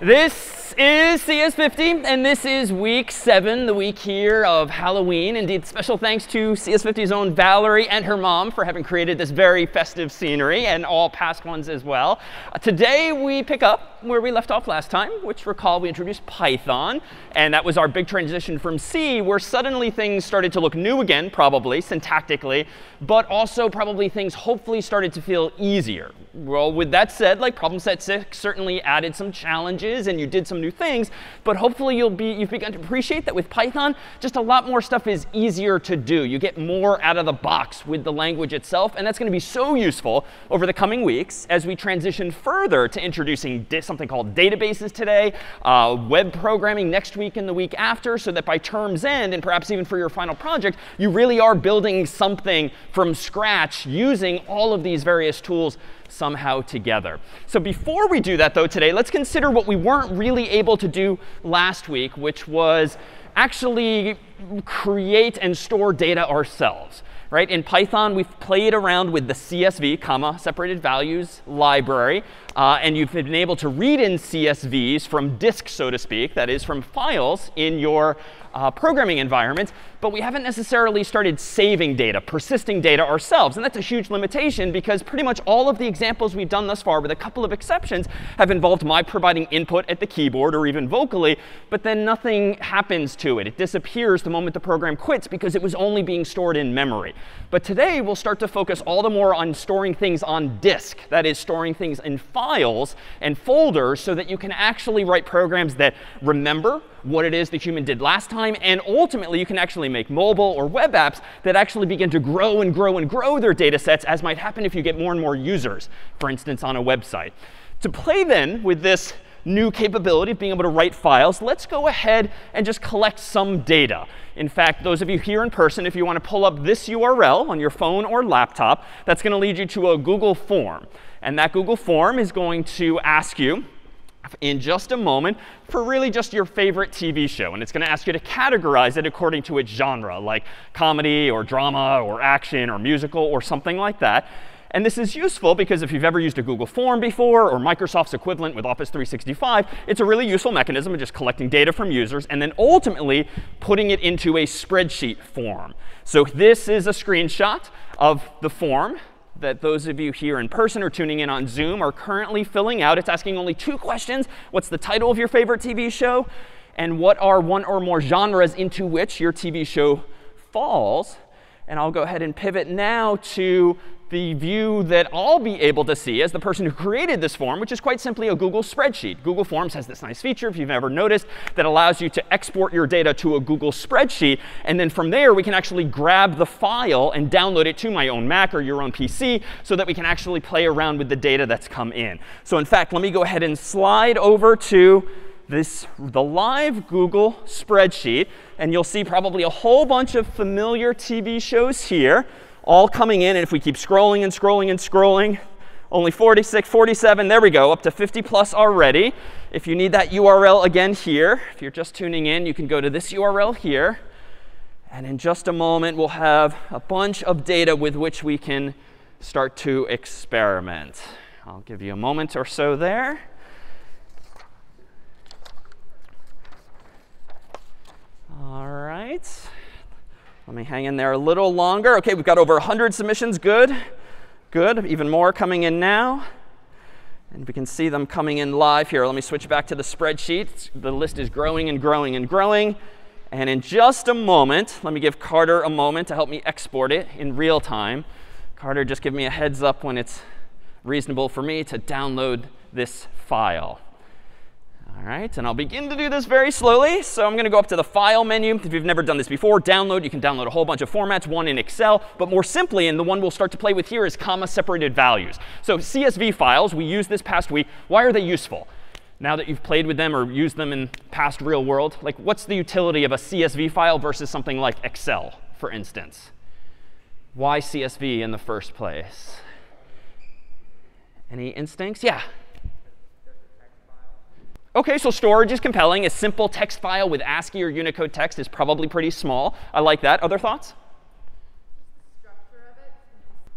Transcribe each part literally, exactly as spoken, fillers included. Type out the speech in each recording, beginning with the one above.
This is C S fifty, and this is week seven, the week here of Halloween. Indeed, special thanks to C S fifty's own Valerie and her mom for having created this very festive scenery, and all past ones as well. Uh, today, we pick up where we left off last time, which, recall, we introduced Python. And that was our big transition from C, where suddenly things started to look new again, probably, syntactically, but also probably things hopefully started to feel easier. Well, with that said, like problem set six certainly added some challenges, and you did some new things. But hopefully you'll be, you've begun to appreciate that with Python, just a lot more stuff is easier to do. You get more out of the box with the language itself. And that's going to be so useful over the coming weeks as we transition further to introducing something called databases today, uh, web programming next week and the week after, so that by term's end, and perhaps even for your final project, you really are building something from scratch using all of these various tools somehow together. So before we do that, though, today, let's consider what we weren't really able to do last week, which was actually create and store data ourselves. Right? In Python, we've played around with the C S V, comma, separated values library. Uh, and you've been able to read in C S Vs from disk, so to speak, that is, from files in your uh, programming environment. But we haven't necessarily started saving data, persisting data ourselves. And that's a huge limitation, because pretty much all of the examples we've done thus far, with a couple of exceptions, have involved my providing input at the keyboard or even vocally. But then nothing happens to it. It disappears the moment the program quits, because it was only being stored in memory. But today, we'll start to focus all the more on storing things on disk. That is, storing things in files and folders, so that you can actually write programs that remember what it is the human did last time. And ultimately, you can actually make mobile or web apps that actually begin to grow and grow and grow their data sets, as might happen if you get more and more users, for instance, on a website. To play then with this new capability of being able to write files, let's go ahead and just collect some data. In fact, those of you here in person, if you want to pull up this U R L on your phone or laptop, that's going to lead you to a Google form. And that Google form is going to ask you in just a moment for really just your favorite T V show. And it's going to ask you to categorize it according to its genre, like comedy or drama or action or musical or something like that. And this is useful because if you've ever used a Google form before, or Microsoft's equivalent with Office three sixty-five, it's a really useful mechanism of just collecting data from users and then ultimately putting it into a spreadsheet form. So this is a screenshot of the form that those of you here in person or tuning in on Zoom are currently filling out. It's asking only two questions. What's the title of your favorite T V show? And what are one or more genres into which your T V show falls? And I'll go ahead and pivot now to the view that I'll be able to see as the person who created this form, which is quite simply a Google spreadsheet. Google Forms has this nice feature, if you've ever noticed, that allows you to export your data to a Google spreadsheet. And then from there, we can actually grab the file and download it to my own Mac or your own P C, so that we can actually play around with the data that's come in. So in fact, let me go ahead and slide over to this, the live Google spreadsheet. And you'll see probably a whole bunch of familiar T V shows here, all coming in. And if we keep scrolling and scrolling and scrolling, only forty-six, forty-seven, there we go, up to fifty plus already. If you need that U R L again here, if you're just tuning in, you can go to this U R L here. And in just a moment, we'll have a bunch of data with which we can start to experiment. I'll give you a moment or so there. All right. Let me hang in there a little longer. OK, we've got over one hundred submissions. Good. Good. Even more coming in now. And we can see them coming in live here. Let me switch back to the spreadsheet. The list is growing and growing and growing. And in just a moment, let me give Carter a moment to help me export it in real time. Carter, just give me a heads up when it's reasonable for me to download this file. All right, and I'll begin to do this very slowly. So I'm going to go up to the File menu. If you've never done this before, download. You can download a whole bunch of formats, one in Excel. But more simply, and the one we'll start to play with here, is comma-separated values. So C S V files, we used this past week. Why are they useful? Now that you've played with them or used them in past real world, like what's the utility of a C S V file versus something like Excel, for instance? Why C S V in the first place? Any instincts? Yeah. OK, so storage is compelling. A simple text file with ASCII or Unicode text is probably pretty small. I like that. Other thoughts? Structure of it.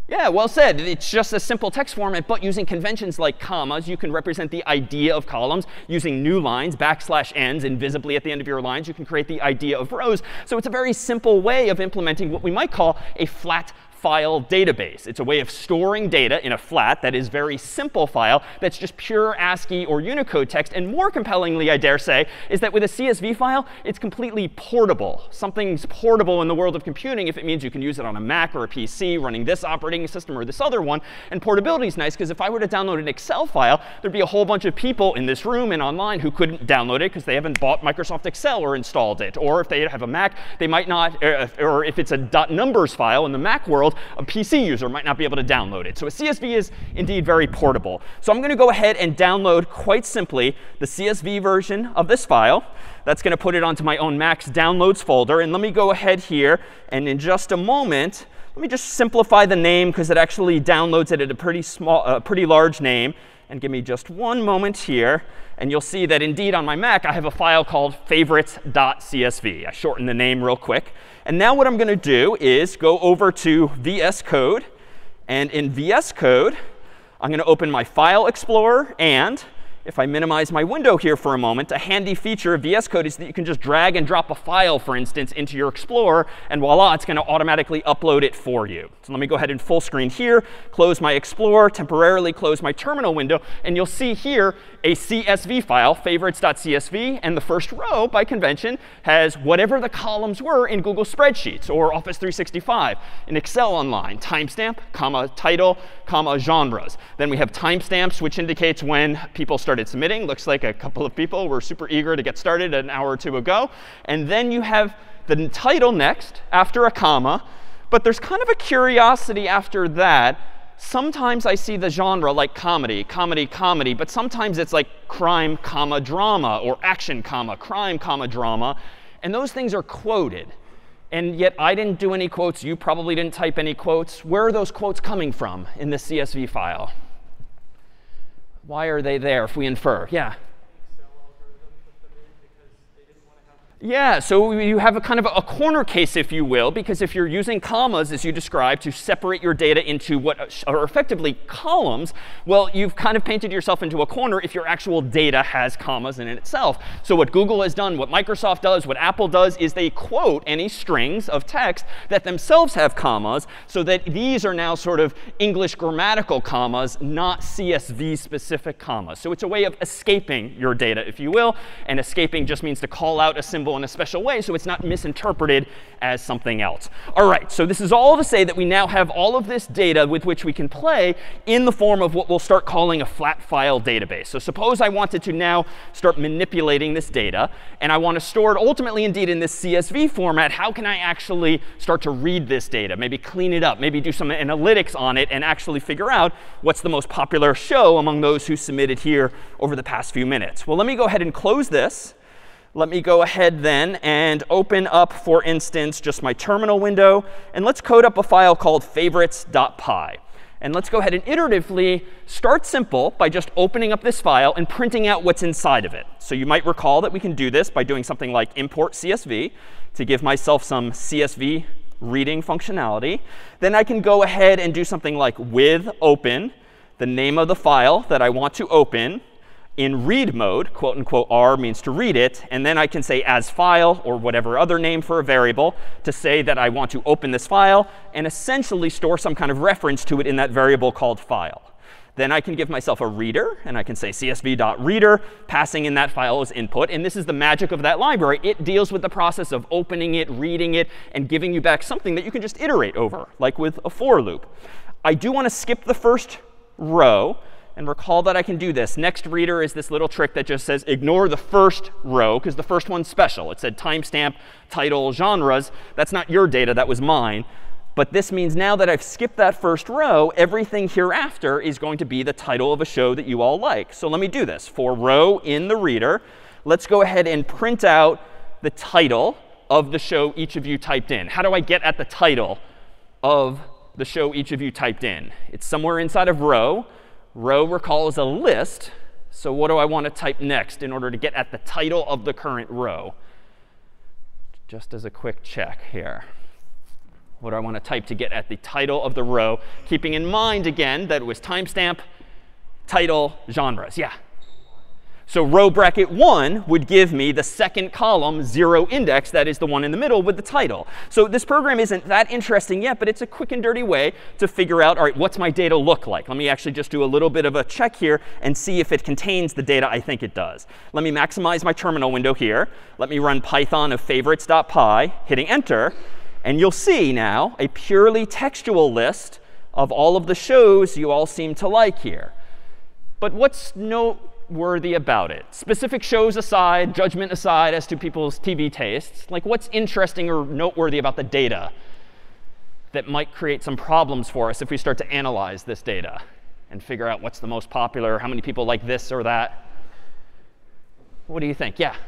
Yeah, well said. It's just a simple text format, but using conventions like commas, you can represent the idea of columns. Using new lines, backslash n's, invisibly at the end of your lines, you can create the idea of rows. So it's a very simple way of implementing what we might call a flat file database. It's a way of storing data in a flat, that is very simple file that's just pure ASCII or Unicode text. And more compellingly, I dare say, is that with a C S V file, it's completely portable. Something's portable in the world of computing if it means you can use it on a Mac or a P C running this operating system or this other one. And portability is nice because if I were to download an Excel file, there'd be a whole bunch of people in this room and online who couldn't download it because they haven't bought Microsoft Excel or installed it. Or if they have a Mac, they might not, or if it's a .numbers file in the Mac world, a P C user might not be able to download it. So a C S V is indeed very portable. So I'm going to go ahead and download, quite simply, the C S V version of this file. That's going to put it onto my own Mac's downloads folder. And let me go ahead here, and in just a moment, let me just simplify the name because it actually downloads it at a pretty small, uh, pretty large name. And give me just one moment here. And you'll see that indeed on my Mac, I have a file called favorites.csv. I shortened the name real quick. And now what I'm going to do is go over to V S Code. And in V S Code, I'm going to open my File Explorer. And if I minimize my window here for a moment, a handy feature of V S Code is that you can just drag and drop a file, for instance, into your Explorer. And voila, it's going to automatically upload it for you. So let me go ahead and full screen here, close my Explorer, temporarily close my terminal window. And you'll see here a C S V file, favorites.csv. And the first row, by convention, has whatever the columns were in Google Spreadsheets or Office three sixty-five, in Excel Online, timestamp, comma, title, comma, genres. Then we have timestamps, which indicates when people started submitting. Looks like a couple of people were super eager to get started an hour or two ago. And then you have the title next after a comma. But there's kind of a curiosity after that. Sometimes I see the genre like comedy, comedy, comedy. But sometimes it's like crime, comma, drama, or action, comma, crime, comma, drama. And those things are quoted. And yet I didn't do any quotes. You probably didn't type any quotes. Where are those quotes coming from in this C S V file? Why are they there if we infer? Yeah. Yeah, so you have a kind of a corner case, if you will, because if you're using commas, as you described, to separate your data into what are effectively columns, well, you've kind of painted yourself into a corner if your actual data has commas in it itself. So what Google has done, what Microsoft does, what Apple does, is they quote any strings of text that themselves have commas, so that these are now sort of English grammatical commas, not C S V-specific commas. So it's a way of escaping your data, if you will. And escaping just means to call out a symbol in a special way, so it's not misinterpreted as something else. All right, so this is all to say that we now have all of this data with which we can play in the form of what we'll start calling a flat file database. So suppose I wanted to now start manipulating this data, and I want to store it ultimately, indeed, in this C S V format. How can I actually start to read this data, maybe clean it up, maybe do some analytics on it, and actually figure out what's the most popular show among those who submitted here over the past few minutes? Well, let me go ahead and close this. Let me go ahead then and open up, for instance, just my terminal window. And let's code up a file called favorites.py. And let's go ahead and iteratively start simple by just opening up this file and printing out what's inside of it. So you might recall that we can do this by doing something like import C S V to give myself some C S V reading functionality. Then I can go ahead and do something like with open, the name of the file that I want to open, in read mode, quote unquote, R means to read it. And then I can say as file or whatever other name for a variable to say that I want to open this file and essentially store some kind of reference to it in that variable called file. Then I can give myself a reader, and I can say csv.reader, passing in that file as input. And this is the magic of that library. It deals with the process of opening it, reading it, and giving you back something that you can just iterate over, like with a for loop. I do want to skip the first row. And recall that I can do this. Next reader is this little trick that just says ignore the first row, because the first one's special. It said timestamp, title, genres. That's not your data. That was mine. But this means now that I've skipped that first row, everything hereafter is going to be the title of a show that you all like. So let me do this. For row in the reader, let's go ahead and print out the title of the show each of you typed in. How do I get at the title of the show each of you typed in? It's somewhere inside of row. Row, recall, is a list. So what do I want to type next in order to get at the title of the current row? Just as a quick check here. What do I want to type to get at the title of the row? Keeping in mind, again, that it was timestamp, title, genres. Yeah. So row bracket one would give me the second column, zero index, that is the one in the middle with the title. So this program isn't that interesting yet, but it's a quick and dirty way to figure out, all right, what's my data look like? Let me actually just do a little bit of a check here and see if it contains the data I think it does. Let me maximize my terminal window here. Let me run Python of favorites.py, hitting enter. And you'll see now a purely textual list of all of the shows you all seem to like here. But what's noteworthy about it? Specific shows aside, judgment aside as to people's T V tastes, like what's interesting or noteworthy about the data that might create some problems for us if we start to analyze this data and figure out what's the most popular, how many people like this or that? What do you think? Yeah?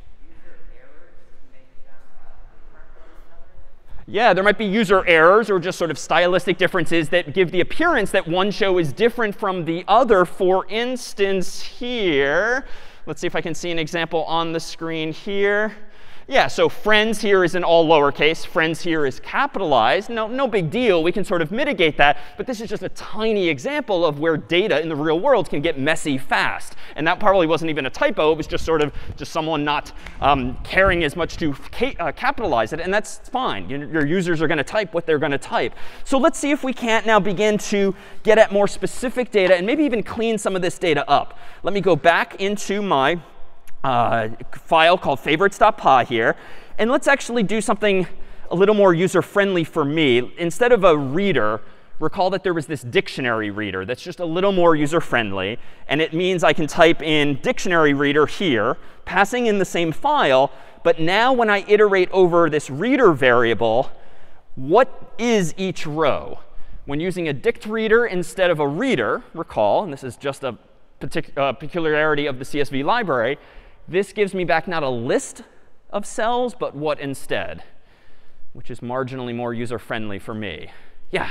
Yeah, there might be user errors or just sort of stylistic differences that give the appearance that one show is different from the other. For instance, here, let's see if I can see an example on the screen here. Yeah, so Friends here is in all lowercase. Friends here is capitalized. No, no big deal. We can sort of mitigate that. But this is just a tiny example of where data in the real world can get messy fast. And that probably wasn't even a typo. It was just sort of just someone not um, caring as much to ca uh, capitalize it. And that's fine. Your, your users are going to type what they're going to type. So let's see if we can't now begin to get at more specific data and maybe even clean some of this data up. Let me go back into my Uh, file called favorites.py here. And let's actually do something a little more user-friendly for me. Instead of a reader, recall that there was this dictionary reader that's just a little more user-friendly. And it means I can type in dictionary reader here, passing in the same file. But now when I iterate over this reader variable, what is each row? When using a dict reader instead of a reader, recall, and this is just a partic uh, peculiarity of the C S V library, this gives me back not a list of cells, but what instead, which is marginally more user-friendly for me. Yeah?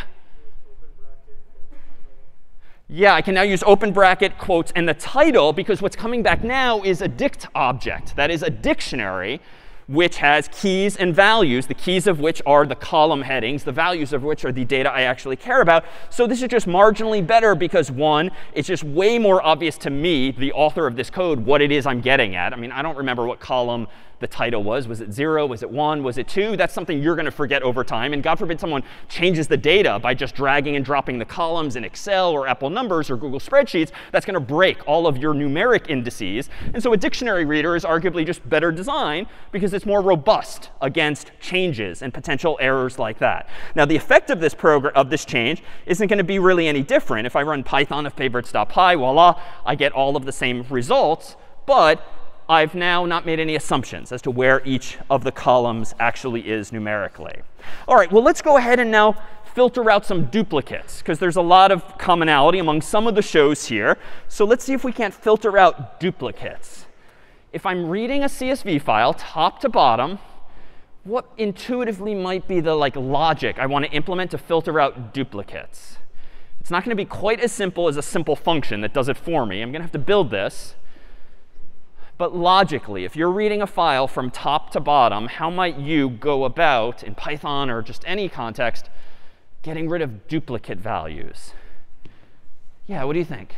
Yeah, I can now use open bracket, quotes, and the title, because what's coming back now is a dict object. That is a dictionary which has keys and values, the keys of which are the column headings, the values of which are the data I actually care about. So this is just marginally better because, one, it's just way more obvious to me, the author of this code, what it is I'm getting at. I mean, I don't remember what column the title was. Was it zero? Was it one? Was it two? That's something you're going to forget over time. And God forbid someone changes the data by just dragging and dropping the columns in Excel or Apple Numbers or Google Spreadsheets. That's going to break all of your numeric indices. And so a dictionary reader is arguably just better designed because it's more robust against changes and potential errors like that. Now, the effect of this program of this change isn't going to be really any different. If I run Python of favorites.py, voila, I get all of the same results. But I've now not made any assumptions as to where each of the columns actually is numerically. All right, well, let's go ahead and now filter out some duplicates, because there's a lot of commonality among some of the shows here. So let's see if we can't filter out duplicates. If I'm reading a C S V file top to bottom, what intuitively might be the like logic I want to implement to filter out duplicates? It's not going to be quite as simple as a simple function that does it for me. I'm going to have to build this. But logically, if you're reading a file from top to bottom, how might you go about, in Python or just any context, getting rid of duplicate values? Yeah, what do you think?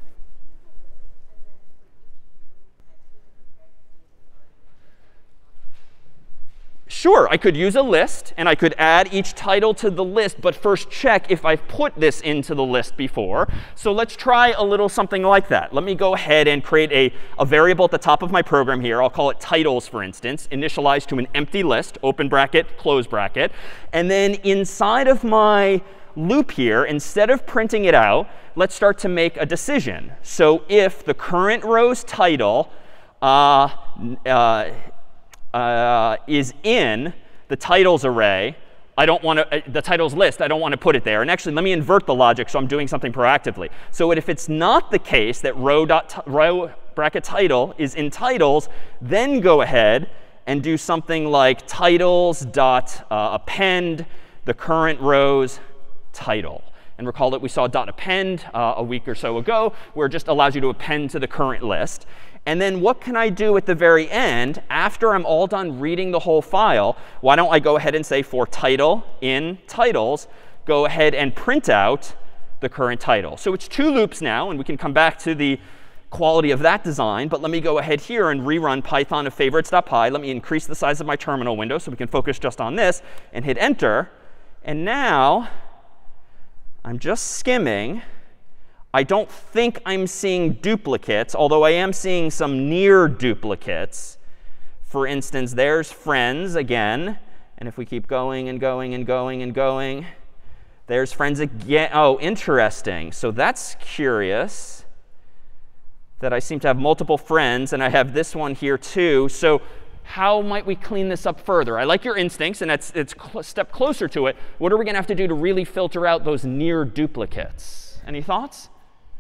Sure, I could use a list, and I could add each title to the list, but first check if I've put this into the list before. So let's try a little something like that. Let me go ahead and create a, a variable at the top of my program here. I'll call it titles, for instance, initialized to an empty list, open bracket, close bracket. And then inside of my loop here, instead of printing it out, let's start to make a decision. So if the current row's title uh, uh, Uh, is in the titles array, I don't want to, uh, the titles list, I don't want to put it there. And actually, let me invert the logic so I'm doing something proactively. So if it's not the case that row, dot row bracket title is in titles, then go ahead and do something like titles dot uh, append the current row's title. And recall that we saw dot append uh, a week or so ago, where it just allows you to append to the current list. And then what can I do at the very end? After I'm all done reading the whole file, why don't I go ahead and say for title in titles, go ahead and print out the current title. So it's two loops now, and we can come back to the quality of that design. But let me go ahead here and rerun Python of favorites.py. Let me increase the size of my terminal window so we can focus just on this and hit enter. And now I'm just skimming. I don't think I'm seeing duplicates, although I am seeing some near duplicates. For instance, there's friends again. And if we keep going and going and going and going, there's friends again. Oh, interesting. So that's curious that I seem to have multiple friends. And I have this one here too. So how might we clean this up further? I like your instincts, and that's, it's a step closer to it. What are we going to have to do to really filter out those near duplicates? Any thoughts?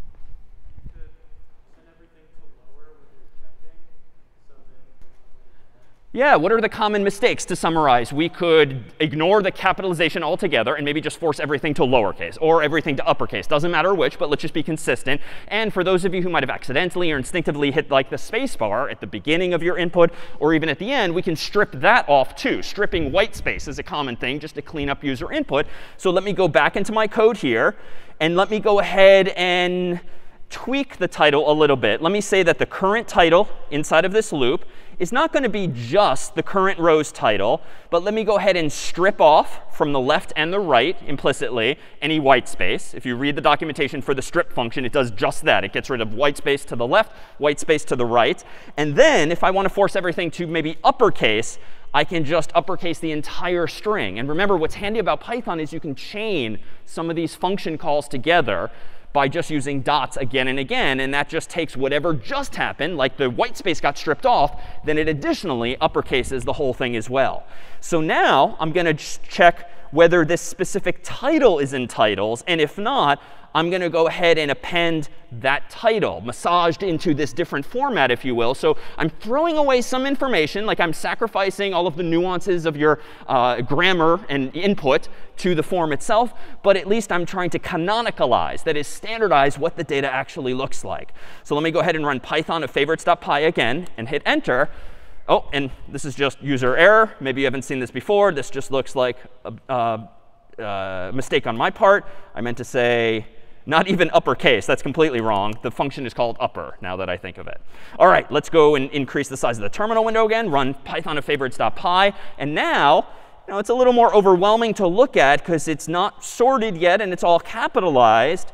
Yeah, what are the common mistakes? To summarize, we could ignore the capitalization altogether and maybe just force everything to lowercase or everything to uppercase. Doesn't matter which, but let's just be consistent. And for those of you who might have accidentally or instinctively hit like the space bar at the beginning of your input or even at the end, we can strip that off too. Stripping white space is a common thing just to clean up user input. So let me go back into my code here, and let me go ahead and tweak the title a little bit. Let me say that the current title inside of this loop is not going to be just the current row's title, but let me go ahead and strip off from the left and the right implicitly any white space. If you read the documentation for the strip function, it does just that. It gets rid of white space to the left, white space to the right. And then if I want to force everything to maybe uppercase, I can just uppercase the entire string. And remember, what's handy about Python is you can chain some of these function calls together by just using dots again and again. And that just takes whatever just happened, like the white space got stripped off, then it additionally uppercases the whole thing as well. So now I'm going to just check whether this specific title is in titles. And if not, I'm going to go ahead and append that title, massaged into this different format, if you will. So I'm throwing away some information, like I'm sacrificing all of the nuances of your uh, grammar and input to the form itself. But at least I'm trying to canonicalize, that is, standardize what the data actually looks like. So let me go ahead and run Python of favorites.py again and hit enter. Oh, and this is just user error. Maybe you haven't seen this before. This just looks like a, a, a mistake on my part. I meant to say not even uppercase. That's completely wrong. The function is called upper, now that I think of it. All right, let's go and increase the size of the terminal window again, run Python of favorites.py. And now, you know, it's a little more overwhelming to look at because it's not sorted yet and it's all capitalized.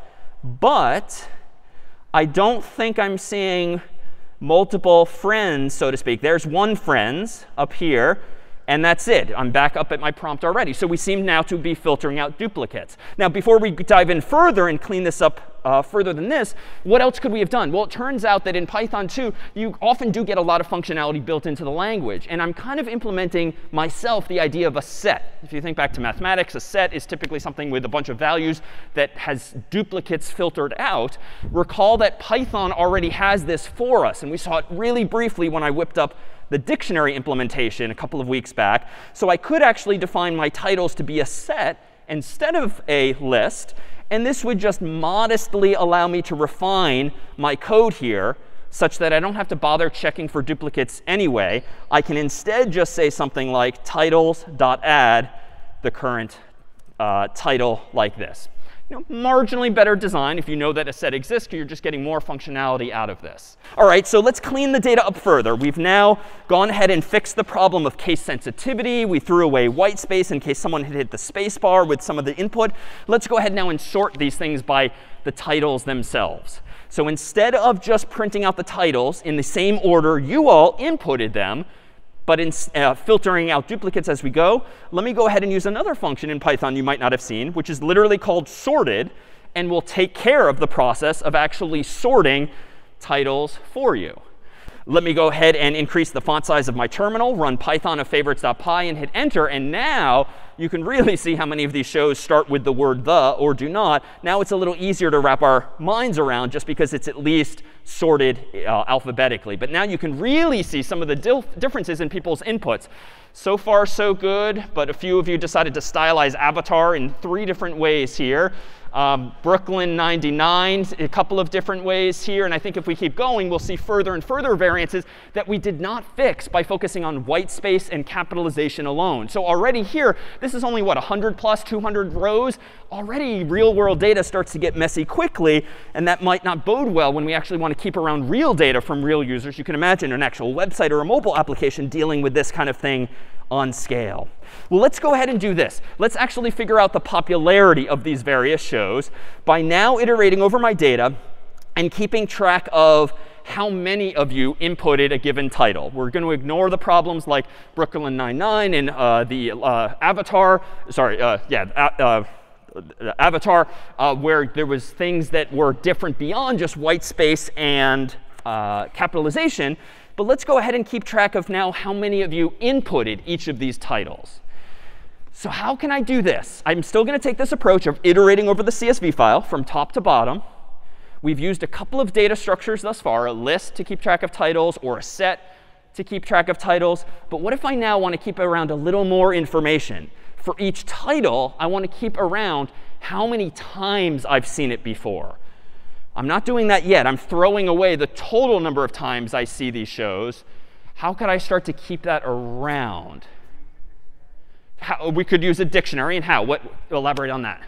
But I don't think I'm seeing multiple friends, so to speak. There's one friends up here. And that's it. I'm back up at my prompt already. So we seem now to be filtering out duplicates. Now, before we dive in further and clean this up uh, further than this, what else could we have done? Well, it turns out that in Python two, you often do get a lot of functionality built into the language. And I'm kind of implementing myself the idea of a set. If you think back to mathematics, a set is typically something with a bunch of values that has duplicates filtered out. Recall that Python already has this for us. And we saw it really briefly when I whipped up the dictionary implementation a couple of weeks back. So I could actually define my titles to be a set instead of a list. And this would just modestly allow me to refine my code here such that I don't have to bother checking for duplicates anyway. I can instead just say something like titles.add the current uh, title like this. You know, marginally better design if you know that a set exists, because you're just getting more functionality out of this. All right, so let's clean the data up further. We've now gone ahead and fixed the problem of case sensitivity. We threw away white space in case someone had hit the space bar with some of the input. Let's go ahead now and sort these things by the titles themselves. So instead of just printing out the titles in the same order you all inputted them, but in uh, filtering out duplicates as we go, let me go ahead and use another function in Python you might not have seen, which is literally called sorted, and will take care of the process of actually sorting titles for you. Let me go ahead and increase the font size of my terminal, run Python of favorites.py, and hit enter. And now you can really see how many of these shows start with the word the or do not. Now it's a little easier to wrap our minds around just because it's at least sorted uh, alphabetically. But now you can really see some of the differences in people's inputs. So far, so good. But a few of you decided to stylize avatar in three different ways here. Um, Brooklyn ninety-nine, a couple of different ways here. And I think if we keep going, we'll see further and further variances that we did not fix by focusing on white space and capitalization alone. So already here, this is only, what, one hundred plus, two hundred rows? Already real world data starts to get messy quickly. And that might not bode well when we actually want to keep around real data from real users. You can imagine an actual website or a mobile application dealing with this kind of thing on scale. Well, let's go ahead and do this. Let's actually figure out the popularity of these various shows by now iterating over my data and keeping track of how many of you inputted a given title. We're going to ignore the problems like Brooklyn Nine-Nine and uh, the uh, Avatar. Sorry, uh, yeah, uh, Avatar, uh, where there was things that were different beyond just white space and uh, capitalization. But let's go ahead and keep track of now how many of you inputted each of these titles. So how can I do this? I'm still going to take this approach of iterating over the C S V file from top to bottom. We've used a couple of data structures thus far, a list to keep track of titles or a set to keep track of titles. But what if I now want to keep around a little more information? For each title, I want to keep around how many times I've seen it before. I'm not doing that yet. I'm throwing away the total number of times I see these shows. How could I start to keep that around? How, we could use a dictionary. And how? What? Elaborate on that.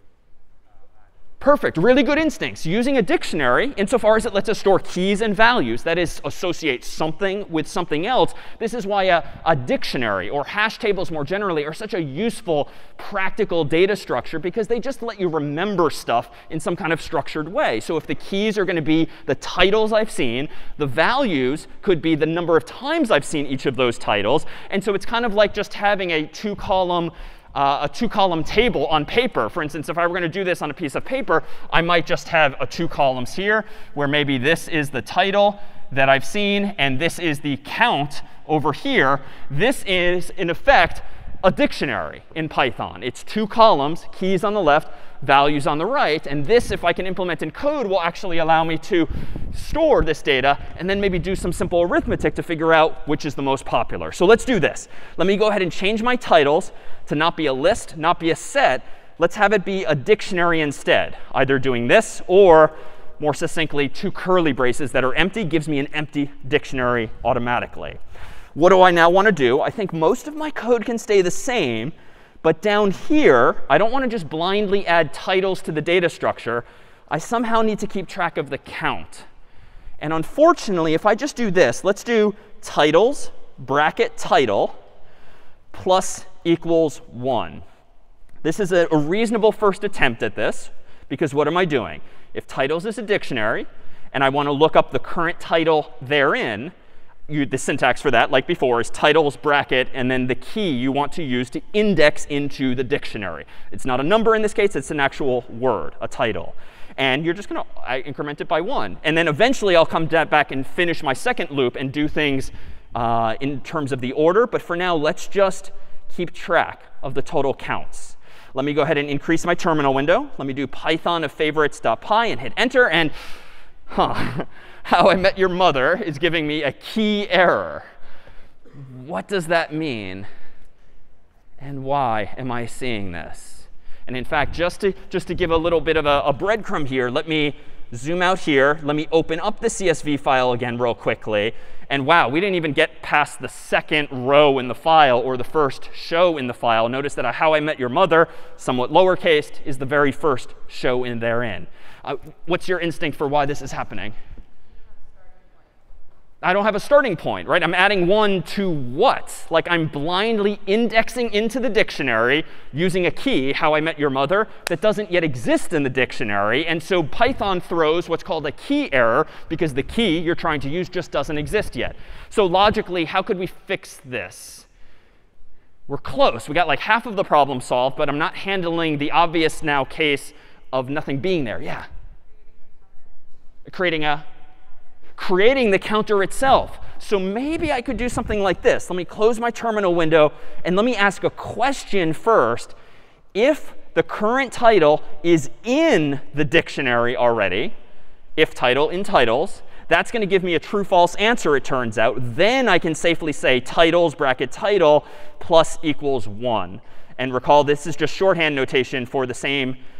Perfect. Really good instincts. Using a dictionary, insofar as it lets us store keys and values, that is, associate something with something else. This is why a, a dictionary, or hash tables more generally, are such a useful, practical data structure, because they just let you remember stuff in some kind of structured way. So if the keys are going to be the titles I've seen, the values could be the number of times I've seen each of those titles. And so it's kind of like just having a two-column Uh, a two-column table on paper. For instance, if I were going to do this on a piece of paper, I might just have a two columns here, where maybe this is the title that I've seen, and this is the count over here. This is, in effect, a dictionary in Python. It's two columns, keys on the left, values on the right. And this, if I can implement in code, will actually allow me to store this data and then maybe do some simple arithmetic to figure out which is the most popular. So let's do this. Let me go ahead and change my titles to not be a list, not be a set. Let's have it be a dictionary instead, either doing this or, more succinctly, two curly braces that are empty gives me an empty dictionary automatically. What do I now want to do? I think most of my code can stay the same. But down here, I don't want to just blindly add titles to the data structure. I somehow need to keep track of the count. And unfortunately, if I just do this, let's do titles, bracket title, plus equals one. This is a, a reasonable first attempt at this, because what am I doing? If titles is a dictionary, and I want to look up the current title therein, You, the syntax for that, like before, is titles bracket and then the key you want to use to index into the dictionary. It's not a number in this case. It's an actual word, a title. And you're just going to increment it by one. And then eventually, I'll come back and finish my second loop and do things uh, in terms of the order. But for now, let's just keep track of the total counts. Let me go ahead and increase my terminal window. Let me do python of favorites.py and hit enter. And huh. How I Met Your Mother is giving me a key error. What does that mean? And why am I seeing this? And in fact, just to, just to give a little bit of a, a breadcrumb here, let me zoom out here. Let me open up the C S V file again real quickly. And wow, we didn't even get past the second row in the file or the first show in the file. Notice that a How I Met Your Mother, somewhat lowercase, is the very first show in therein. Uh, what's your instinct for why this is happening? I don't have a starting point, right? I'm adding one to what? Like I'm blindly indexing into the dictionary using a key, How I Met Your Mother, that doesn't yet exist in the dictionary. And so Python throws what's called a key error because the key you're trying to use just doesn't exist yet. So logically, how could we fix this? We're close. We got like half of the problem solved, but I'm not handling the obvious now case of nothing being there. Yeah. Creating a creating the counter itself. So maybe I could do something like this. Let me close my terminal window, and let me ask a question first. If the current title is in the dictionary already, if title in titles, that's going to give me a true-false answer, it turns out. Then I can safely say titles bracket title plus equals one. And recall, this is just shorthand notation for the same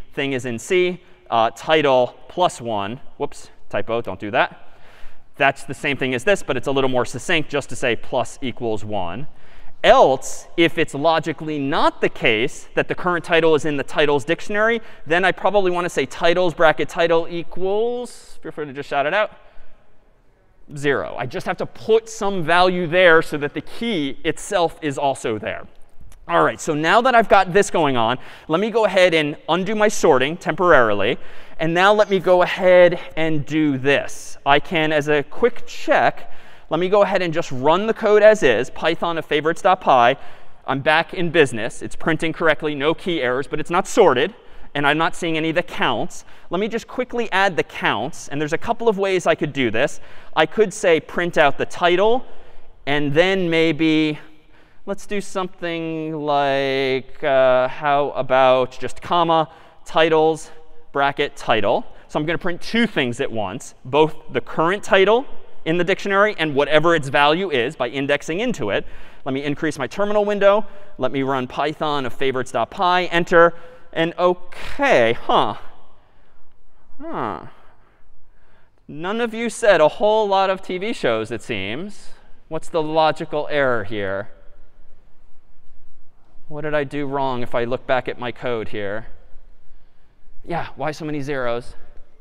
thing is in C, uh, title plus one. Whoops, typo, don't do that. That's the same thing as this, but it's a little more succinct just to say plus equals one. Else, if it's logically not the case that the current title is in the titles dictionary, then I probably want to say titles bracket title equals, feel free to just shout it out, zero. I just have to put some value there so that the key itself is also there. All right, so now that I've got this going on, let me go ahead and undo my sorting temporarily. And now let me go ahead and do this. I can, as a quick check, let me go ahead and just run the code as is, Python of favorites.py. I'm back in business. It's printing correctly, no key errors, but it's not sorted. And I'm not seeing any of the counts. Let me just quickly add the counts. And there's a couple of ways I could do this. I could say print out the title, and then maybe let's do something like, uh, how about just comma, titles, bracket, title. So I'm going to print two things at once, both the current title in the dictionary and whatever its value is by indexing into it. Let me increase my terminal window. Let me run Python of favorites.py, enter. And OK, huh. Huh. None of you said a whole lot of T V shows, it seems. What's the logical error here? What did I do wrong if I look back at my code here? Yeah, why so many zeros?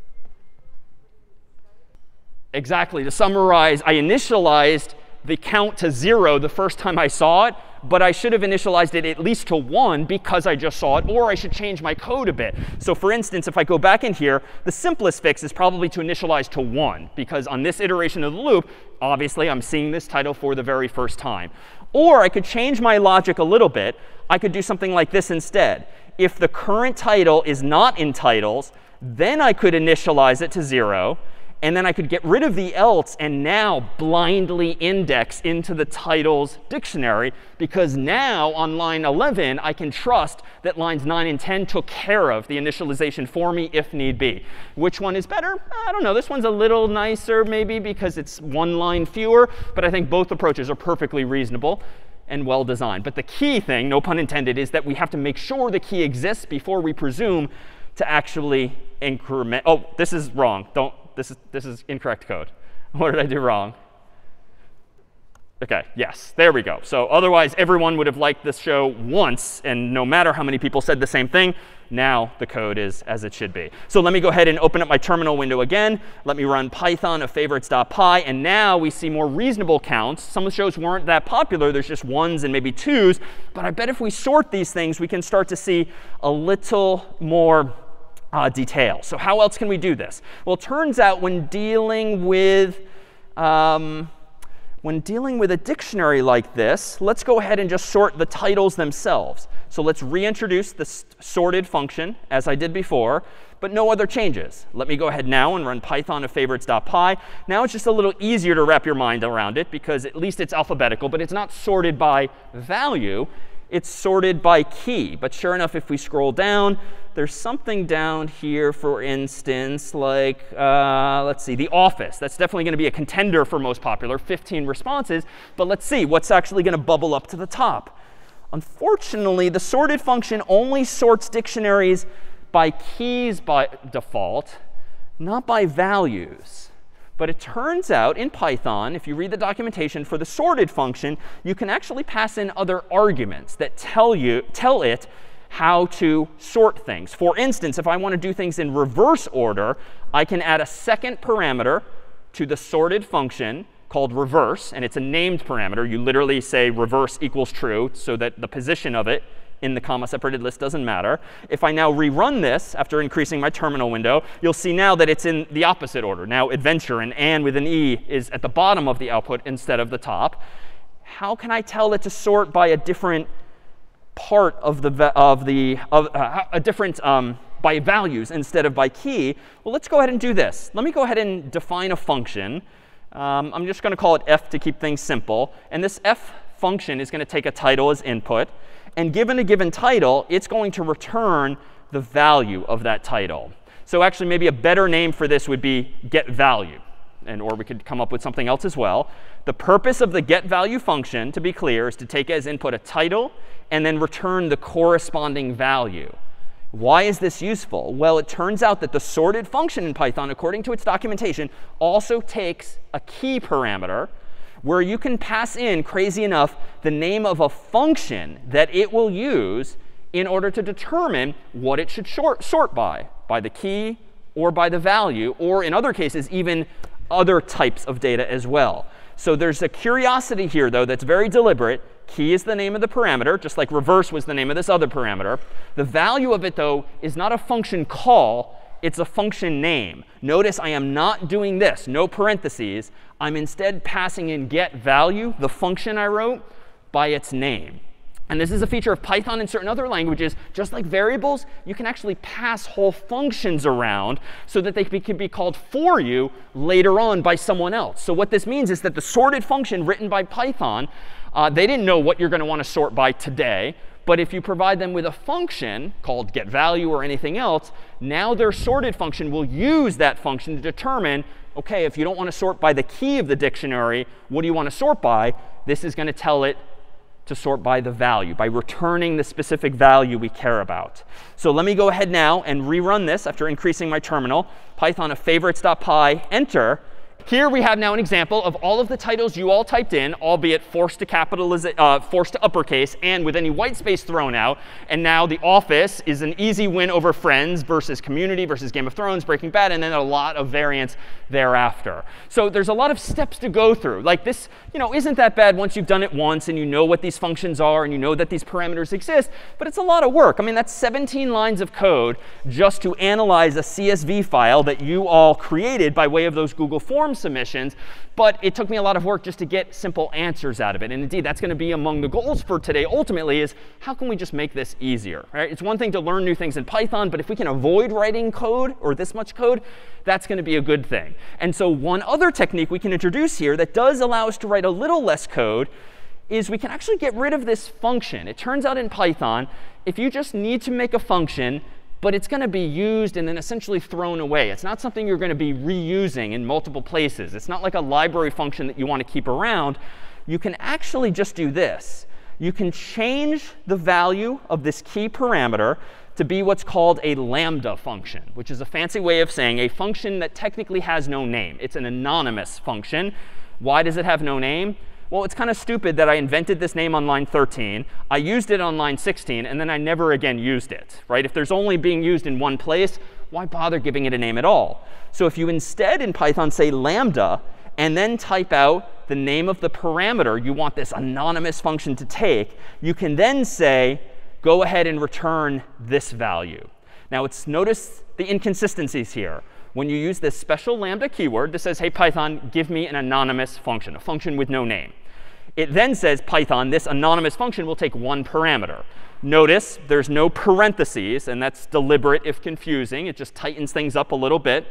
Exactly. To summarize, I initialized the count to zero the first time I saw it, but I should have initialized it at least to one because I just saw it, or I should change my code a bit. So for instance, if I go back in here, the simplest fix is probably to initialize to one, because on this iteration of the loop, obviously, I'm seeing this title for the very first time. Or I could change my logic a little bit. I could do something like this instead. If the current title is not in titles, then I could initialize it to zero. And then I could get rid of the else and now blindly index into the titles dictionary, because now on line eleven, I can trust that lines nine and ten took care of the initialization for me if need be. Which one is better? I don't know. This one's a little nicer maybe because it's one line fewer. But I think both approaches are perfectly reasonable and well designed. But the key thing, no pun intended, is that we have to make sure the key exists before we presume to actually increment. Oh, this is wrong. Don't. This is, this is incorrect code. What did I do wrong? OK, yes, there we go. So otherwise, everyone would have liked this show once. And no matter how many people said the same thing, now the code is as it should be. So let me go ahead and open up my terminal window again. Let me run Python of favorites.py. And now we see more reasonable counts. Some of the shows weren't that popular. There's just ones and maybe twos. But I bet if we sort these things, we can start to see a little more Uh, detail. So how else can we do this? Well, it turns out when dealing with um, when dealing with a dictionary like this, let's go ahead and just sort the titles themselves. So let's reintroduce the sorted function as I did before, but no other changes. Let me go ahead now and run Python of favorites.py. Now it's just a little easier to wrap your mind around it because at least it's alphabetical, but it's not sorted by value. It's sorted by key. But sure enough, if we scroll down, there's something down here, for instance, like, uh, let's see, The Office. That's definitely going to be a contender for most popular, fifteen responses. But let's see what's actually going to bubble up to the top. Unfortunately, the sorted function only sorts dictionaries by keys by default, not by values. But it turns out in Python, if you read the documentation for the sorted function, you can actually pass in other arguments that tell you, tell it how to sort things. For instance, if I want to do things in reverse order, I can add a second parameter to the sorted function called reverse. And it's a named parameter. You literally say reverse equals true so that the position of it in the comma separated list doesn't matter. If I now rerun this after increasing my terminal window, you'll see now that it's in the opposite order. Now adventure and and with an E is at the bottom of the output instead of the top. How can I tell it to sort by a different part of the of the of uh, a different um, by values instead of by key? Well, let's go ahead and do this. Let me go ahead and define a function. Um, I'm just going to call it f to keep things simple. And this f function is going to take a title as input. And given a given title, it's going to return the value of that title. So actually, maybe a better name for this would be getValue. And or we could come up with something else as well. The purpose of the getValue function, to be clear, is to take as input a title and then return the corresponding value. Why is this useful? Well, it turns out that the sorted function in Python, according to its documentation, also takes a key parameter where you can pass in, crazy enough, the name of a function that it will use in order to determine what it should short, sort by, by the key or by the value, or in other cases, even other types of data as well. So there's a curiosity here, though, that's very deliberate. Key is the name of the parameter, just like reverse was the name of this other parameter. The value of it, though, is not a function call. It's a function name. Notice I am not doing this, no parentheses. I'm instead passing in get value, the function I wrote, by its name. And this is a feature of Python and certain other languages. Just like variables, you can actually pass whole functions around so that they can be called for you later on by someone else. So what this means is that the sorted function written by Python, uh, they didn't know what you're going to want to sort by today. But if you provide them with a function called getValue or anything else, now their sorted function will use that function to determine, OK, if you don't want to sort by the key of the dictionary, what do you want to sort by? This is going to tell it to sort by the value, by returning the specific value we care about. So let me go ahead now and rerun this after increasing my terminal. Python of favorites.py, enter. Here we have now an example of all of the titles you all typed in, albeit forced to capitalize, uh, forced to uppercase, and with any white space thrown out. And now The Office is an easy win over Friends versus Community versus Game of Thrones, Breaking Bad, and then a lot of variants thereafter. So there's a lot of steps to go through. Like this, you know, isn't that bad once you've done it once and you know what these functions are and you know that these parameters exist. But it's a lot of work. I mean, that's seventeen lines of code just to analyze a C S V file that you all created by way of those Google Forms submissions. But it took me a lot of work just to get simple answers out of it. And indeed, that's going to be among the goals for today ultimately is how can we just make this easier? Right? It's one thing to learn new things in Python, but if we can avoid writing code or this much code, that's going to be a good thing. And so one other technique we can introduce here that does allow us to write a little less code is we can actually get rid of this function. It turns out in Python, if you just need to make a function, but it's going to be used and then essentially thrown away. It's not something you're going to be reusing in multiple places. It's not like a library function that you want to keep around. You can actually just do this. You can change the value of this key parameter to be what's called a lambda function, which is a fancy way of saying a function that technically has no name. It's an anonymous function. Why does it have no name? Well, it's kind of stupid that I invented this name on line thirteen. I used it on line sixteen, and then I never again used it. Right? If there's only being used in one place, why bother giving it a name at all? So if you instead in Python say lambda and then type out the name of the parameter you want this anonymous function to take, you can then say, go ahead and return this value. Now, it's notice the inconsistencies here. When you use this special lambda keyword that says, hey, Python, give me an anonymous function, a function with no name. It then says, Python, this anonymous function will take one parameter. Notice there's no parentheses, and that's deliberate if confusing. It just tightens things up a little bit.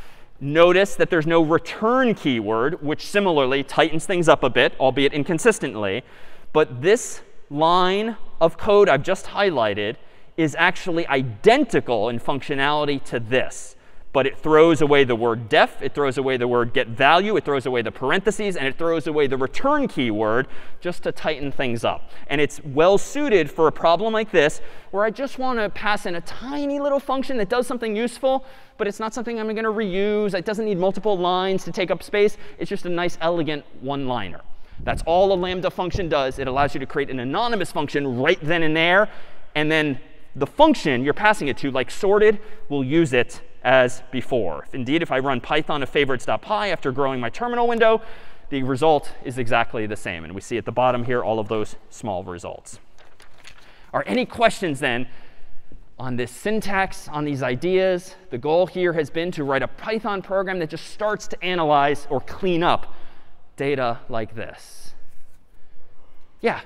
Notice that there's no return keyword, which similarly tightens things up a bit, albeit inconsistently. But this line of code I've just highlighted is actually identical in functionality to this. But it throws away the word def, it throws away the word get value, it throws away the parentheses, and it throws away the return keyword just to tighten things up. And it's well suited for a problem like this, where I just want to pass in a tiny little function that does something useful, but it's not something I'm going to reuse. It doesn't need multiple lines to take up space. It's just a nice, elegant one-liner. That's all a lambda function does. It allows you to create an anonymous function right then and there, and then the function you're passing it to, like sorted, will use it as before. Indeed, if I run Python of favorites.py after growing my terminal window, the result is exactly the same. And we see at the bottom here all of those small results. Are any questions then on this syntax, on these ideas? The goal here has been to write a Python program that just starts to analyze or clean up data like this. Yeah?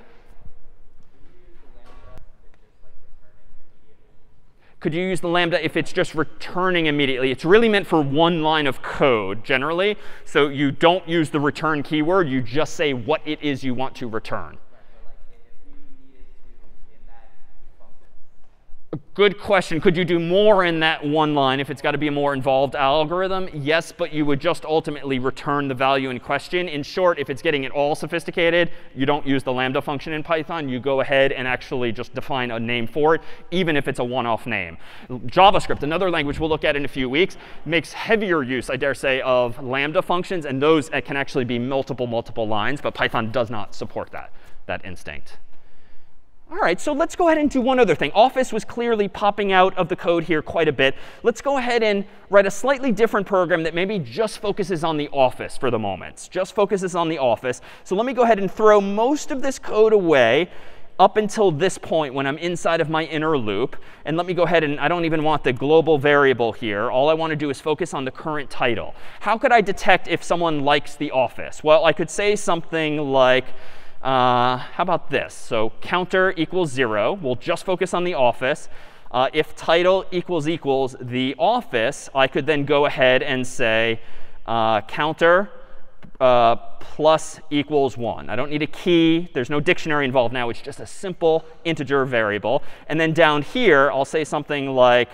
Could you use the lambda if it's just returning immediately? It's really meant for one line of code generally. So you don't use the return keyword. You just say what it is you want to return. Good question. Could you do more in that one line if it's got to be a more involved algorithm? Yes, but you would just ultimately return the value in question. In short, if it's getting it all sophisticated, you don't use the lambda function in Python. You go ahead and actually just define a name for it, even if it's a one-off name. JavaScript, another language we'll look at in a few weeks, makes heavier use, I dare say, of lambda functions. And those can actually be multiple, multiple lines. But Python does not support that, that instinct. All right, so let's go ahead and do one other thing. Office was clearly popping out of the code here quite a bit. Let's go ahead and write a slightly different program that maybe just focuses on the office for the moment. Just focuses on the office. So let me go ahead and throw most of this code away up until this point when I'm inside of my inner loop. And let me go ahead and I don't even want the global variable here. All I want to do is focus on the current title. How could I detect if someone likes the office? Well, I could say something like, Uh, how about this? So counter equals zero. We'll just focus on the office. Uh, if title equals equals the office, I could then go ahead and say uh, counter uh, plus equals one. I don't need a key. There's no dictionary involved now. It's just a simple integer variable. And then down here, I'll say something like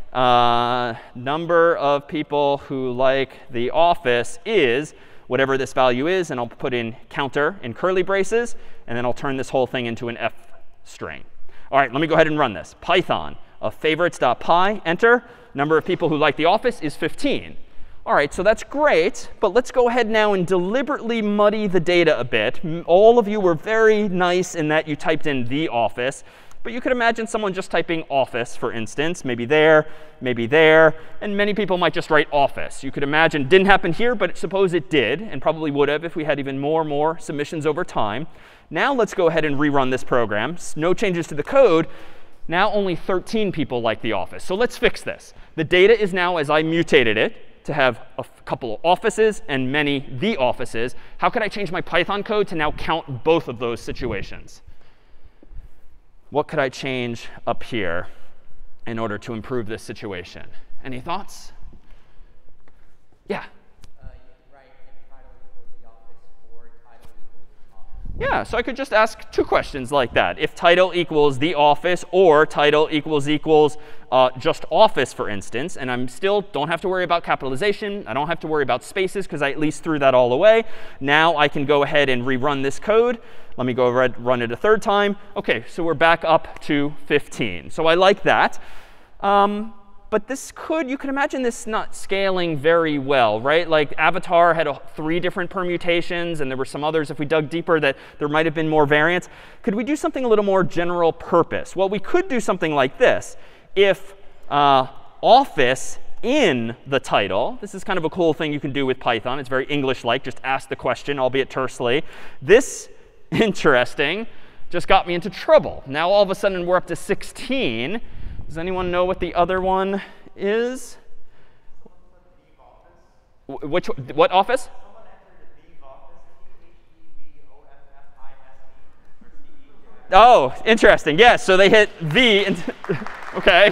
uh, number of people who like the office is whatever this value is, and I'll put in counter in curly braces, and then I'll turn this whole thing into an F string. All right, let me go ahead and run this. Python of favorites.py, enter. Number of people who like the office is fifteen. All right, so that's great. But let's go ahead now and deliberately muddy the data a bit. All of you were very nice in that you typed in the office. But you could imagine someone just typing office, for instance, maybe there, maybe there. And many people might just write office. You could imagine didn't happen here, but suppose it did, and probably would have if we had even more and more submissions over time. Now let's go ahead and rerun this program. No changes to the code. Now only thirteen people like the office. So let's fix this. The data is now, as I mutated it, to have a couple of offices and many the offices. How could I change my Python code to now count both of those situations? What could I change up here in order to improve this situation? Any thoughts? Yeah. Uh, right, if title equals the office or title equals office. Yeah, so I could just ask two questions like that. If title equals the office or title equals equals uh, just office, for instance, and I'm still don't have to worry about capitalization. I don't have to worry about spaces because I at least threw that all away. Now I can go ahead and rerun this code. Let me go run it a third time. OK, so we're back up to fifteen. So I like that. Um, but this could, you can imagine this not scaling very well, right? Like Avatar had a, three different permutations, and there were some others, if we dug deeper, that there might have been more variants. Could we do something a little more general purpose? Well, we could do something like this. If uh, office in the title, this is kind of a cool thing you can do with Python. It's very English-like. Just ask the question, albeit tersely. This, interesting, just got me into trouble. Now all of a sudden we're up to sixteen. Does anyone know what the other one is? Which, what office? Oh, interesting. Yes, so they hit the. OK.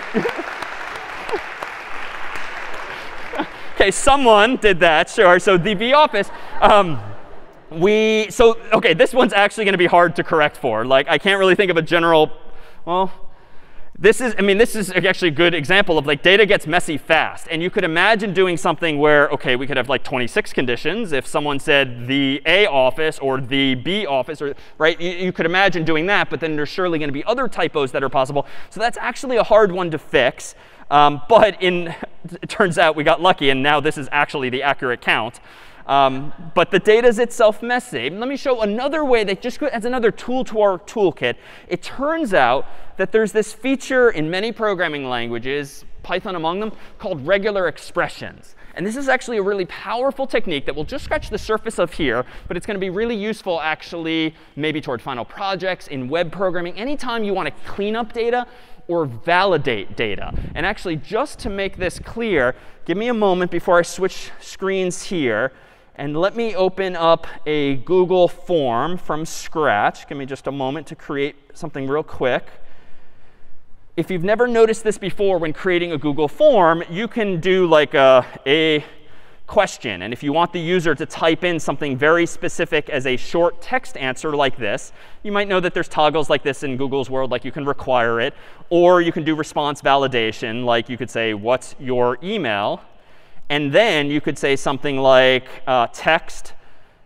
OK, someone did that. Sure. So the v office. Um, we so OK, this one's actually going to be hard to correct for. Like, I can't really think of a general. Well, this is, I mean, this is actually a good example of like data gets messy fast. And you could imagine doing something where, OK, we could have like twenty-six conditions. If someone said the A office or the B office, or right, you, you could imagine doing that. But then there's surely going to be other typos that are possible. So that's actually a hard one to fix. Um, but in, it turns out we got lucky, and now this is actually the accurate count. Um, but the data is itself messy. Let me show another way that just as another tool to our toolkit. It turns out that there's this feature in many programming languages, Python among them, called regular expressions. And this is actually a really powerful technique that we'll just scratch the surface of here. But it's going to be really useful, actually, maybe toward final projects, in web programming, anytime you want to clean up data or validate data. And actually, just to make this clear, give me a moment before I switch screens here. And let me open up a Google form from scratch. Give me just a moment to create something real quick. If you've never noticed this before when creating a Google form, you can do like a, a question. And if you want the user to type in something very specific as a short text answer like this, you might know that there's toggles like this in Google's world, like you can require it. Or you can do response validation, like you could say, what's your email? And then you could say something like uh, text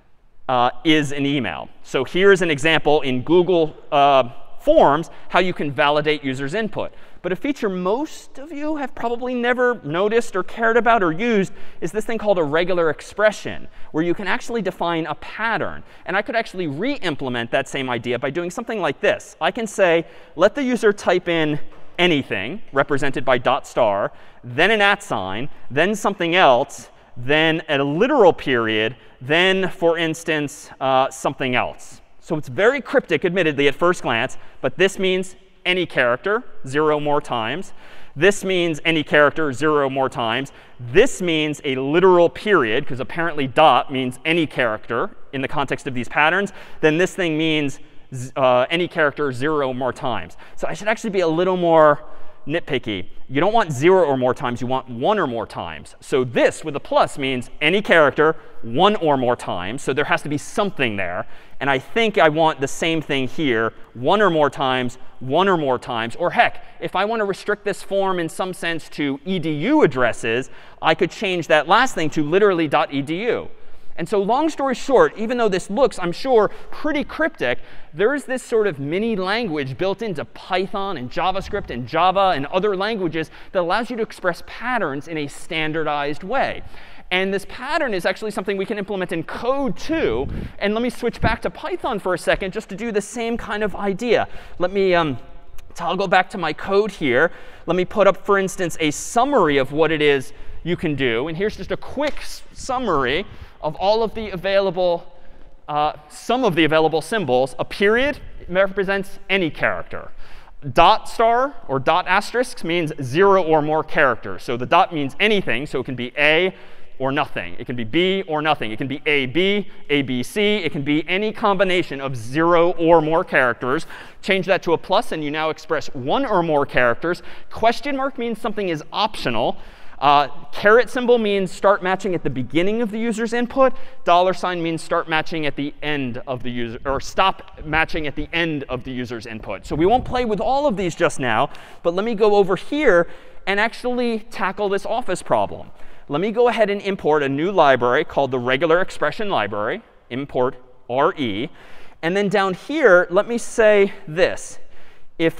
uh, is an email. So here's an example in Google uh, Forms how you can validate users' input. But a feature most of you have probably never noticed or cared about or used is this thing called a regular expression, where you can actually define a pattern. And I could actually re-implement that same idea by doing something like this. I can say, let the user type in anything, represented by dot star, then an at sign, then something else, then a literal period, then, for instance, uh, something else. So it's very cryptic, admittedly, at first glance. But this means any character, zero more times. This means any character, zero more times. This means a literal period, because apparently dot means any character in the context of these patterns. Then this thing means uh, any character, zero more times. So I should actually be a little more nitpicky. You don't want zero or more times. You want one or more times. So this with a plus means any character, one or more times. So there has to be something there. And I think I want the same thing here, one or more times, one or more times. Or heck, if I want to restrict this form in some sense to edu addresses, I could change that last thing to literally .edu. And so long story short, even though this looks, I'm sure, pretty cryptic, there is this sort of mini language built into Python and JavaScript and Java and other languages that allows you to express patterns in a standardized way. And this pattern is actually something we can implement in code too. And let me switch back to Python for a second just to do the same kind of idea. Let me um, toggle back to my code here. Let me put up, for instance, a summary of what it is you can do. And here's just a quick summary of all of the available, uh, some of the available symbols. A period represents any character. Dot star or dot asterisk means zero or more characters. So the dot means anything. So it can be A or nothing. It can be B or nothing. It can be A B, A B C. It can be any combination of zero or more characters. Change that to a plus, and you now express one or more characters. Question mark means something is optional. Uh, caret symbol means start matching at the beginning of the user's input. Dollar sign means start matching at the end of the user, or stop matching at the end of the user's input. So we won't play with all of these just now. But let me go over here and actually tackle this Office problem. Let me go ahead and import a new library called the regular expression library. Import R E. And then down here, let me say this. If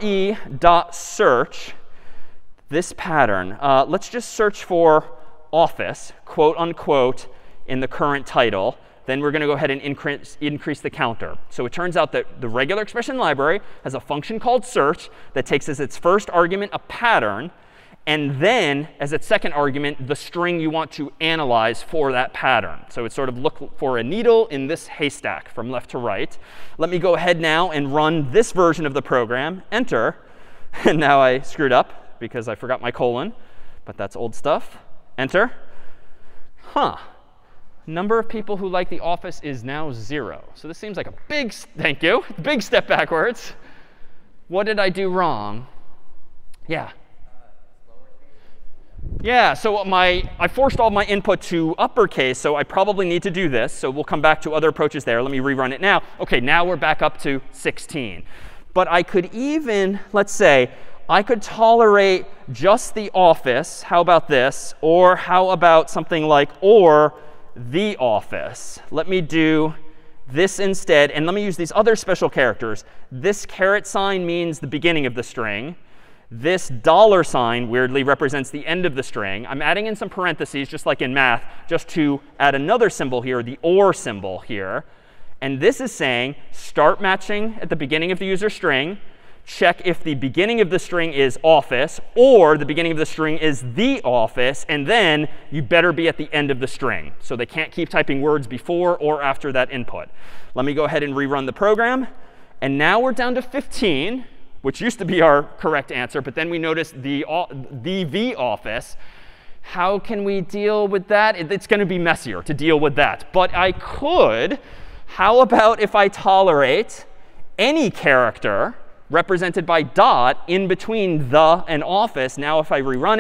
re.search this pattern, uh, let's just search for Office, quote unquote, in the current title. Then we're going to go ahead and increase, increase the counter. So it turns out that the regular expression library has a function called search that takes as its first argument a pattern, and then as its second argument, the string you want to analyze for that pattern. So it's sort of look for a needle in this haystack from left to right. Let me go ahead now and run this version of the program. Enter. And now I screwed up because I forgot my colon, but that's old stuff. Enter. Huh. Number of people who like the Office is now zero. So this seems like a big, thank you, big step backwards. What did I do wrong? Yeah. Yeah, so my, I forced all my input to uppercase, so I probably need to do this. So we'll come back to other approaches there. Let me rerun it now. OK, now we're back up to sixteen. But I could even, let's say, I could tolerate just the Office. How about this? Or how about something like or the Office? Let me do this instead. And let me use these other special characters. This caret sign means the beginning of the string. This dollar sign weirdly represents the end of the string. I'm adding in some parentheses, just like in math, just to add another symbol here, the or symbol here. And this is saying start matching at the beginning of the user string. Check if the beginning of the string is Office or the beginning of the string is the Office. And then you better be at the end of the string. So they can't keep typing words before or after that input. Let me go ahead and rerun the program. And now we're down to fifteen, which used to be our correct answer. But then we noticed the, the V Office. How can we deal with that? It's going to be messier to deal with that. But I could. How about if I tolerate any character represented by dot in between the and Office? Now if I rerun it,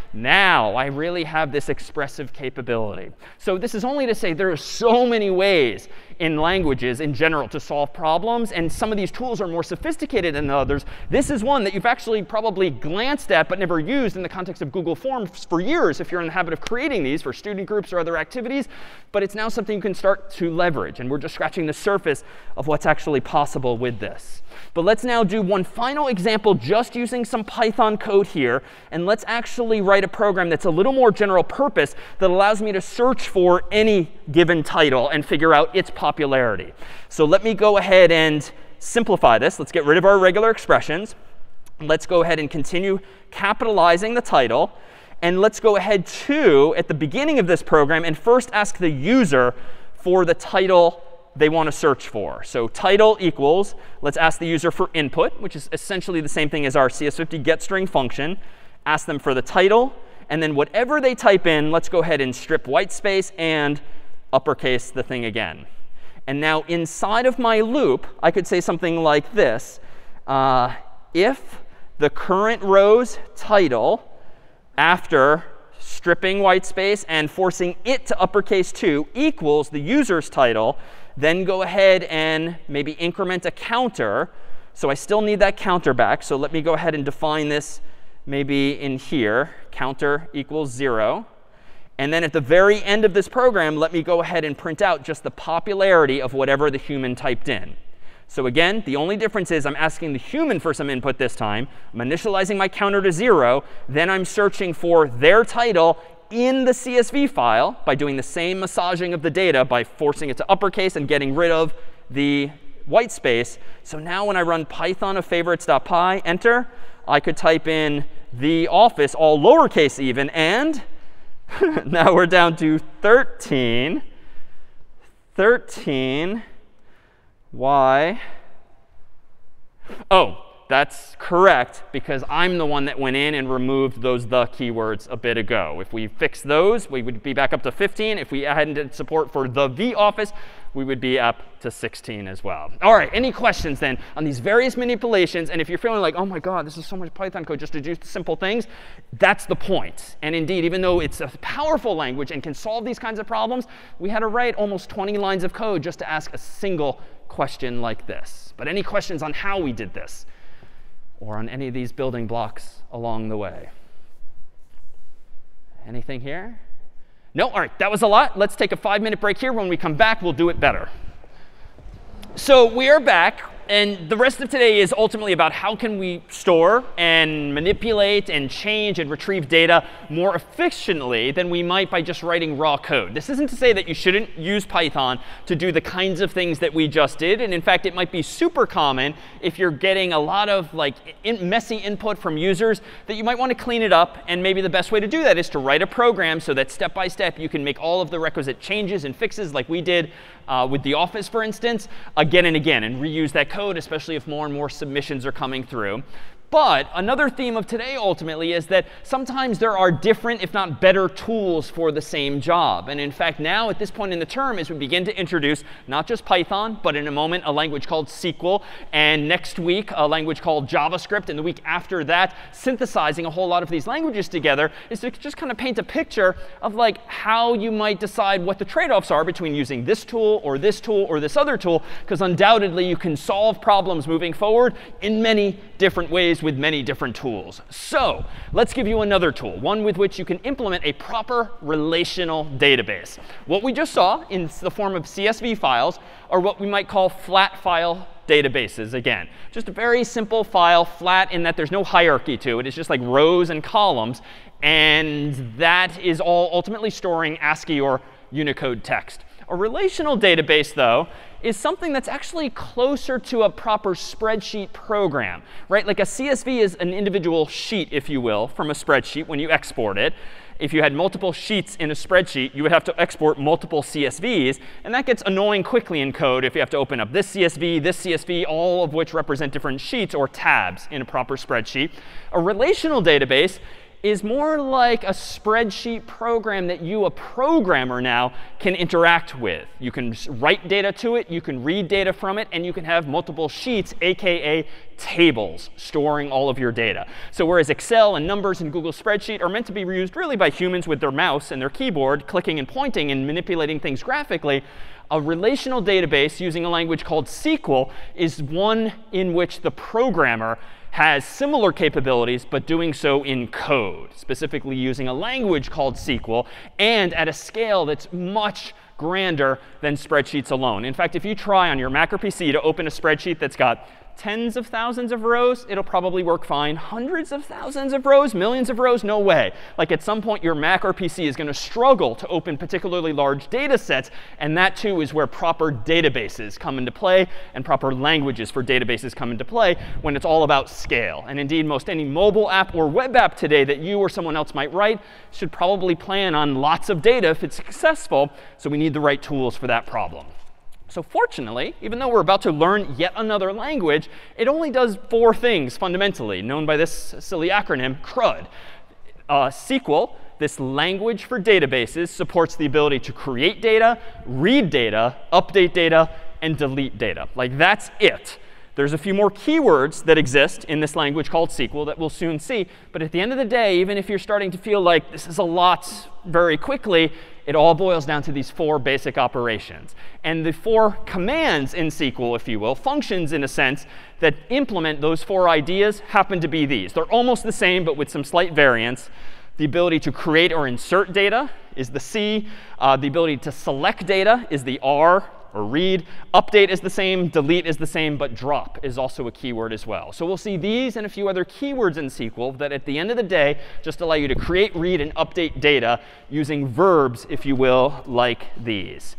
now I really have this expressive capability. So this is only to say there are so many ways in languages in general to solve problems, and some of these tools are more sophisticated than others. This is one that you've actually probably glanced at but never used in the context of Google Forms for years if you're in the habit of creating these for student groups or other activities. But it's now something you can start to leverage, and we're just scratching the surface of what's actually possible with this. But let's now do one final example just using some Python code here, and let's actually write a program that's a little more general purpose that allows me to search for any given title and figure out its popularity. So let me go ahead and simplify this. Let's get rid of our regular expressions. Let's go ahead and continue capitalizing the title. And let's go ahead to, at the beginning of this program, and first ask the user for the title they want to search for. So title equals, let's ask the user for input, which is essentially the same thing as our C S fifty getString function. Ask them for the title. And then whatever they type in, let's go ahead and strip white space and uppercase the thing again. And now inside of my loop, I could say something like this. Uh, if the current row's title, after stripping white space and forcing it to uppercase two, equals the user's title, then go ahead and maybe increment a counter. So I still need that counter back. So let me go ahead and define this maybe in here. Counter equals zero. And then at the very end of this program, let me go ahead and print out just the popularity of whatever the human typed in. So again, the only difference is I'm asking the human for some input this time. I'm initializing my counter to zero. Then I'm searching for their title in the C S V file by doing the same massaging of the data by forcing it to uppercase and getting rid of the white space. So now when I run python of favorites.py, enter, I could type in the office, all lowercase even, and now we're down to thirteen. thirteen. Y. Oh, that's correct, because I'm the one that went in and removed those the keywords a bit ago. If we fix those, we would be back up to fifteen. If we hadn't support for the V office, we would be up to sixteen as well. All right, any questions then on these various manipulations? And if you're feeling like, oh my god, this is so much Python code just to do simple things, that's the point. And indeed, even though it's a powerful language and can solve these kinds of problems, we had to write almost twenty lines of code just to ask a single question like this. But any questions on how we did this, or on any of these building blocks along the way? Anything here? No? All right, that was a lot. Let's take a five minute break here. When we come back, we'll do it better. So we are back. And the rest of today is ultimately about how can we store and manipulate and change and retrieve data more efficiently than we might by just writing raw code. This isn't to say that you shouldn't use Python to do the kinds of things that we just did. And in fact, it might be super common if you're getting a lot of like in messy input from users that you might want to clean it up. And maybe the best way to do that is to write a program so that step by step you can make all of the requisite changes and fixes like we did uh, with the Office, for instance, again and again, and reuse that code, especially if more and more submissions are coming through. But another theme of today ultimately is that sometimes there are different, if not better, tools for the same job. And in fact, now at this point in the term, as we begin to introduce not just Python, but in a moment a language called S Q L, and next week a language called JavaScript, and the week after that, synthesizing a whole lot of these languages together, is to just kind of paint a picture of like how you might decide what the trade-offs are between using this tool or this tool or this other tool, because undoubtedly you can solve problems moving forward in many different ways with many different tools. So let's give you another tool, one with which you can implement a proper relational database. What we just saw in the form of C S V files are what we might call flat file databases again. Just a very simple file, flat in that there's no hierarchy to it. It's just like rows and columns. And that is all ultimately storing ASCII or Unicode text. A relational database, though, is something that's actually closer to a proper spreadsheet program, right? Like a C S V is an individual sheet, if you will, from a spreadsheet when you export it. If you had multiple sheets in a spreadsheet, you would have to export multiple C S Vs. And that gets annoying quickly in code if you have to open up this C S V, this C S V, all of which represent different sheets or tabs in a proper spreadsheet. A relational database is more like a spreadsheet program that you, a programmer now, can interact with. You can write data to it, you can read data from it, and you can have multiple sheets, aka tables, storing all of your data. So whereas Excel and numbers and Google Spreadsheet are meant to be used really by humans with their mouse and their keyboard, clicking and pointing and manipulating things graphically, a relational database using a language called S Q L is one in which the programmer has similar capabilities, but doing so in code, specifically using a language called S Q L, and at a scale that's much grander than spreadsheets alone. In fact, if you try on your Mac or P C to open a spreadsheet that's got tens of thousands of rows, it'll probably work fine. Hundreds of thousands of rows, millions of rows, no way. Like at some point, your Mac or P C is going to struggle to open particularly large data sets. And that, too, is where proper databases come into play and proper languages for databases come into play when it's all about scale. And indeed, most any mobile app or web app today that you or someone else might write should probably plan on lots of data if it's successful. So we need the right tools for that problem. So fortunately, even though we're about to learn yet another language, it only does four things fundamentally, known by this silly acronym, CRUD. Uh, S Q L, this language for databases, supports the ability to create data, read data, update data, and delete data. Like, that's it. There's a few more keywords that exist in this language called S Q L that we'll soon see. But at the end of the day, even if you're starting to feel like this is a lot very quickly, it all boils down to these four basic operations. And the four commands in S Q L, if you will, functions in a sense, that implement those four ideas happen to be these. They're almost the same, but with some slight variance. The ability to create or insert data is the C. Uh, the ability to select data is the R, or read. Update is the same. Delete is the same. But drop is also a keyword as well. So we'll see these and a few other keywords in S Q L that at the end of the day just allow you to create, read, and update data using verbs, if you will, like these.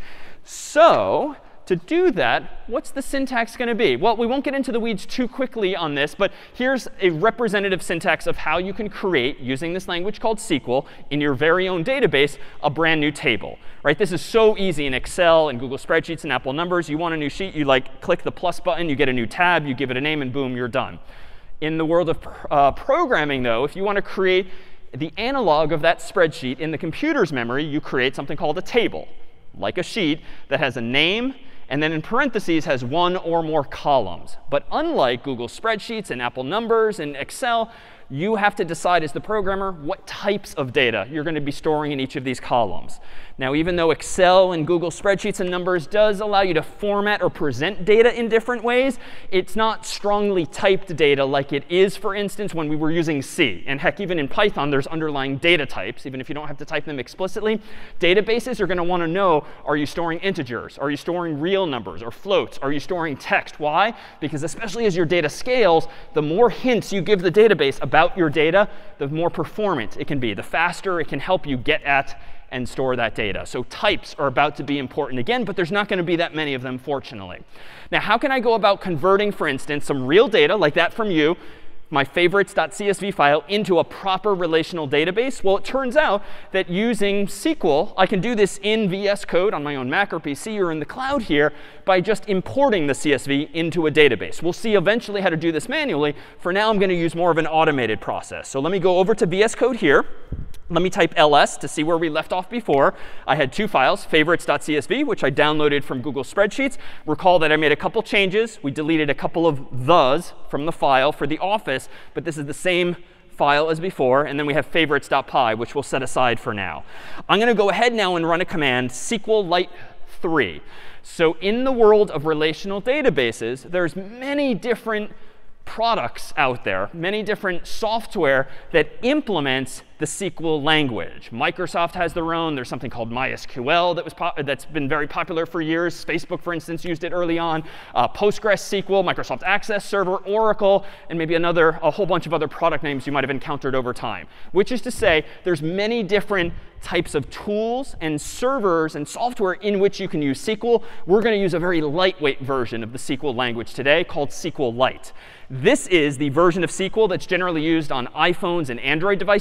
So to do that, what's the syntax going to be? Well, we won't get into the weeds too quickly on this, but here's a representative syntax of how you can create, using this language called S Q L, in your very own database, a brand new table. Right? This is so easy in Excel and Google Spreadsheets and Apple Numbers. You want a new sheet, you like click the plus button, you get a new tab, you give it a name, and boom, you're done. In the world of uh, programming, though, if you want to create the analog of that spreadsheet in the computer's memory, you create something called a table, like a sheet that has a name, and then in parentheses has one or more columns. But unlike Google Spreadsheets and Apple Numbers and Excel, you have to decide as the programmer what types of data you're going to be storing in each of these columns. Now, even though Excel and Google Spreadsheets and Numbers does allow you to format or present data in different ways, it's not strongly typed data like it is, for instance, when we were using C. And heck, even in Python, there's underlying data types, even if you don't have to type them explicitly. Databases are going to want to know, are you storing integers? Are you storing real numbers or floats? Are you storing text? Why? Because especially as your data scales, the more hints you give the database about your data, the more performant it can be, the faster it can help you get at and store that data. So types are about to be important again, but there's not going to be that many of them, fortunately. Now, how can I go about converting, for instance, some real data like that from you, my favorites.csv file, into a proper relational database? Well, it turns out that using S Q L, I can do this in V S Code on my own Mac or P C or in the cloud here by just importing the C S V into a database. We'll see eventually how to do this manually. For now, I'm going to use more of an automated process. So let me go over to V S Code here. Let me type L S to see where we left off before. I had two files, favorites.csv, which I downloaded from Google Spreadsheets. Recall that I made a couple changes. We deleted a couple of thes from the file for the office, but this is the same file as before. And then we have favorites.py, which we'll set aside for now. I'm going to go ahead now and run a command, SQLite three. So in the world of relational databases, there's many different products out there, many different software that implements the S Q L language. Microsoft has their own. There's something called MySQL that was that's been very popular for years. Facebook, for instance, used it early on. Uh, PostgreSQL, Microsoft Access Server, Oracle, and maybe another, a whole bunch of other product names you might have encountered over time. Which is to say, there's many different types of tools and servers and software in which you can use S Q L. We're going to use a very lightweight version of the S Q L language today called SQLite. This is the version of S Q L that's generally used on iPhones and Android devices these days.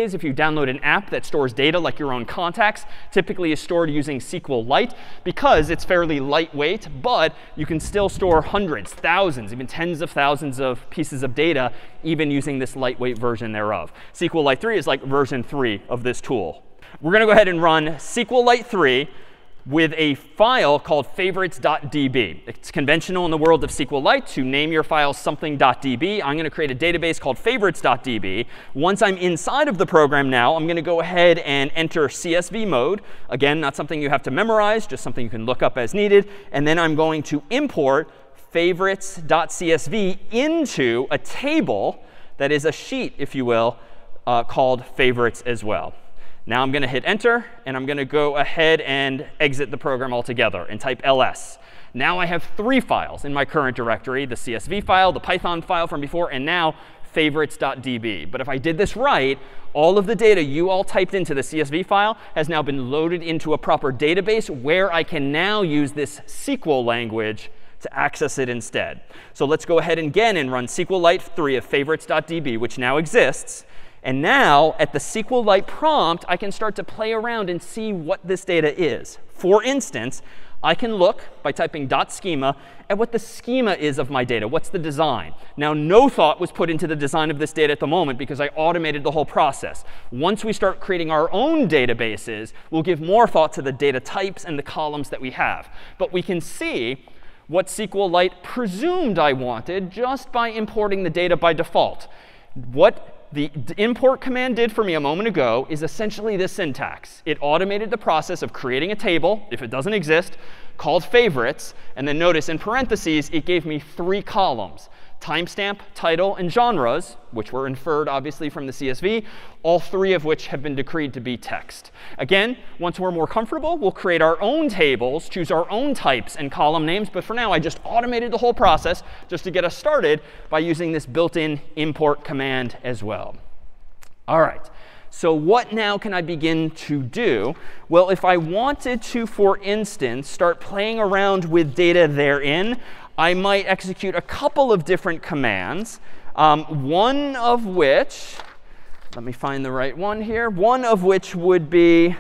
days if you download an app that stores data like your own contacts. Typically is stored using SQLite because it's fairly lightweight, but you can still store hundreds, thousands, even tens of thousands of pieces of data even using this lightweight version thereof. SQLite three is like version three of this tool. We're going to go ahead and run SQLite three with a file called favorites.db. It's conventional in the world of SQLite to name your file something.db. I'm going to create a database called favorites.db. Once I'm inside of the program now, I'm going to go ahead and enter C S V mode. Again, not something you have to memorize, just something you can look up as needed. And then I'm going to import favorites.csv into a table that is a sheet, if you will, uh, called favorites as well. Now I'm going to hit enter, and I'm going to go ahead and exit the program altogether and type L S. Now I have three files in my current directory, the C S V file, the Python file from before, and now favorites.db. But if I did this right, all of the data you all typed into the C S V file has now been loaded into a proper database where I can now use this S Q L language to access it instead. So let's go ahead again and run SQLite three of favorites.db, which now exists. And now, at the SQLite prompt, I can start to play around and see what this data is. For instance, I can look by typing .schema at what the schema is of my data. What's the design? Now, no thought was put into the design of this data at the moment because I automated the whole process. Once we start creating our own databases, we'll give more thought to the data types and the columns that we have. But we can see what SQLite presumed I wanted just by importing the data by default. What the import command did for me a moment ago is essentially this syntax. It automated the process of creating a table, if it doesn't exist, called favorites. And then notice in parentheses, it gave me three columns: timestamp, title, and genres, which were inferred, obviously, from the C S V, all three of which have been decreed to be text. Again, once we're more comfortable, we'll create our own tables, choose our own types and column names. But for now, I just automated the whole process just to get us started by using this built-in import command as well. All right. So what now can I begin to do? Well, if I wanted to, for instance, start playing around with data therein, I might execute a couple of different commands, um, one of which, let me find the right one here, one of which would be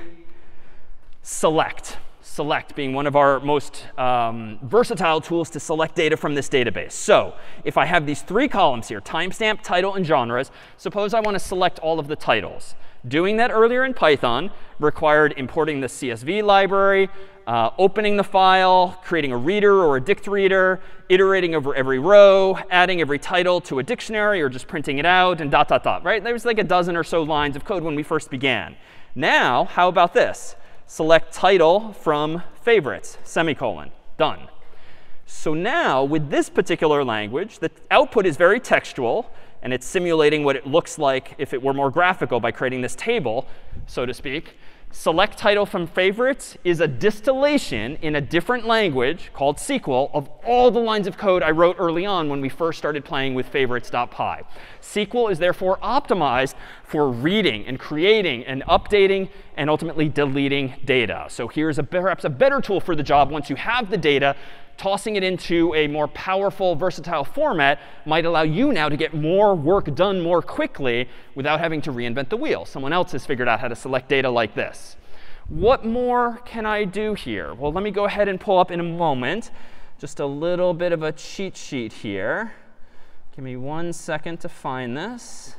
select. Select being one of our most um, versatile tools to select data from this database. So if I have these three columns here, timestamp, title, and genres, suppose I want to select all of the titles. Doing that earlier in Python required importing the C S V library, uh, opening the file, creating a reader or a dict reader, iterating over every row, adding every title to a dictionary, or just printing it out, and dot, dot, dot. Right? There was like a dozen or so lines of code when we first began. Now, how about this? Select title from favorites, semicolon. Done. So now, with this particular language, the output is very textual. And it's simulating what it looks like if it were more graphical by creating this table, so to speak. Select title from favorites is a distillation in a different language called S Q L of all the lines of code I wrote early on when we first started playing with favorites.py. S Q L is therefore optimized for reading and creating and updating and ultimately deleting data. So here's a, perhaps a better tool for the job once you have the data. Tossing it into a more powerful, versatile format might allow you now to get more work done more quickly without having to reinvent the wheel. Someone else has figured out how to select data like this. What more can I do here? Well, let me go ahead and pull up in a moment just a little bit of a cheat sheet here. Give me one second to find this.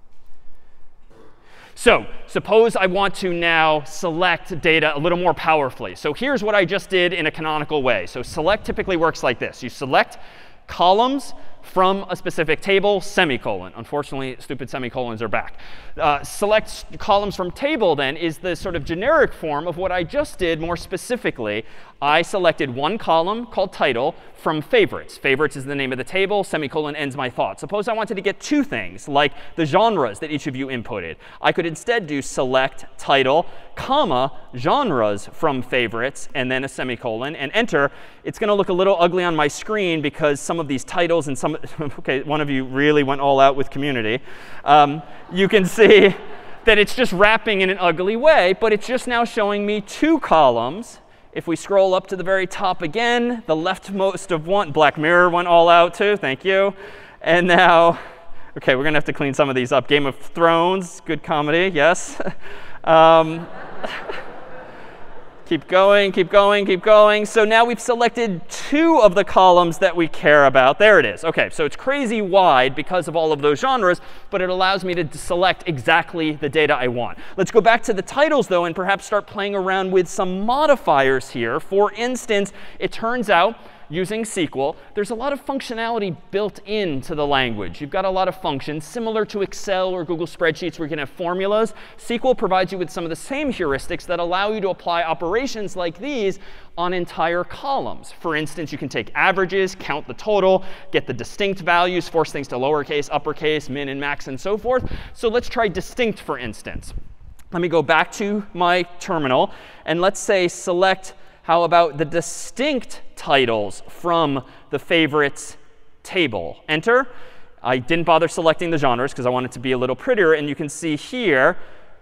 So suppose I want to now select data a little more powerfully. So here's what I just did in a canonical way. So select typically works like this. You select columns from a specific table, semicolon. Unfortunately, stupid semicolons are back. Uh, select columns from table, then, is the sort of generic form of what I just did more specifically. I selected one column called title from favorites. Favorites is the name of the table. Semicolon ends my thought. Suppose I wanted to get two things, like the genres that each of you inputted. I could instead do select title, comma, genres from favorites, and then a semicolon, and enter. It's going to look a little ugly on my screen because some of these titles and some OK, one of you really went all out with community. Um, you can see that it's just wrapping in an ugly way, but it's just now showing me two columns. If we scroll up to the very top again, the leftmost of one, Black Mirror went all out too, thank you. And now OK, we're going to have to clean some of these up. Game of Thrones, good comedy, yes. um, Keep going, keep going, keep going. So now we've selected two of the columns that we care about. There it is. OK, so it's crazy wide because of all of those genres, but it allows me to select exactly the data I want. Let's go back to the titles, though, and perhaps start playing around with some modifiers here. For instance, it turns out, using S Q L, there's a lot of functionality built into the language. You've got a lot of functions, similar to Excel or Google Spreadsheets, where you can have formulas. S Q L provides you with some of the same heuristics that allow you to apply operations like these on entire columns. For instance, you can take averages, count the total, get the distinct values, force things to lowercase, uppercase, min and max, and so forth. So let's try distinct, for instance. Let me go back to my terminal, and let's say select, how about the distinct titles from the favorites table? Enter. I didn't bother selecting the genres because I want it to be a little prettier. And you can see here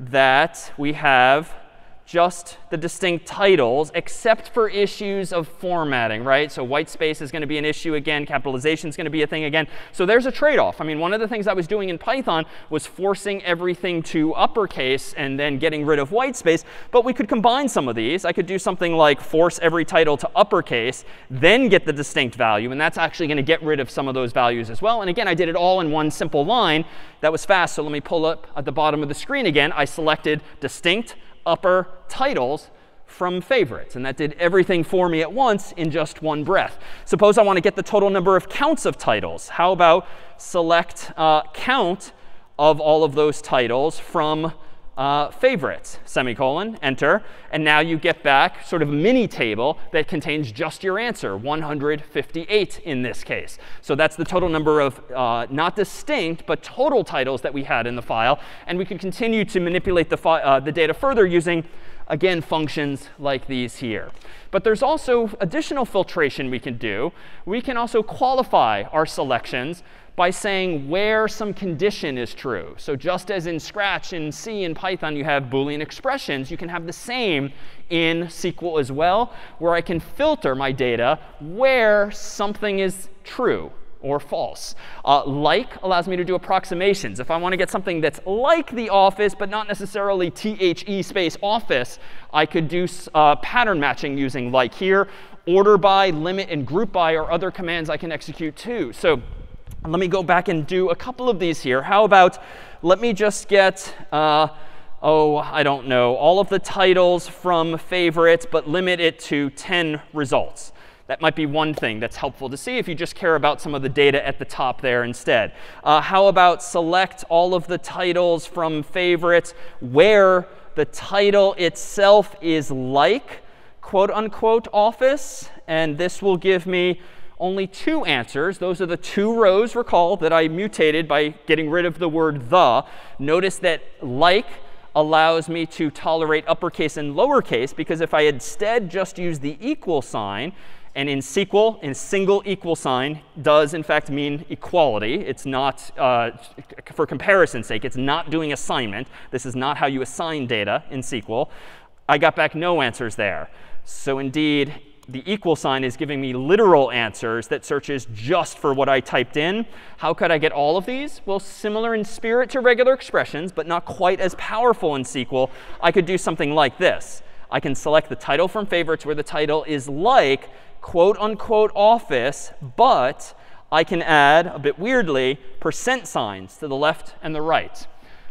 that we have just the distinct titles, except for issues of formatting, right? So white space is going to be an issue again. Capitalization is going to be a thing again. So there's a trade-off. I mean, one of the things I was doing in Python was forcing everything to uppercase and then getting rid of white space. But we could combine some of these. I could do something like force every title to uppercase, then get the distinct value. And that's actually going to get rid of some of those values as well. And again, I did it all in one simple line. That was fast. So let me pull up at the bottom of the screen again. I selected distinct upper titles from favorites. And that did everything for me at once in just one breath. Suppose I want to get the total number of counts of titles. How about select uh, count of all of those titles from uh, favorites, semicolon, enter. And now you get back sort of a mini table that contains just your answer, one hundred fifty-eight in this case. So that's the total number of uh, not distinct, but total titles that we had in the file. And we could continue to manipulate the, uh, the data further using, again, functions like these here. But there's also additional filtration we can do. We can also qualify our selections by saying where some condition is true. So just as in Scratch, in C, and Python, you have Boolean expressions, you can have the same in S Q L as well, where I can filter my data where something is true or false. Uh, like allows me to do approximations. If I want to get something that's like the office, but not necessarily T H E space office, I could do uh, pattern matching using like here. Order by, limit, and group by are other commands I can execute too. So let me go back and do a couple of these here. How about, let me just get, uh, oh, I don't know, all of the titles from favorites, but limit it to ten results. That might be one thing that's helpful to see if you just care about some of the data at the top there instead. Uh, how about select all of the titles from favorites where the title itself is like, quote unquote, office. And this will give me only two answers. Those are the two rows, recall, that I mutated by getting rid of the word the. Notice that like allows me to tolerate uppercase and lowercase, because if I instead just use the equal sign, and in S Q L, in single equal sign does, in fact, mean equality. It's not, uh, for comparison's sake, it's not doing assignment. This is not how you assign data in S Q L. I got back no answers there. So indeed, the equal sign is giving me literal answers that searches just for what I typed in. How could I get all of these? Well, similar in spirit to regular expressions, but not quite as powerful in S Q L. I could do something like this. I can select the title from favorites where the title is like, quote unquote, office, but I can add, a bit weirdly, percent signs to the left and the right.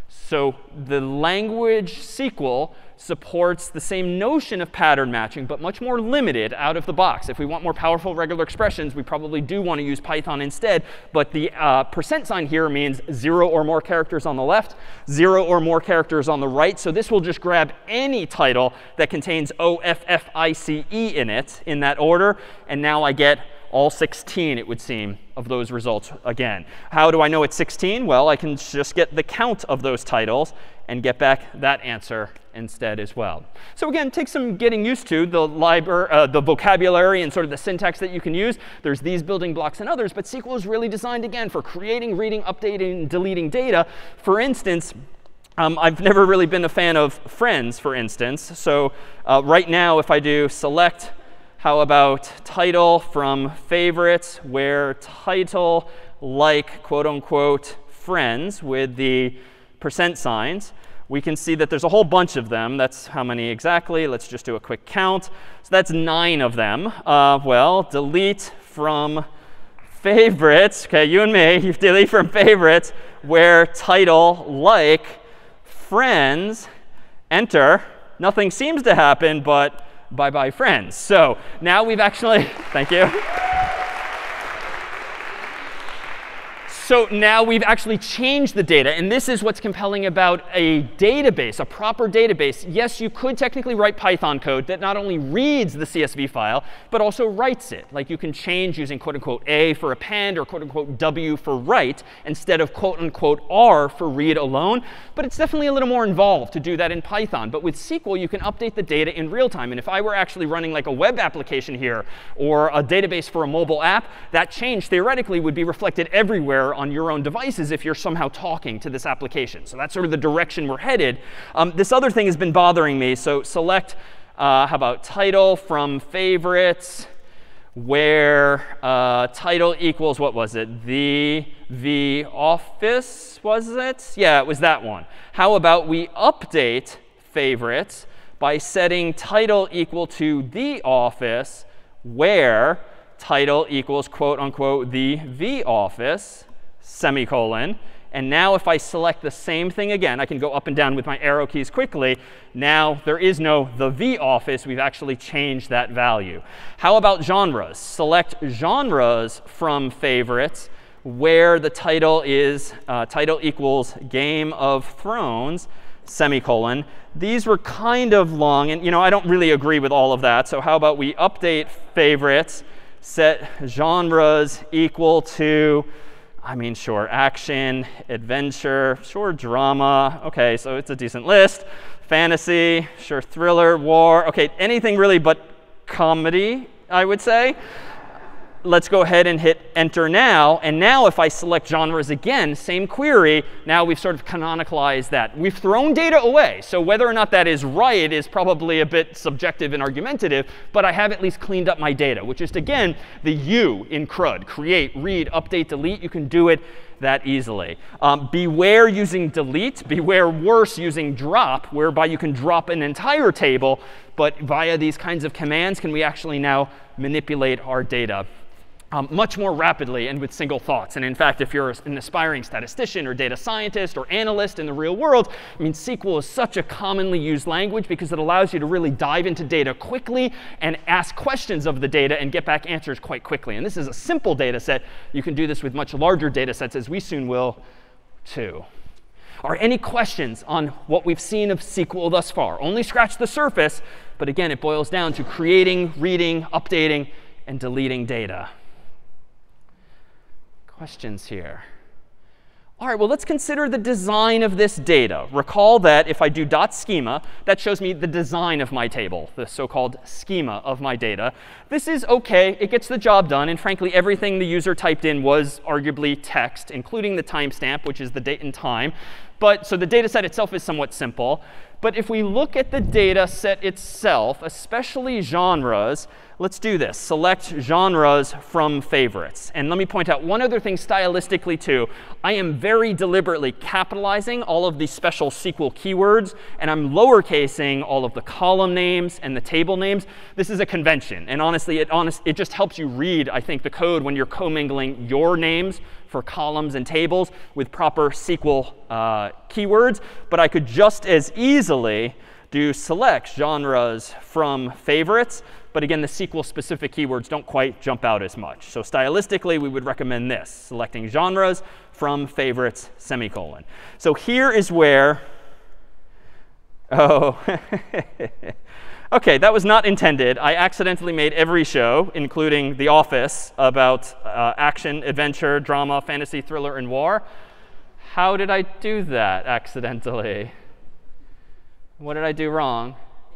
So the language S Q L supports the same notion of pattern matching, but much more limited out of the box. If we want more powerful regular expressions, we probably do want to use Python instead. But the uh, percent sign here means zero or more characters on the left, zero or more characters on the right. So this will just grab any title that contains O F F I C E in it in that order. And now I get all sixteen, it would seem, of those results again. How do I know it's sixteen? Well, I can just get the count of those titles and get back that answer instead as well. So again, take some getting used to the library, uh, the vocabulary and sort of the syntax that you can use. There's these building blocks and others, but S Q L is really designed, again, for creating, reading, updating, and deleting data. For instance, um, I've never really been a fan of friends, for instance. So uh, right now, if I do select, how about title from favorites, where title like, quote unquote, friends with the percent signs, we can see that there's a whole bunch of them. That's how many exactly? Let's just do a quick count. So that's nine of them. Uh, well, delete from favorites. OK, you and me, you delete from favorites where title like friends, enter. Nothing seems to happen, but bye-bye friends. So now we've actually, thank you. So now we've actually changed the data. And this is what's compelling about a database, a proper database. Yes, you could technically write Python code that not only reads the C S V file, but also writes it. Like you can change using quote unquote A for append or quote unquote W for write instead of quote unquote R for read alone. But it's definitely a little more involved to do that in Python. But with S Q L, you can update the data in real time. And if I were actually running like a web application here or a database for a mobile app, that change theoretically would be reflected everywhere on your own devices if you're somehow talking to this application. So that's sort of the direction we're headed. Um, this other thing has been bothering me. So select, uh, how about title from favorites, where uh, title equals, what was it? The, the office, was it? Yeah, it was that one. How about we update favorites by setting title equal to the office, where title equals, quote unquote, the the office, semicolon. And now if I select the same thing again, I can go up and down with my arrow keys quickly. Now there is no the the office. We've actually changed that value. How about genres? Select genres from favorites where the title is uh, title equals Game of Thrones, semicolon. These were kind of long. And you know, I don't really agree with all of that. So how about we update favorites, set genres equal to, I mean, sure, action, adventure, sure, drama. OK, so it's a decent list. Fantasy, sure, thriller, war. OK, anything really but comedy, I would say. Let's go ahead and hit enter now. And now if I select genres again, same query, now we've sort of canonicalized that. We've thrown data away. So whether or not that is right is probably a bit subjective and argumentative. But I have at least cleaned up my data, which is, again, the U in CRUD. Create, read, update, delete. You can do it that easily. Um, beware using delete. Beware worse using drop, whereby you can drop an entire table. But via these kinds of commands, can we actually now manipulate our data Um, much more rapidly and with single thoughts. And in fact, if you're an aspiring statistician or data scientist or analyst in the real world, I mean, S Q L is such a commonly used language because it allows you to really dive into data quickly and ask questions of the data and get back answers quite quickly. And this is a simple data set. You can do this with much larger data sets, as we soon will too. Are any questions on what we've seen of S Q L thus far? Only scratch the surface. But again, it boils down to creating, reading, updating, and deleting data. Questions here? All right, well, let's consider the design of this data. Recall that if I do dot schema, that shows me the design of my table, the so-called schema of my data. This is OK. It gets the job done. And frankly, everything the user typed in was arguably text, including the timestamp, which is the date and time. But so the data set itself is somewhat simple. But if we look at the data set itself, especially genres, let's do this. Select genres from favorites. And let me point out one other thing stylistically, too. I am very deliberately capitalizing all of these special S Q L keywords. And I'm lowercasing all of the column names and the table names. This is a convention. And honestly, it, honest, it just helps you read, I think, the code when you're commingling your names for columns and tables with proper S Q L uh, keywords. But I could just as easily do select genres from favorites. But again, the S Q L-specific keywords don't quite jump out as much. So stylistically, we would recommend this, selecting genres from favorites, semicolon. So here is where, oh, OK, that was not intended. I accidentally made every show, including The Office, about uh, action, adventure, drama, fantasy, thriller, and war. How did I do that accidentally? What did I do wrong?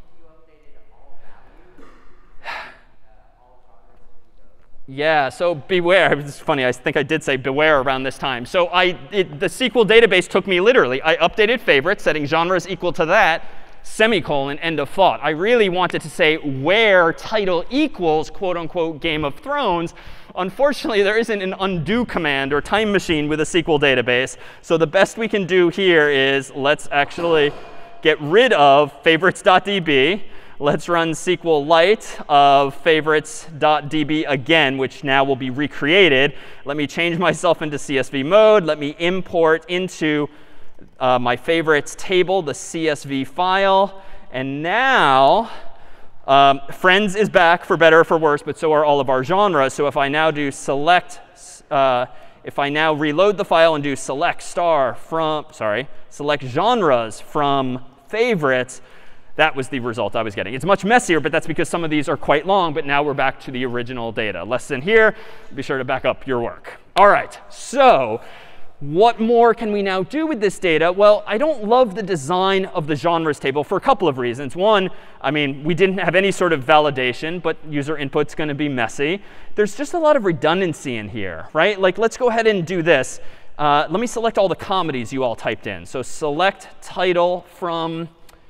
Yeah, so beware. It's funny, I think I did say beware around this time. So I, it, the S Q L database took me literally. I updated favorites, setting genres equal to that. semicolon, end of thought. I really wanted to say where title equals quote unquote Game of Thrones. Unfortunately, there isn't an undo command or time machine with a S Q L database. So the best we can do here is let's actually get rid of favorites.db. Let's run S Q L Lite of favorites.db again, which now will be recreated. Let me change myself into C S V mode. Let me import into uh, my favorites table the C S V file. And now um, Friends is back for better or for worse, but so are all of our genres. So if I now do select, uh, if I now reload the file and do select star from, sorry, select genres from favorites, that was the result I was getting. It's much messier, but that's because some of these are quite long. But now we're back to the original data. Lesson here. Be sure to back up your work. All right. So what more can we now do with this data? Well, I don't love the design of the genres table for a couple of reasons. One, I mean, we didn't have any sort of validation, but user input's going to be messy. There's just a lot of redundancy in here, right? Like, let's go ahead and do this. Uh, let me select all the comedies you all typed in. So select title from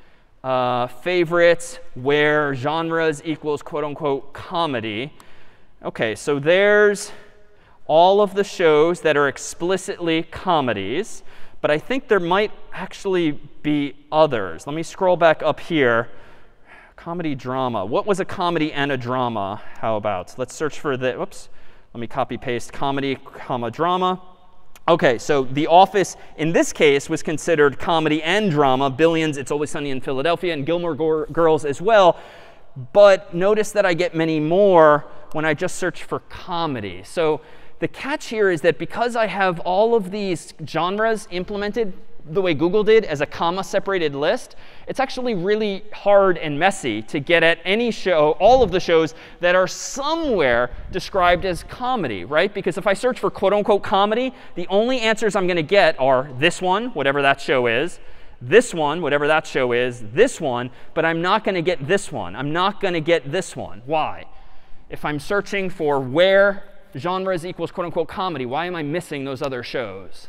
Uh, favorites where genres equals quote unquote comedy. OK, so there's all of the shows that are explicitly comedies. But I think there might actually be others. Let me scroll back up here. Comedy drama. What was a comedy and a drama? How about? Let's search for the, whoops. Let me copy paste comedy, comma, drama. OK, so The Office, in this case, was considered comedy and drama. Billions, It's Always Sunny in Philadelphia, and Gilmore Girls as well. But notice that I get many more when I just search for comedy. So the catch here is that because I have all of these genres implemented the way Google did as a comma-separated list, it's actually really hard and messy to get at any show, all of the shows that are somewhere described as comedy, right? Because if I search for quote-unquote comedy, the only answers I'm going to get are this one, whatever that show is, this one, whatever that show is, this one, but I'm not going to get this one. I'm not going to get this one. Why? If I'm searching for where genres equals quote-unquote comedy, why am I missing those other shows?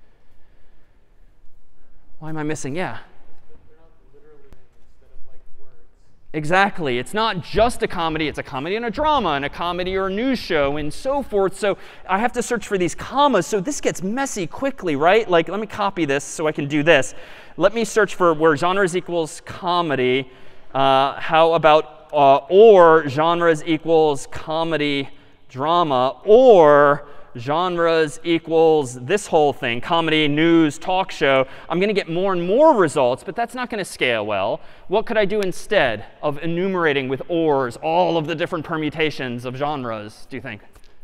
Why am I missing? Yeah. Exactly. It's not just a comedy. It's a comedy and a drama and a comedy or a news show and so forth. So I have to search for these commas. So this gets messy quickly, right? Like, let me copy this so I can do this. Let me search for where genres equals comedy. Uh, how about uh, or genres equals comedy drama, or genres equals this whole thing, comedy, news, talk show. I'm going to get more and more results, but that's not going to scale well. What could I do instead of enumerating with ors all of the different permutations of genres, do you think?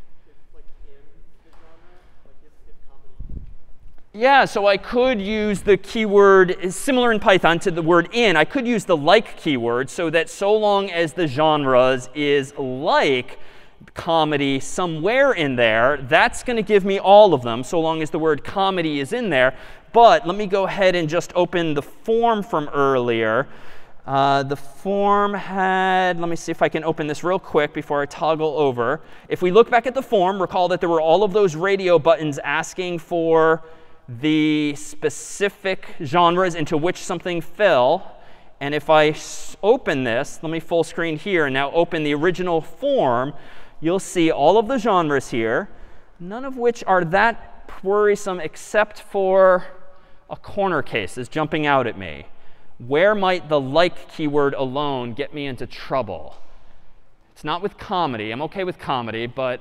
Yeah, so I could use the keyword, similar in Python to the word in. I could use the like keyword so that so long as the genres is like comedy somewhere in there, that's going to give me all of them, so long as the word comedy is in there. But let me go ahead and just open the form from earlier. Uh, the form had, let me see if I can open this real quick before I toggle over. If we look back at the form, recall that there were all of those radio buttons asking for the specific genres into which something fell. And if I open this, let me full screen here and now open the original form, you'll see all of the genres here, none of which are that worrisome except for a corner case is jumping out at me. Where might the like keyword alone get me into trouble? It's not with comedy. I'm OK with comedy, but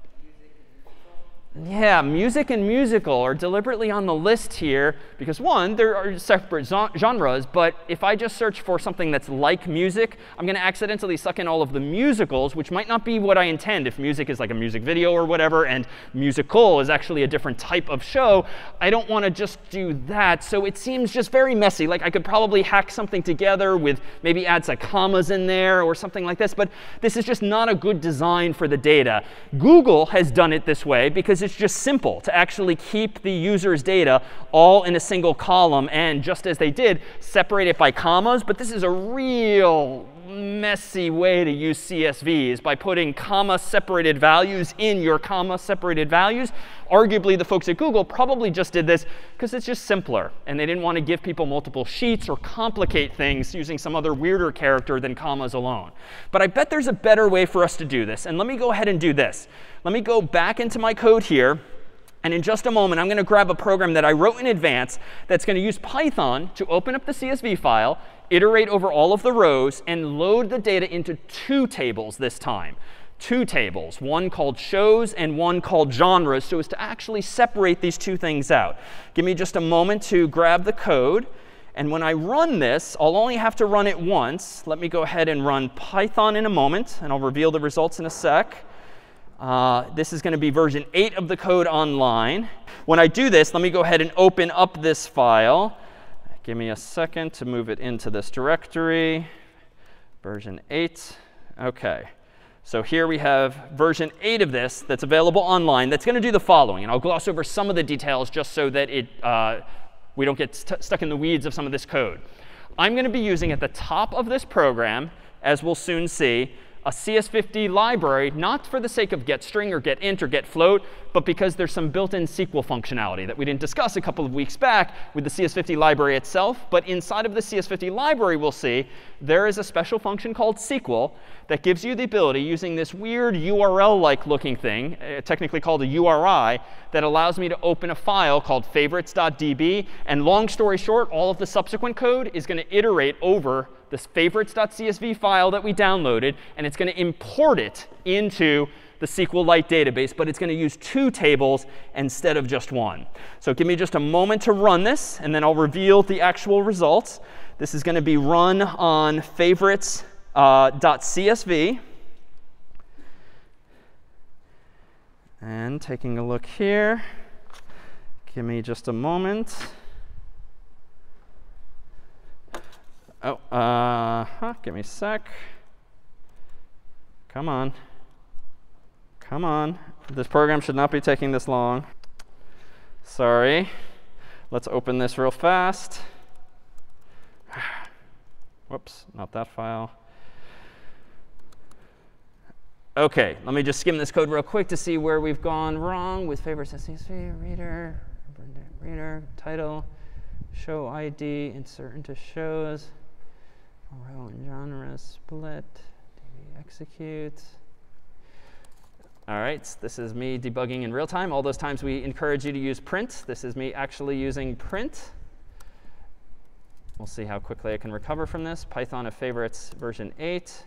yeah, music and musical are deliberately on the list here because, one, there are separate genres. But if I just search for something that's like music, I'm going to accidentally suck in all of the musicals, which might not be what I intend. If music is like a music video or whatever, and musical is actually a different type of show, I don't want to just do that. So it seems just very messy. Like I could probably hack something together with maybe add some commas in there or something like this. But this is just not a good design for the data. Google has done it this way because it's just simple to actually keep the user's data all in a single column and, just as they did, separate it by commas. But this is a real messy way to use C S V is by putting comma-separated values in your comma-separated values. Arguably, the folks at Google probably just did this because it's just simpler. And they didn't want to give people multiple sheets or complicate things using some other weirder character than commas alone. But I bet there's a better way for us to do this. And let me go ahead and do this. Let me go back into my code here. And in just a moment, I'm going to grab a program that I wrote in advance that's going to use Python to open up the C S V file, iterate over all of the rows, and load the data into two tables this time. Two tables, one called shows and one called genres, so as to actually separate these two things out. Give me just a moment to grab the code. And when I run this, I'll only have to run it once. Let me go ahead and run Python in a moment, and I'll reveal the results in a sec. Uh, this is going to be version eight of the code online. When I do this, let me go ahead and open up this file. Give me a second to move it into this directory. Version eight. OK. So here we have version eight of this that's available online that's going to do the following. And I'll gloss over some of the details just so that it, uh, we don't get st stuck in the weeds of some of this code. I'm going to be using at the top of this program, as we'll soon see, a C S fifty library, not for the sake of getString or getInt or getFloat, but because there's some built-in S Q L functionality that we didn't discuss a couple of weeks back with the C S fifty library itself. But inside of the C S fifty library, we'll see, there is a special function called S Q L that gives you the ability, using this weird U R L-like looking thing, uh, technically called a U R I, that allows me to open a file called favorites.db. And long story short, all of the subsequent code is going to iterate over this favorites.csv file that we downloaded, and it's going to import it into the SQLite database, but it's going to use two tables instead of just one. So give me just a moment to run this, and then I'll reveal the actual results. This is going to be run on favorites.csv. Uh, and taking a look here, give me just a moment. Oh, uh, huh, give me a sec. Come on. Come on. This program should not be taking this long. Sorry. Let's open this real fast. Whoops, not that file. OK, let me just skim this code real quick to see where we've gone wrong with favorites.csv, reader, reader, title, show I D, insert into shows. Row and genre split, db execute. All right, so this is me debugging in real time. All those times we encourage you to use print. This is me actually using print. We'll see how quickly I can recover from this. Python of favorites version eight.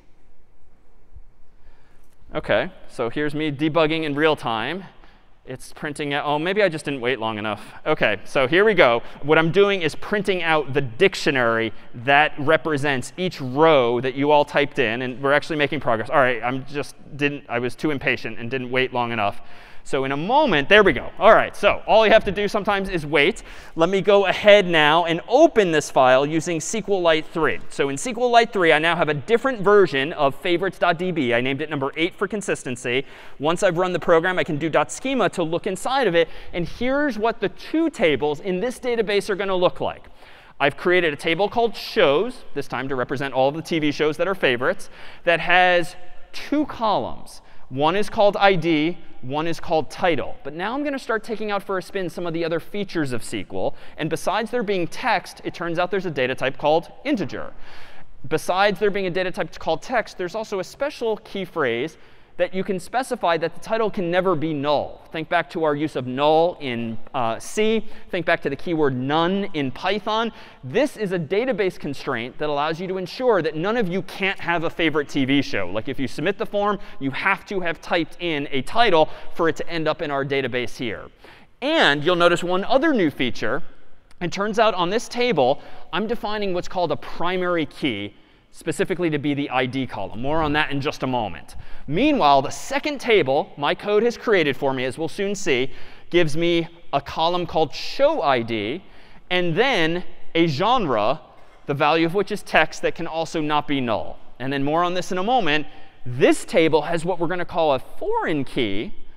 OK, so here's me debugging in real time. It's printing out. Oh, maybe I just didn't wait long enough. OK, so here we go. What I'm doing is printing out the dictionary that represents each row that you all typed in. And we're actually making progress. All right, I'm just didn't. I was too impatient and didn't wait long enough. So in a moment, there we go. All right, so all you have to do sometimes is wait. Let me go ahead now and open this file using SQLite three. So in SQLite three, I now have a different version of favorites.db. I named it number eight for consistency. Once I've run the program, I can do .schema to look inside of it. And here's what the two tables in this database are going to look like. I've created a table called shows, this time to represent all of the T V shows that are favorites, that has two columns. One is called I D, one is called title. But now I'm going to start taking out for a spin some of the other features of S Q L. And besides there being text, it turns out there's a data type called integer. Besides there being a data type called text, there's also a special key phrase that you can specify that the title can never be null. Think back to our use of null in uh, C. Think back to the keyword none in Python. This is a database constraint that allows you to ensure that none of you can't have a favorite T V show. Like if you submit the form, you have to have typed in a title for it to end up in our database here. And you'll notice one other new feature. It turns out on this table, I'm defining what's called a primary key, specifically to be the I D column. More on that in just a moment. Meanwhile, the second table my code has created for me, as we'll soon see, gives me a column called show I D, and then a genre, the value of which is text, that can also not be null. And then more on this in a moment. This table has what we're going to call a foreign key,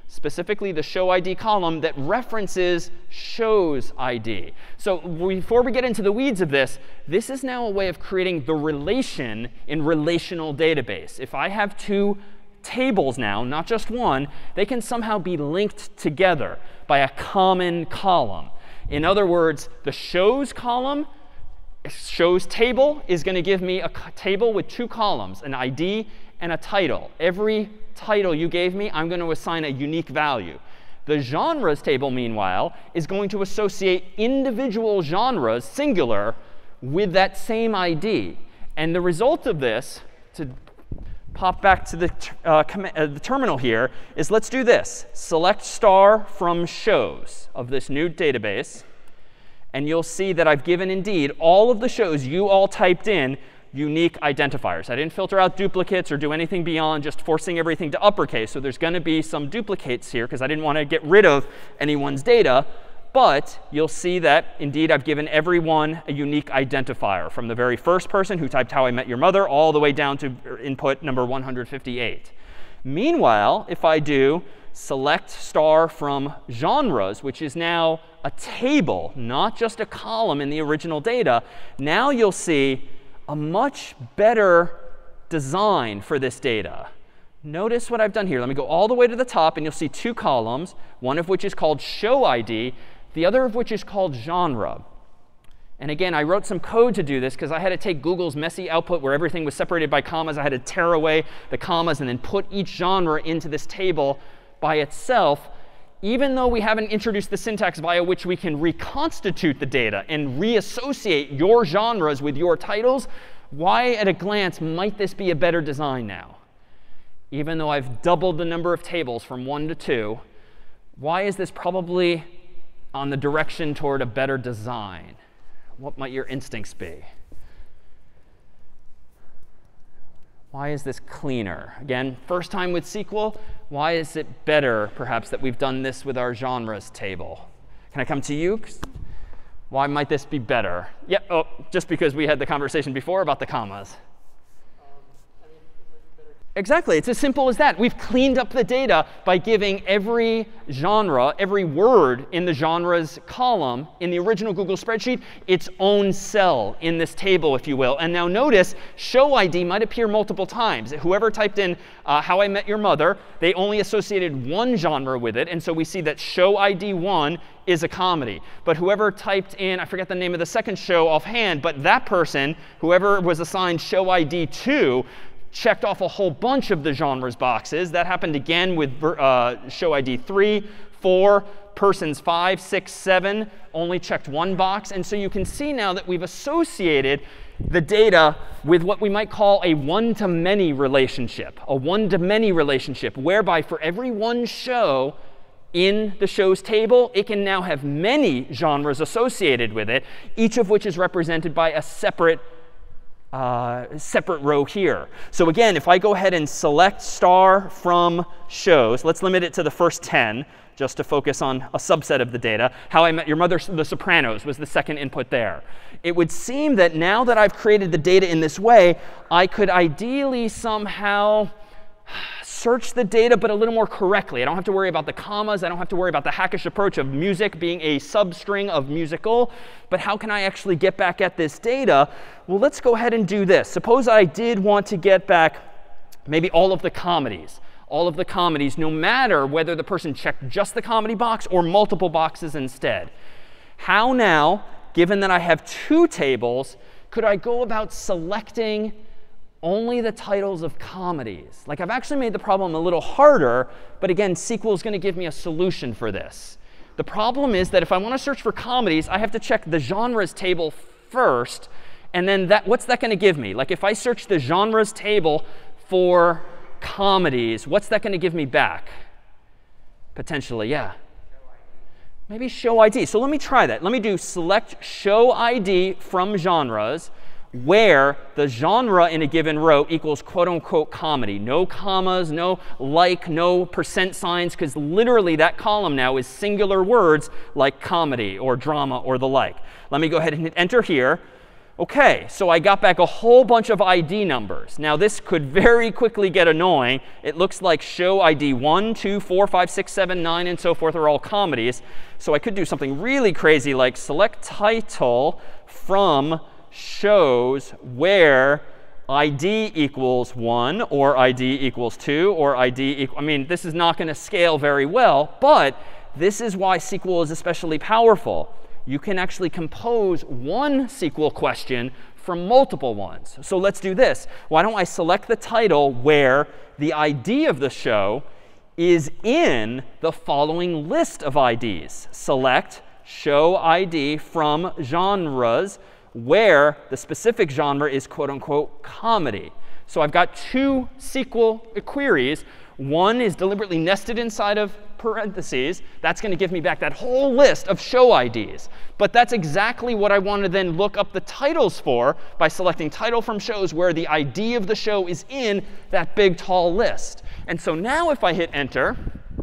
specifically the show I D column that references shows I D. So before we get into the weeds of this, this is now a way of creating the relation in relational database. If I have two tables now, not just one, they can somehow be linked together by a common column. In other words, the shows column, shows table, is going to give me a table with two columns, an I D and a title. Every title you gave me, I'm going to assign a unique value. The genres table, meanwhile, is going to associate individual genres, singular, with that same I D. And the result of this, to pop back to the, uh, uh, the terminal here, is let's do this. Select star from shows of this new database. And you'll see that I've given, indeed, all of the shows you all typed in unique identifiers. I didn't filter out duplicates or do anything beyond just forcing everything to uppercase. So there's going to be some duplicates here because I didn't want to get rid of anyone's data. But you'll see that, indeed, I've given everyone a unique identifier, from the very first person who typed How I Met Your Mother all the way down to input number one hundred fifty-eight. Meanwhile, if I do select star from genres, which is now a table, not just a column in the original data, now you'll see a much better design for this data. Notice what I've done here. Let me go all the way to the top, and you'll see two columns, one of which is called show I D, the other of which is called genre. And again, I wrote some code to do this because I had to take Google's messy output where everything was separated by commas. I had to tear away the commas and then put each genre into this table by itself. Even though we haven't introduced the syntax via which we can reconstitute the data and reassociate your genres with your titles, why at a glance might this be a better design now? Even though I've doubled the number of tables from one to two, why is this probably on the direction toward a better design? What might your instincts be? Why is this cleaner? Again, first time with S Q L. Why is it better, perhaps, that we've done this with our genres table? Can I come to you? Why might this be better? Yeah, oh, just because we had the conversation before about the commas. Exactly. It's as simple as that. We've cleaned up the data by giving every genre, every word in the genres column in the original Google spreadsheet its own cell in this table, if you will. And now notice, show I D might appear multiple times. Whoever typed in uh, How I Met Your Mother, they only associated one genre with it. And so we see that show I D one is a comedy. But whoever typed in, I forget the name of the second show offhand, but that person, whoever was assigned show I D two, checked off a whole bunch of the genres boxes. That happened again with uh, show I D three, four, persons five, six, seven, only checked one box. And so you can see now that we've associated the data with what we might call a one-to-many relationship, a one-to-many relationship, whereby for every one show in the shows table, it can now have many genres associated with it, each of which is represented by a separate Uh, separate row here. So again, if I go ahead and select star from shows, let's limit it to the first ten, just to focus on a subset of the data. How I Met Your Mother, The Sopranos was the second input there. It would seem that now that I've created the data in this way, I could ideally somehow search the data, but a little more correctly. I don't have to worry about the commas. I don't have to worry about the hackish approach of music being a substring of musical. But how can I actually get back at this data? Well, let's go ahead and do this. Suppose I did want to get back maybe all of the comedies. All of the comedies, no matter whether the person checked just the comedy box or multiple boxes instead. How now, given that I have two tables, could I go about selecting only the titles of comedies? Like, I've actually made the problem a little harder, but again, S Q L is going to give me a solution for this. The problem is that if I want to search for comedies, I have to check the genres table first, and then that, what's that going to give me? Like, if I search the genres table for comedies, what's that going to give me back? Potentially, yeah. Maybe show I D. So let me try that. Let me do select show I D from genres, where the genre in a given row equals quote unquote comedy. No commas, no like, no percent signs, because literally that column now is singular words like comedy or drama or the like. Let me go ahead and hit enter here. OK, so I got back a whole bunch of I D numbers. Now, this could very quickly get annoying. It looks like show I D one, two, four, five, six, seven, nine, and so forth are all comedies. So I could do something really crazy like select title from shows where I D equals one, or I D equals two, or I D equals, I mean, this is not going to scale very well. But this is why S Q L is especially powerful. You can actually compose one S Q L question from multiple ones. So let's do this. Why don't I select the title where the I D of the show is in the following list of I Ds. Select show I D from genres where the specific genre is quote unquote comedy. So I've got two S Q L queries. One is deliberately nested inside of parentheses. That's going to give me back that whole list of show I Ds. But that's exactly what I want to then look up the titles for by selecting title from shows where the I D of the show is in that big, tall list. And so now if I hit Enter,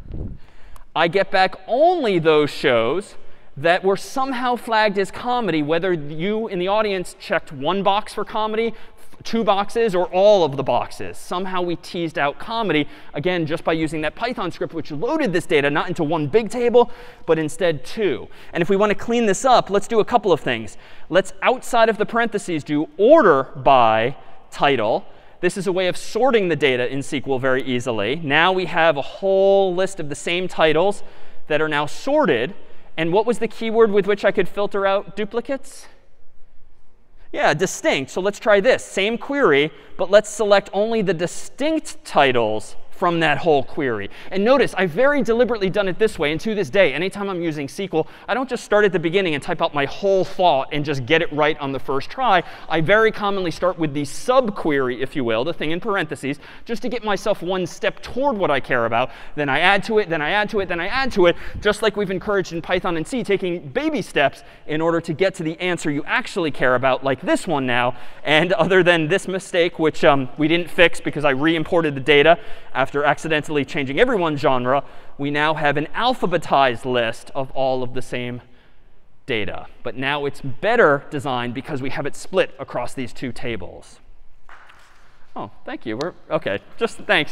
I get back only those shows that were somehow flagged as comedy, whether you in the audience checked one box for comedy, two boxes, or all of the boxes. Somehow we teased out comedy, again, just by using that Python script, which loaded this data not into one big table, but instead two. And if we want to clean this up, let's do a couple of things. Let's, outside of the parentheses, do order by title. This is a way of sorting the data in S Q L very easily. Now we have a whole list of the same titles that are now sorted. And what was the keyword with which I could filter out duplicates? Yeah, distinct. So let's try this. Same query, but let's select only the distinct titles from that whole query. And notice, I've very deliberately done it this way. And to this day, anytime I'm using S Q L, I don't just start at the beginning and type out my whole thought and just get it right on the first try. I very commonly start with the subquery, if you will, the thing in parentheses, just to get myself one step toward what I care about. Then I add to it, then I add to it, then I add to it, just like we've encouraged in Python and C, taking baby steps in order to get to the answer you actually care about, like this one now. And other than this mistake, which um, we didn't fix because I re-imported the data after accidentally changing everyone's genre, we now have an alphabetized list of all of the same data. But now it's better designed because we have it split across these two tables. Oh, thank you. We're, OK, just thanks.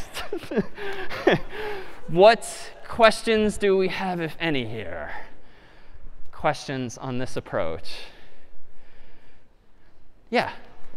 What questions do we have, if any, here? Questions on this approach? Yeah.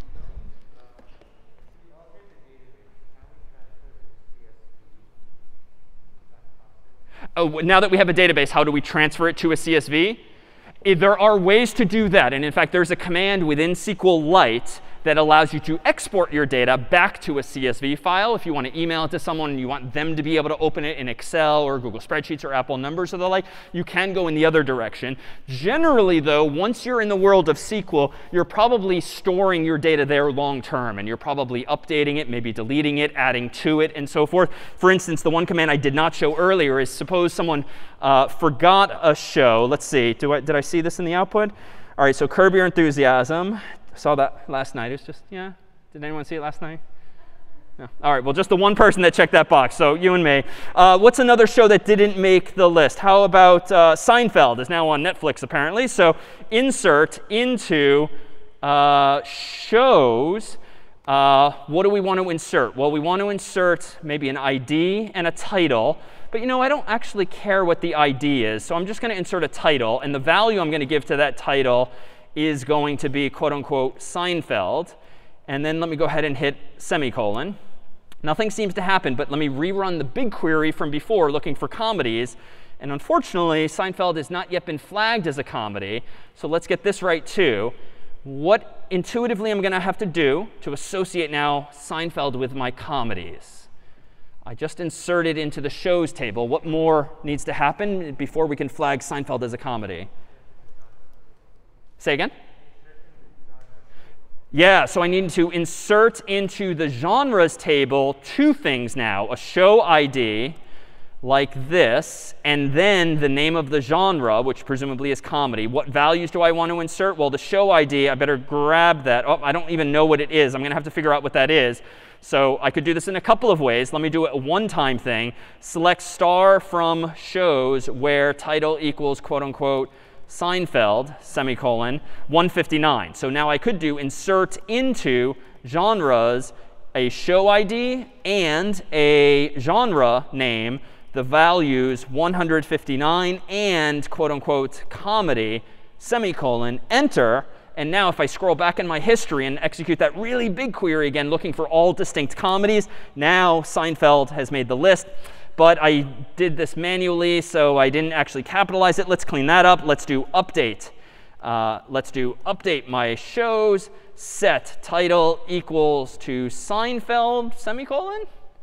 Oh, now that we have a database, how do we transfer it to a C S V? There are ways to do that. And in fact, there's a command within SQLite that allows you to export your data back to a C S V file. If you want to email it to someone and you want them to be able to open it in Excel or Google Spreadsheets or Apple Numbers or the like, you can go in the other direction. Generally, though, once you're in the world of S Q L, you're probably storing your data there long term. And you're probably updating it, maybe deleting it, adding to it, and so forth. For instance, the one command I did not show earlier is suppose someone uh, forgot a show. Let's see. Do I, did I see this in the output? All right, so Curb Your Enthusiasm. Saw that last night. It was just, yeah. Did anyone see it last night? No. All right, well, just the one person that checked that box, so you and me. Uh, what's another show that didn't make the list? How about uh, Seinfeld is now on Netflix, apparently. So insert into uh, shows. Uh, what do we want to insert? Well, we want to insert maybe an I D and a title. But you know, I don't actually care what the I D is. So I'm just going to insert a title. And the value I'm going to give to that title is going to be, quote unquote, Seinfeld. And then let me go ahead and hit semicolon. Nothing seems to happen, but let me rerun the big query from before looking for comedies. And unfortunately, Seinfeld has not yet been flagged as a comedy. So let's get this right, too. What intuitively I'm going to have to do to associate now Seinfeld with my comedies? I just inserted into the shows table. What more needs to happen before we can flag Seinfeld as a comedy? Say again? Yeah, so I need to insert into the genres table two things now, a show I D like this, and then the name of the genre, which presumably is comedy. What values do I want to insert? Well, the show I D, I better grab that. Oh, I don't even know what it is. I'm going to have to figure out what that is. So I could do this in a couple of ways. Let me do a one-time thing. Select star from shows where title equals, quote unquote, Seinfeld, semicolon, one fifty-nine. So now I could do insert into genres a show I D and a genre name, the values one fifty-nine and quote unquote comedy, semicolon, enter. And now if I scroll back in my history and execute that really big query again, looking for all distinct comedies, now Seinfeld has made the list. But I did this manually, so I didn't actually capitalize it. Let's clean that up. Let's do update. Uh, let's do update my shows, set title equals to Seinfeld, semicolon?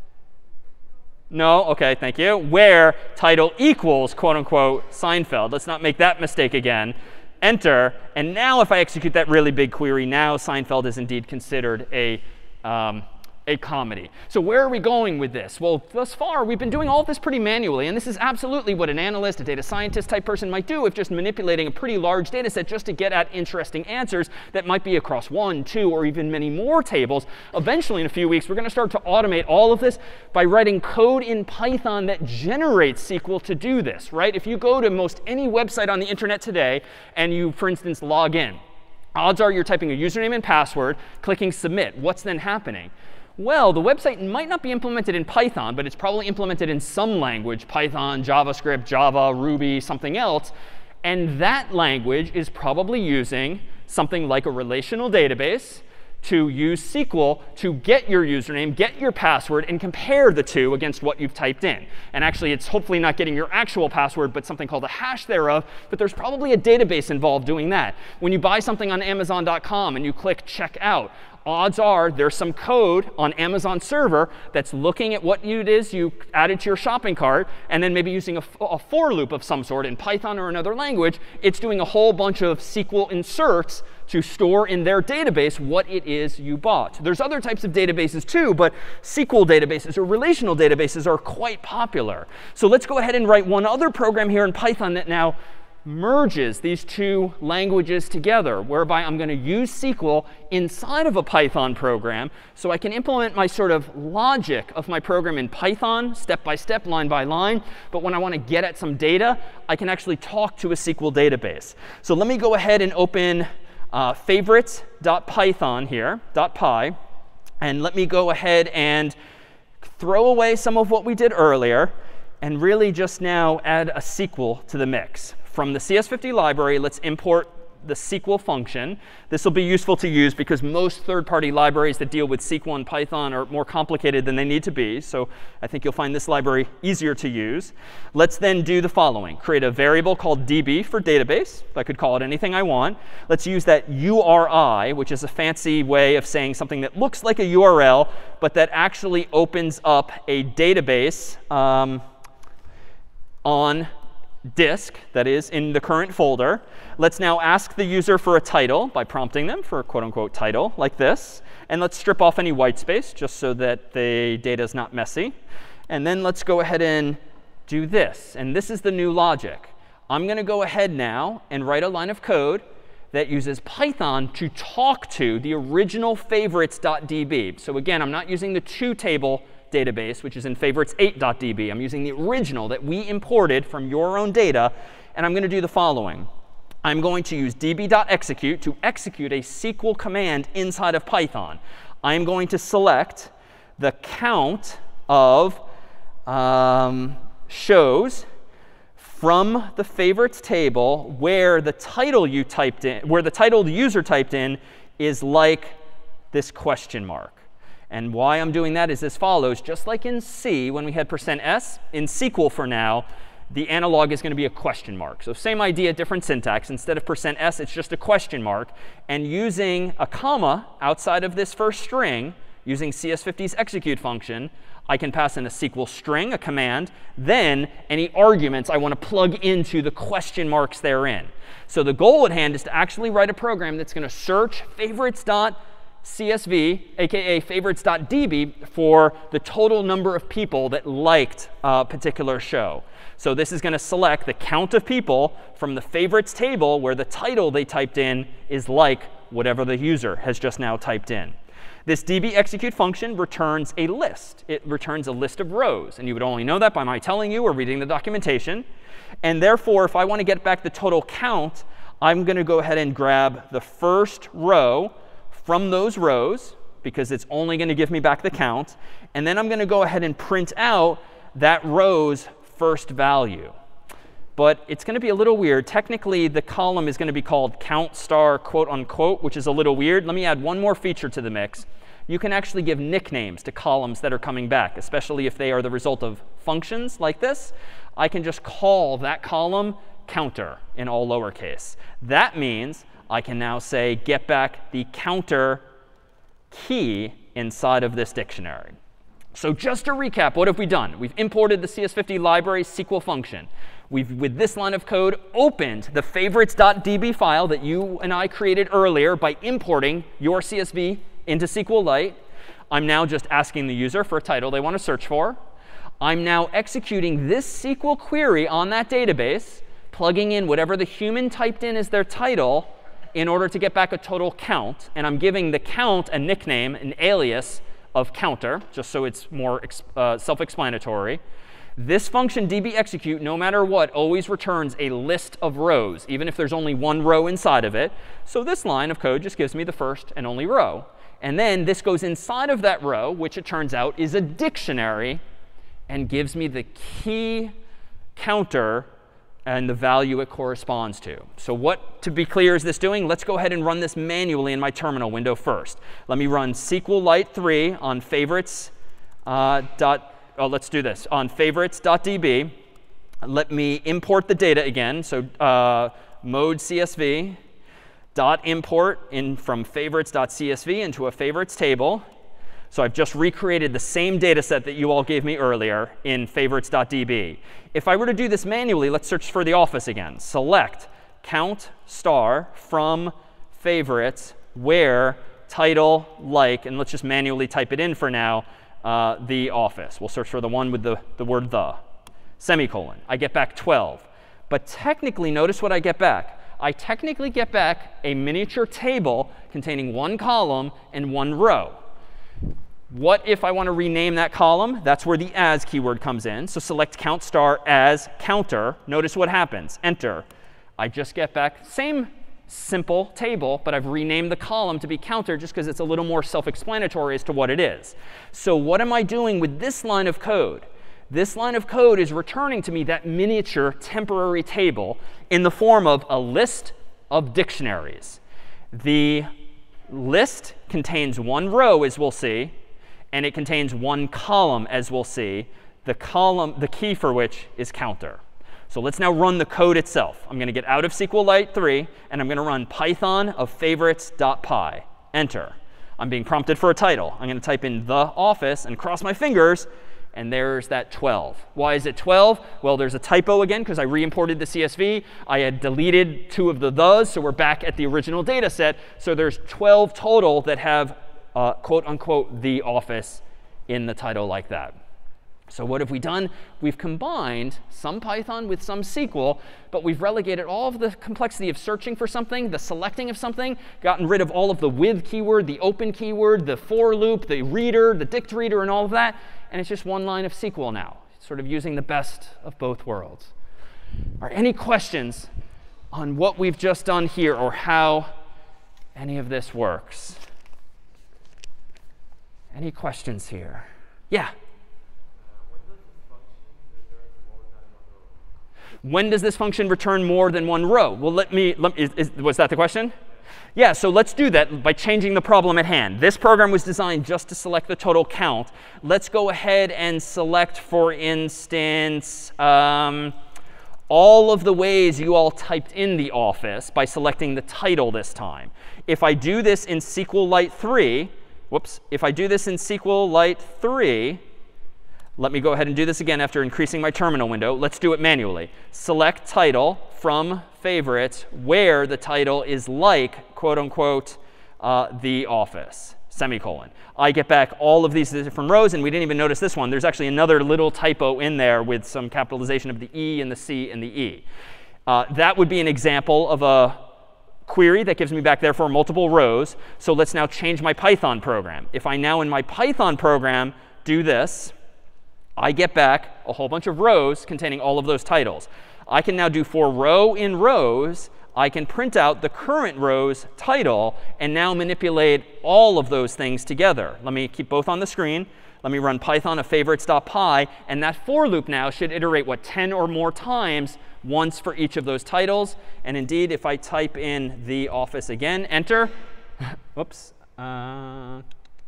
No? OK, thank you. Where title equals, quote unquote, Seinfeld. Let's not make that mistake again. Enter. And now if I execute that really big query, now Seinfeld is indeed considered a um, a comedy. So where are we going with this? Well, thus far, we've been doing all of this pretty manually. And this is absolutely what an analyst, a data scientist type person might do if just manipulating a pretty large data set just to get at interesting answers that might be across one, two, or even many more tables. Eventually, in a few weeks, we're going to start to automate all of this by writing code in Python that generates S Q L to do this, right? If you go to most any website on the internet today and you, for instance, log in, odds are you're typing a username and password, clicking submit. What's then happening? Well, the website might not be implemented in Python, but it's probably implemented in some language, Python, JavaScript, Java, Ruby, something else. And that language is probably using something like a relational database to use S Q L to get your username, get your password, and compare the two against what you've typed in. And actually, it's hopefully not getting your actual password, but something called a hash thereof. But there's probably a database involved doing that. When you buy something on Amazon dot com and you click check out, odds are there's some code on Amazon server that's looking at what it is you added to your shopping cart, and then maybe using a, a for loop of some sort in Python or another language. It's doing a whole bunch of S Q L inserts to store in their database what it is you bought. There's other types of databases too, but S Q L databases or relational databases are quite popular. So let's go ahead and write one other program here in Python that now merges these two languages together, whereby I'm going to use S Q L inside of a Python program so I can implement my sort of logic of my program in Python, step by step, line by line. But when I want to get at some data, I can actually talk to a S Q L database. So let me go ahead and open uh, favorites.python here, .py. And let me go ahead and throw away some of what we did earlier and really just now add a S Q L to the mix. From the C S fifty library, let's import the S Q L function. This will be useful to use because most third-party libraries that deal with S Q L and Python are more complicated than they need to be. So I think you'll find this library easier to use. Let's then do the following. Create a variable called D B for database. I could call it anything I want. Let's use that U R I, which is a fancy way of saying something that looks like a U R L, but that actually opens up a database um, on disk, that is, in the current folder. Let's now ask the user for a title by prompting them for a quote unquote title like this. And let's strip off any white space just so that the data is not messy. And then let's go ahead and do this. And this is the new logic. I'm going to go ahead now and write a line of code that uses Python to talk to the original favorites.db. So again, I'm not using the two table database, which is in favorites eight dot D B. I'm using the original that we imported from your own data. And I'm going to do the following. I'm going to use db.execute to execute a S Q L command inside of Python. I'm going to select the count of um, shows from the favorites table where the title you typed in, where the title the user typed in is like this question mark. And why I'm doing that is as follows. Just like in C, when we had percent %s, in S Q L for now, the analog is going to be a question mark. So same idea, different syntax. Instead of percent %s, it's just a question mark. And using a comma outside of this first string, using C S fifty's execute function, I can pass in a S Q L string, a command, then any arguments I want to plug into the question marks therein. So the goal at hand is to actually write a program that's going to search favorites.csv, aka favorites.db, for the total number of people that liked a particular show. So this is going to select the count of people from the favorites table where the title they typed in is like whatever the user has just now typed in. This dbExecute function returns a list. It returns a list of rows. And you would only know that by my telling you or reading the documentation. And therefore, if I want to get back the total count, I'm going to go ahead and grab the first row from those rows, because it's only going to give me back the count. And then I'm going to go ahead and print out that row's first value. But it's going to be a little weird. Technically, the column is going to be called count star quote unquote, which is a little weird. Let me add one more feature to the mix. You can actually give nicknames to columns that are coming back, especially if they are the result of functions like this. I can just call that column counter in all lowercase. That means I can now say get back the counter key inside of this dictionary. So just to recap, what have we done? We've imported the C S fifty library S Q L function. We've, with this line of code, opened the favorites.db file that you and I created earlier by importing your C S V into SQLite. I'm now just asking the user for a title they want to search for. I'm now executing this S Q L query on that database, plugging in whatever the human typed in as their title in order to get back a total count. And I'm giving the count a nickname, an alias of counter, just so it's more uh, self-explanatory. This function dbExecute, no matter what, always returns a list of rows, even if there's only one row inside of it. So this line of code just gives me the first and only row. And then this goes inside of that row, which it turns out is a dictionary, and gives me the key counter and the value it corresponds to. So what, to be clear, is this doing? Let's go ahead and run this manually in my terminal window first. Let me run SQLite three on favorites. Uh, dot, oh, let's do this. On favorites.db, let me import the data again. So uh, mode C S V dot import in from favorites.csv into a favorites table. So I've just recreated the same data set that you all gave me earlier in favorites.db. If I were to do this manually, let's search for the office again. Select count star from favorites where title like, and let's just manually type it in for now, uh, the office. We'll search for the one with the, the word the, semicolon. I get back twelve. But technically, notice what I get back. I technically get back a miniature table containing one column and one row. What if I want to rename that column? That's where the as keyword comes in. So select count star as counter. Notice what happens. Enter. I just get back same simple table, but I've renamed the column to be counter just because it's a little more self-explanatory as to what it is. So what am I doing with this line of code? This line of code is returning to me that miniature temporary table in the form of a list of dictionaries. The list contains one row, as we'll see, and it contains one column, as we'll see, the column, the key for which is counter. So let's now run the code itself. I'm going to get out of SQLite three, and I'm going to run python of favorites.py. Enter. I'm being prompted for a title. I'm going to type in the office and cross my fingers, and there's that twelve. Why is it twelve? Well, there's a typo again, because I re-imported the C S V. I had deleted two of the thes, so we're back at the original data set. So there's twelve total that have Uh, quote unquote, the office in the title like that. So what have we done? We've combined some Python with some S Q L, but we've relegated all of the complexity of searching for something, the selecting of something, gotten rid of all of the with keyword, the open keyword, the for loop, the reader, the dict reader, and all of that. And it's just one line of S Q L now, sort of using the best of both worlds. Are any questions on what we've just done here or how any of this works? Any questions here? Yeah? When does this function return more than one row? Well, let me, let, is, is, was that the question? Yeah, so let's do that by changing the problem at hand. This program was designed just to select the total count. Let's go ahead and select, for instance, um, all of the ways you all typed in the office by selecting the title this time. If I do this in SQLite three, whoops, if I do this in SQLite three, let me go ahead and do this again after increasing my terminal window. Let's do it manually. Select title from favorites where the title is like, quote unquote, uh, the office, semicolon. I get back all of these different rows, and we didn't even notice this one. There's actually another little typo in there with some capitalization of the E and the C and the E. Uh, that would be an example of a query that gives me back, therefore, multiple rows. So let's now change my Python program. If I now in my Python program do this, I get back a whole bunch of rows containing all of those titles. I can now do for row in rows, I can print out the current row's title and now manipulate all of those things together. Let me keep both on the screen. Let me run Python of favorites.py. And that for loop now should iterate, what, ten or more times, once for each of those titles. And indeed, if I type in the office again, enter. Whoops. Uh,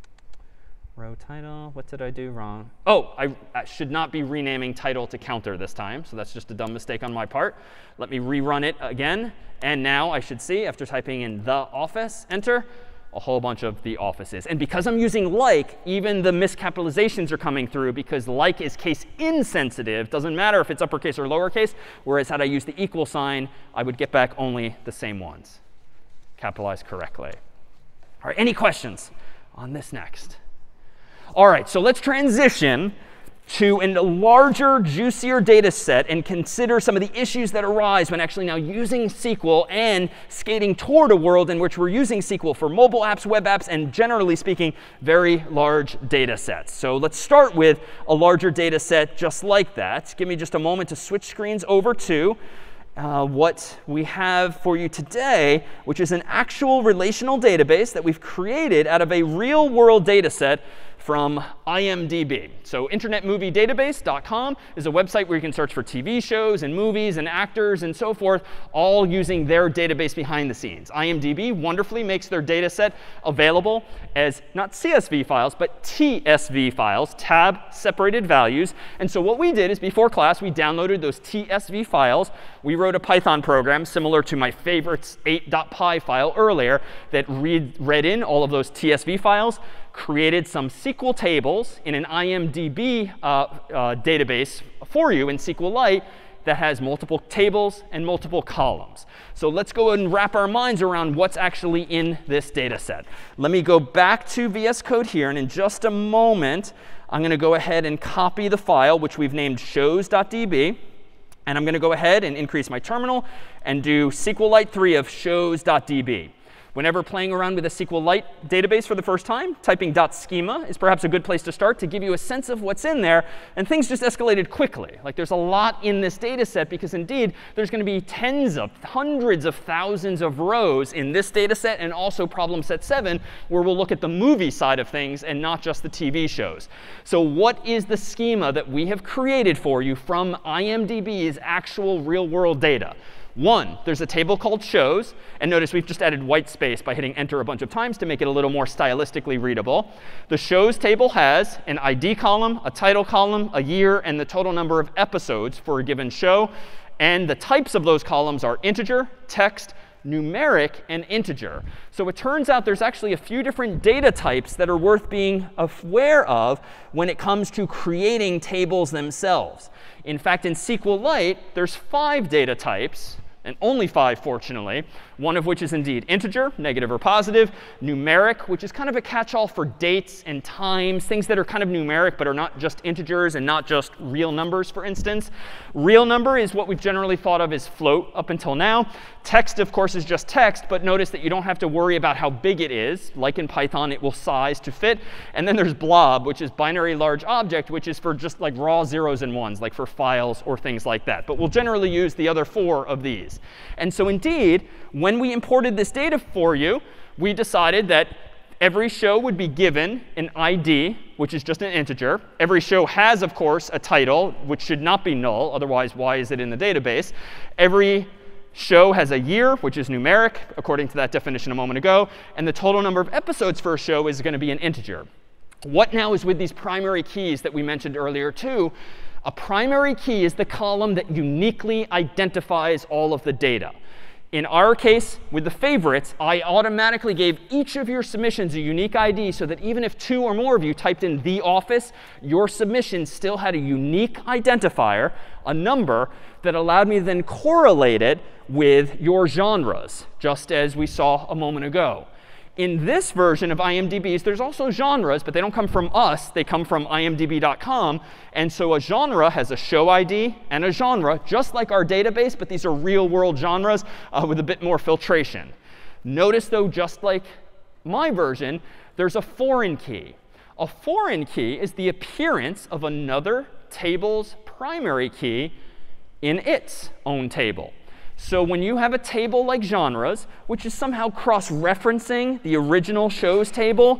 row title. What did I do wrong? Oh, I, I should not be renaming title to counter this time. So that's just a dumb mistake on my part. Let me rerun it again. And now I should see, after typing in the office, enter, a whole bunch of the offices. And because I'm using like, even the miscapitalizations are coming through, because like is case insensitive. Doesn't matter if it's uppercase or lowercase. Whereas had I used the equal sign, I would get back only the same ones, capitalized correctly. All right, any questions on this next? All right, so let's transition to a larger, juicier data set and consider some of the issues that arise when actually now using S Q L and skating toward a world in which we're using S Q L for mobile apps, web apps, and generally speaking, very large data sets. So let's start with a larger data set just like that. Give me just a moment to switch screens over to uh, what we have for you today, which is an actual relational database that we've created out of a real world data set from I M D B. So internet movie database dot com is a website where you can search for T V shows and movies and actors and so forth, all using their database behind the scenes. I M D B wonderfully makes their data set available as not C S V files, but T S V files, tab separated values. And so what we did is before class, we downloaded those T S V files. We wrote a Python program similar to my favorites eight dot P Y file earlier that read, read in all of those T S V files, created some S Q L tables in an I M D B uh, uh, database for you in SQLite that has multiple tables and multiple columns. So let's go and wrap our minds around what's actually in this data set. Let me go back to V S Code here. And in just a moment, I'm going to go ahead and copy the file, which we've named shows.db. And I'm going to go ahead and increase my terminal and do SQLite three of shows.db. Whenever playing around with a SQLite database for the first time, typing .schema is perhaps a good place to start to give you a sense of what's in there. And things just escalated quickly. Like there's a lot in this data set because indeed there's going to be tens of, hundreds of thousands of rows in this data set and also problem set seven, where we'll look at the movie side of things and not just the T V shows. So what is the schema that we have created for you from I M D B's actual real world data? One, there's a table called shows. And notice we've just added white space by hitting enter a bunch of times to make it a little more stylistically readable. The shows table has an I D column, a title column, a year, and the total number of episodes for a given show. And the types of those columns are integer, text, numeric, and integer. So it turns out there's actually a few different data types that are worth being aware of when it comes to creating tables themselves. In fact, in SQLite, there's five data types. And only five, fortunately, one of which is indeed integer, negative or positive, numeric, which is kind of a catch-all for dates and times, things that are kind of numeric but are not just integers and not just real numbers, for instance. Real number is what we've generally thought of as float up until now. Text, of course, is just text, but notice that you don't have to worry about how big it is. Like in Python, it will size to fit. And then there's blob, which is binary large object, which is for just like raw zeros and ones, like for files or things like that. But we'll generally use the other four of these. And so indeed, when we imported this data for you, we decided that every show would be given an I D, which is just an integer. Every show has, of course, a title, which should not be null. Otherwise, why is it in the database? Every show has a year, which is numeric, according to that definition a moment ago. And the total number of episodes for a show is going to be an integer. What now is with these primary keys that we mentioned earlier, too? A primary key is the column that uniquely identifies all of the data. In our case, with the favorites, I automatically gave each of your submissions a unique I D so that even if two or more of you typed in the office, your submission still had a unique identifier, a number, that allowed me to then correlate it with your genres, just as we saw a moment ago. In this version of I M D B's, there's also genres, but they don't come from us. They come from I M D B dot com. And so a genre has a show I D and a genre, just like our database, but these are real world genres uh, with a bit more filtration. Notice, though, just like my version, there's a foreign key. A foreign key is the appearance of another table's primary key in its own table. So when you have a table like genres, which is somehow cross-referencing the original shows table,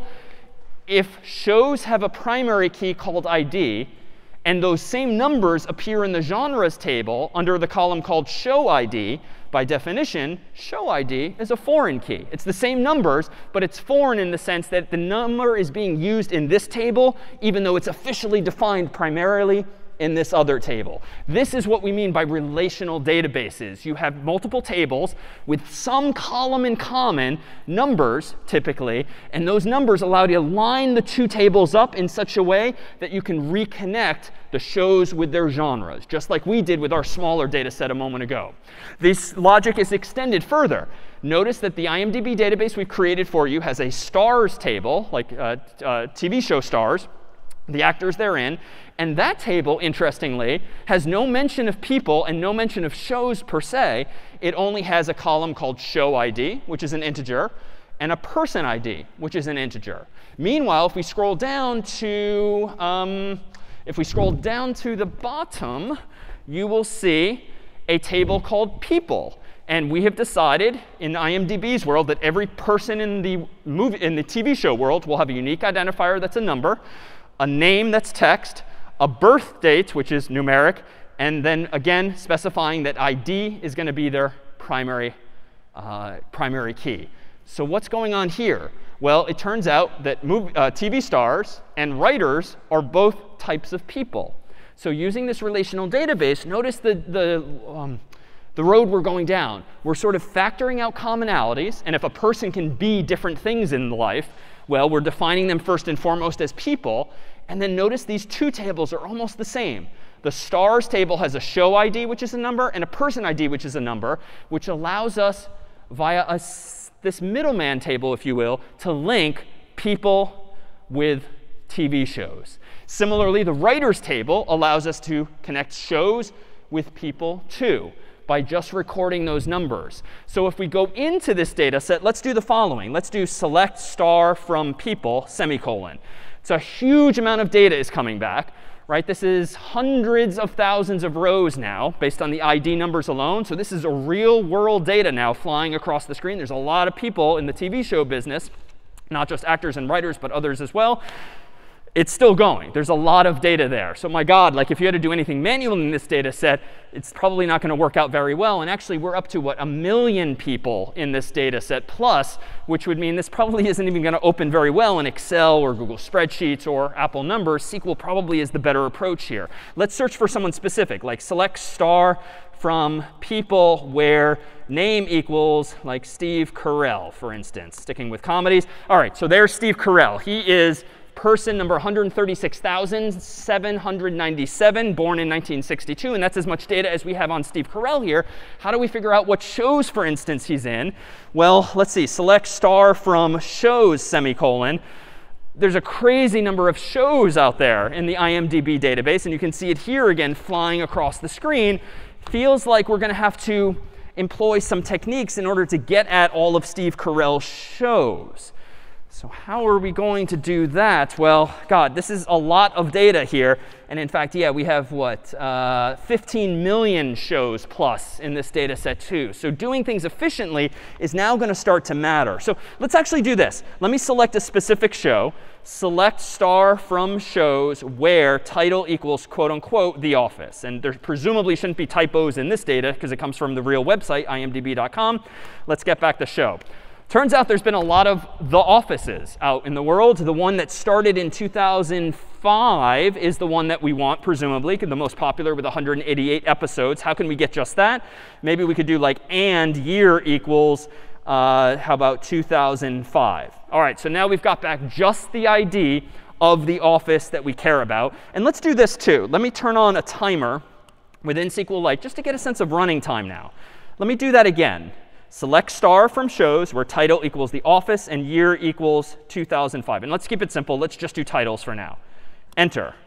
if shows have a primary key called I D, and those same numbers appear in the genres table under the column called show I D, by definition, show I D is a foreign key. It's the same numbers, but it's foreign in the sense that the number is being used in this table, even though it's officially defined primarily in this other table. This is what we mean by relational databases. You have multiple tables with some column in common, numbers typically, and those numbers allow you to line the two tables up in such a way that you can reconnect the shows with their genres, just like we did with our smaller data set a moment ago. This logic is extended further. Notice that the IMDb database we've created for you has a stars table, like uh, uh, T V show stars, the actors they're in. And that table, interestingly, has no mention of people and no mention of shows per se. It only has a column called show I D, which is an integer, and a person I D, which is an integer. Meanwhile, if we scroll down to, um, if we scroll down to the bottom, you will see a table called people. And we have decided in IMDb's world that every person in the movie, in the T V show world will have a unique identifier that's a number, a name that's text, a birth date, which is numeric, and then again specifying that I D is going to be their primary, uh, primary key. So what's going on here? Well, it turns out that movie, uh, T V stars and writers are both types of people. So using this relational database, notice the, the, um, the road we're going down. We're sort of factoring out commonalities. And if a person can be different things in life, well, we're defining them first and foremost as people. And then notice these two tables are almost the same. The stars table has a show I D, which is a number, and a person I D, which is a number, which allows us via a, this middleman table, if you will, to link people with T V shows. Similarly, the writers table allows us to connect shows with people too, by just recording those numbers. So if we go into this data set, let's do the following. Let's do select star from people, semicolon. So a huge amount of data is coming back, right? This is hundreds of thousands of rows now based on the I D numbers alone. So this is a real world data now flying across the screen. There's a lot of people in the T V show business, not just actors and writers, but others as well. It's still going. There's a lot of data there. So my God, like if you had to do anything manually in this data set, it's probably not going to work out very well. And actually, we're up to, what, a million people in this data set plus, which would mean this probably isn't even going to open very well in Excel or Google Spreadsheets or Apple Numbers. S Q L probably is the better approach here. Let's search for someone specific, like select star from people where name equals like Steve Carell, for instance, sticking with comedies. All right, so there's Steve Carell. He is person number one hundred thirty-six thousand seven hundred ninety-seven, born in nineteen sixty-two. And that's as much data as we have on Steve Carell here. How do we figure out what shows, for instance, he's in? Well, let's see. Select star from shows, semicolon. There's a crazy number of shows out there in the IMDb database. And you can see it here again flying across the screen. Feels like we're going to have to employ some techniques in order to get at all of Steve Carell's shows. So how are we going to do that? Well, God, this is a lot of data here. And in fact, yeah, we have, what, uh, fifteen million shows plus in this data set too. So doing things efficiently is now going to start to matter. So let's actually do this. Let me select a specific show. Select star from shows where title equals, quote unquote, The Office. And there presumably shouldn't be typos in this data because it comes from the real website, I M D B dot com. Let's get back to show. Turns out there's been a lot of The Offices out in the world. The one that started in two thousand five is the one that we want, presumably, the most popular with one hundred eighty-eight episodes. How can we get just that? Maybe we could do like and year equals, uh, how about two thousand five? All right, so now we've got back just the I D of the office that we care about. And let's do this too. Let me turn on a timer within SQLite just to get a sense of running time now. Let me do that again. Select star from shows where title equals The Office and year equals two thousand five. And let's keep it simple. Let's just do titles for now. Enter.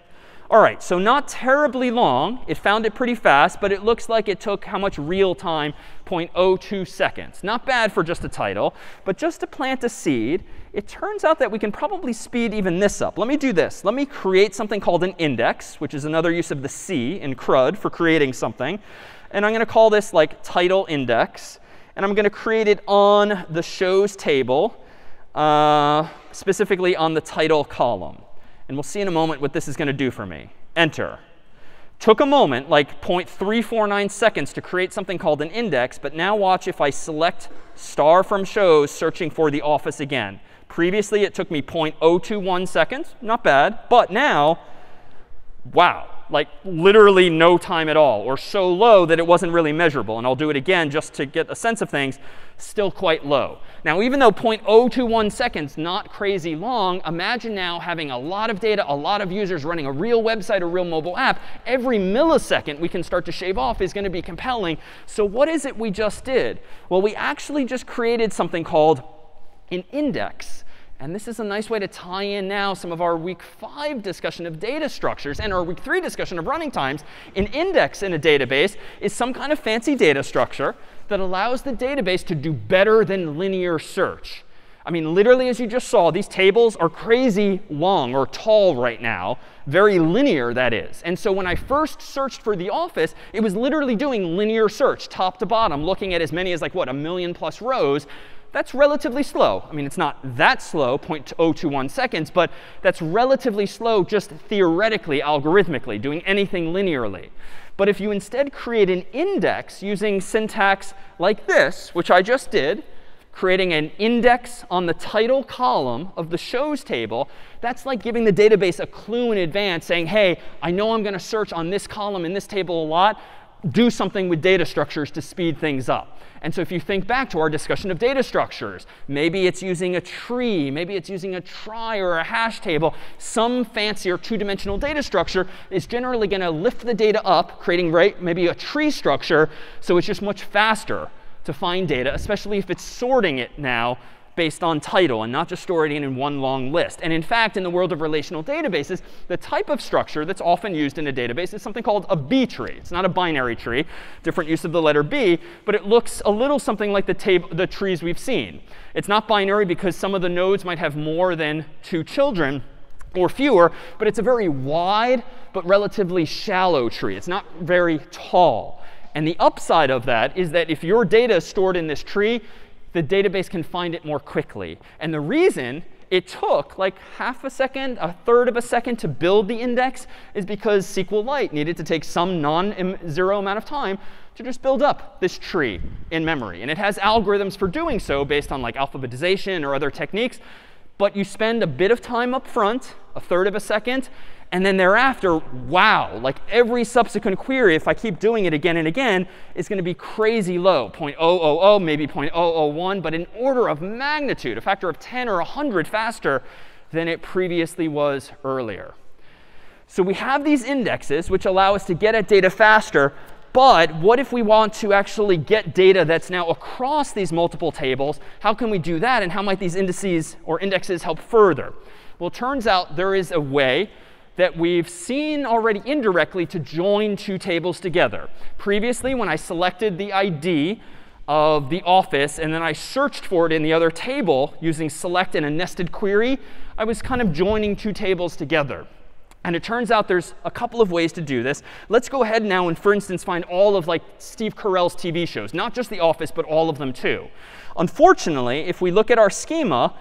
All right, so not terribly long. It found it pretty fast, but it looks like it took how much real time? zero point zero two seconds. Not bad for just a title, but just to plant a seed, it turns out that we can probably speed even this up. Let me do this. Let me create something called an index, which is another use of the C in CRUD for creating something. And I'm going to call this like title index. And I'm going to create it on the shows table, uh, specifically on the title column. And we'll see in a moment what this is going to do for me. Enter. Took a moment, like zero point three four nine seconds, to create something called an index. But now watch if I select star from shows, searching for The Office again. Previously, it took me zero point zero two one seconds. Not bad. But now, wow, like literally no time at all, or so low that it wasn't really measurable. And I'll do it again just to get a sense of things. Still quite low. Now, even though zero point zero two one seconds, not crazy long, imagine now having a lot of data, a lot of users running a real website or real mobile app. Every millisecond we can start to shave off is going to be compelling. So what is it we just did? Well, we actually just created something called an index. And this is a nice way to tie in now some of our week five discussion of data structures and our week three discussion of running times. An index in a database is some kind of fancy data structure that allows the database to do better than linear search. I mean, literally, as you just saw, these tables are crazy long or tall right now. Very linear, that is. And so when I first searched for The Office, it was literally doing linear search, top to bottom, looking at as many as, like, what, a million plus rows. That's relatively slow. I mean, it's not that slow, zero point zero two one seconds, but that's relatively slow just theoretically, algorithmically, doing anything linearly. But if you instead create an index using syntax like this, which I just did, creating an index on the title column of the shows table, that's like giving the database a clue in advance, saying, hey, I know I'm going to search on this column in this table a lot. Do something with data structures to speed things up. And so if you think back to our discussion of data structures, maybe it's using a tree, maybe it's using a trie or a hash table, some fancier two-dimensional data structure is generally going to lift the data up, creating right, maybe a tree structure, so it's just much faster to find data, especially if it's sorting it now based on title and not just storing it in one long list. And in fact, in the world of relational databases, the type of structure that's often used in a database is something called a B tree. It's not a binary tree, different use of the letter B, but it looks a little something like the, table, the trees we've seen. It's not binary because some of the nodes might have more than two children or fewer, but it's a very wide but relatively shallow tree. It's not very tall. And the upside of that is that if your data is stored in this tree, the database can find it more quickly. And the reason it took like half a second, a third of a second to build the index is because SQLite needed to take some non-zero amount of time to just build up this tree in memory. And it has algorithms for doing so based on like alphabetization or other techniques. But you spend a bit of time up front, a third of a second, and then thereafter, wow, like every subsequent query, if I keep doing it again and again, is going to be crazy low, zero point zero zero zero, maybe zero point zero zero one, but an order of magnitude, a factor of ten or one hundred faster than it previously was earlier. So we have these indexes, which allow us to get at data faster. But what if we want to actually get data that's now across these multiple tables? How can we do that? And how might these indices or indexes help further? Well, it turns out there is a way that we've seen already indirectly to join two tables together. Previously, when I selected the I D of The Office and then I searched for it in the other table using select and a nested query, I was kind of joining two tables together. And it turns out there's a couple of ways to do this. Let's go ahead now and, for instance, find all of like Steve Carell's T V shows, not just The Office, but all of them too. Unfortunately, if we look at our schema,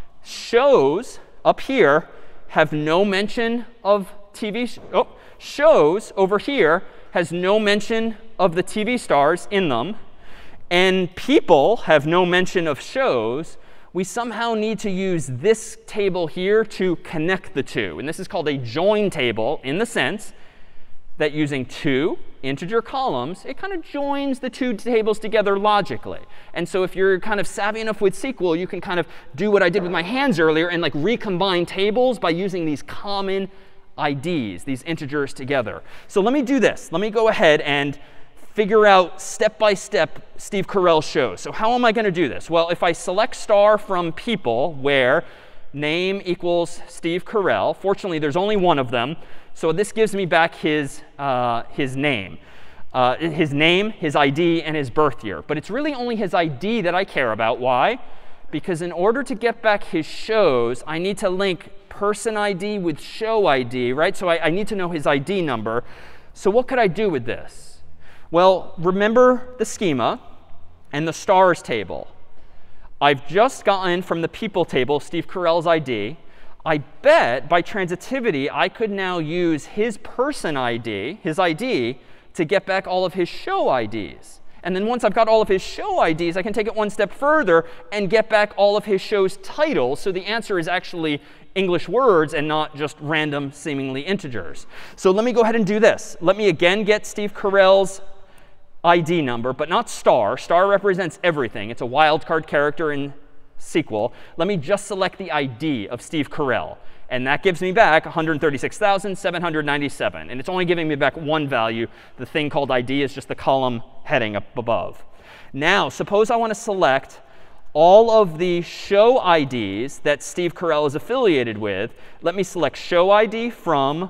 shows up here have no mention of T V. Sh oh, shows over here has no mention of the T V stars in them. And people have no mention of shows. We somehow need to use this table here to connect the two. And this is called a join table in the sense that using two integer columns, it kind of joins the two tables together logically. And so if you're kind of savvy enough with S Q L, you can kind of do what I did with my hands earlier and like recombine tables by using these common I Ds, these integers together. So let me do this. Let me go ahead and figure out step by step Steve Carell shows. So how am I going to do this? Well, if I select star from people where name equals Steve Carell. Fortunately, there's only one of them. So this gives me back his, uh, his name. Uh, his name, his I D, and his birth year. But it's really only his I D that I care about. Why? Because in order to get back his shows, I need to link person I D with show I D, right? So I, I need to know his I D number. So what could I do with this? Well, remember the schema and the stars table. I've just gotten from the people table Steve Carell's I D. I bet by transitivity, I could now use his person I D, his I D, to get back all of his show I Ds. And then once I've got all of his show I Ds, I can take it one step further and get back all of his show's titles. So the answer is actually English words and not just random, seemingly integers. So let me go ahead and do this. Let me again get Steve Carell's I D number, but not star. Star represents everything. It's a wildcard character in S Q L. Let me just select the I D of Steve Carell. And that gives me back one hundred thirty-six thousand seven hundred ninety-seven. And it's only giving me back one value. The thing called I D is just the column heading up above. Now, suppose I want to select all of the show I Ds that Steve Carell is affiliated with. Let me select show I D from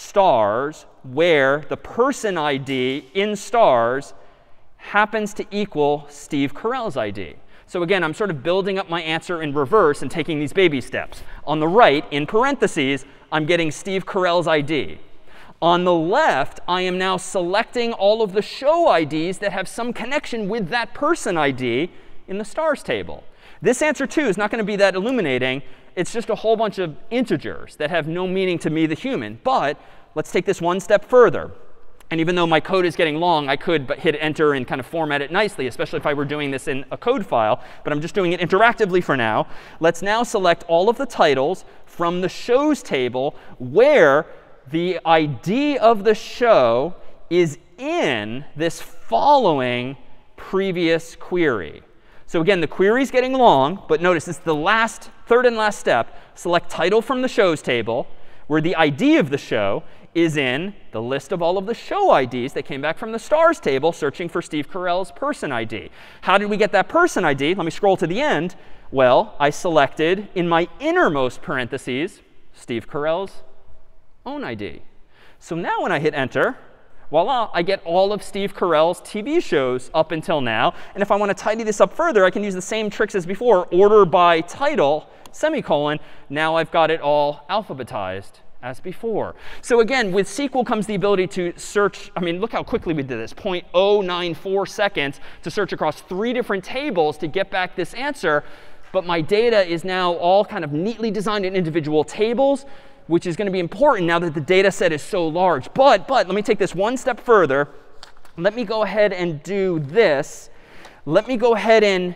stars, where the person I D in stars happens to equal Steve Carell's I D. So again, I'm sort of building up my answer in reverse and taking these baby steps. On the right, in parentheses, I'm getting Steve Carell's I D. On the left, I am now selecting all of the show I Ds that have some connection with that person I D in the stars table. This answer, too, is not going to be that illuminating. It's just a whole bunch of integers that have no meaning to me, the human. But let's take this one step further. And even though my code is getting long, I could but hit enter and kind of format it nicely, especially if I were doing this in a code file. But I'm just doing it interactively for now. Let's now select all of the titles from the shows table where the I D of the show is in this following previous query. So again, the query is getting long. But notice it's the last, third and last step. Select title from the shows table, where the I D of the show is in the list of all of the show I Ds that came back from the stars table searching for Steve Carell's person I D. How did we get that person I D? Let me scroll to the end. Well, I selected in my innermost parentheses Steve Carell's own I D. So now when I hit enter, voila, I get all of Steve Carell's T V shows up until now. And if I want to tidy this up further, I can use the same tricks as before, order by title, semicolon. Now I've got it all alphabetized as before. So again, with S Q L comes the ability to search. I mean, look how quickly we did this. zero point zero nine four seconds to search across three different tables to get back this answer. But my data is now all kind of neatly designed in individual tables, which is going to be important now that the data set is so large. But, but let me take this one step further. Let me go ahead and do this. Let me go ahead and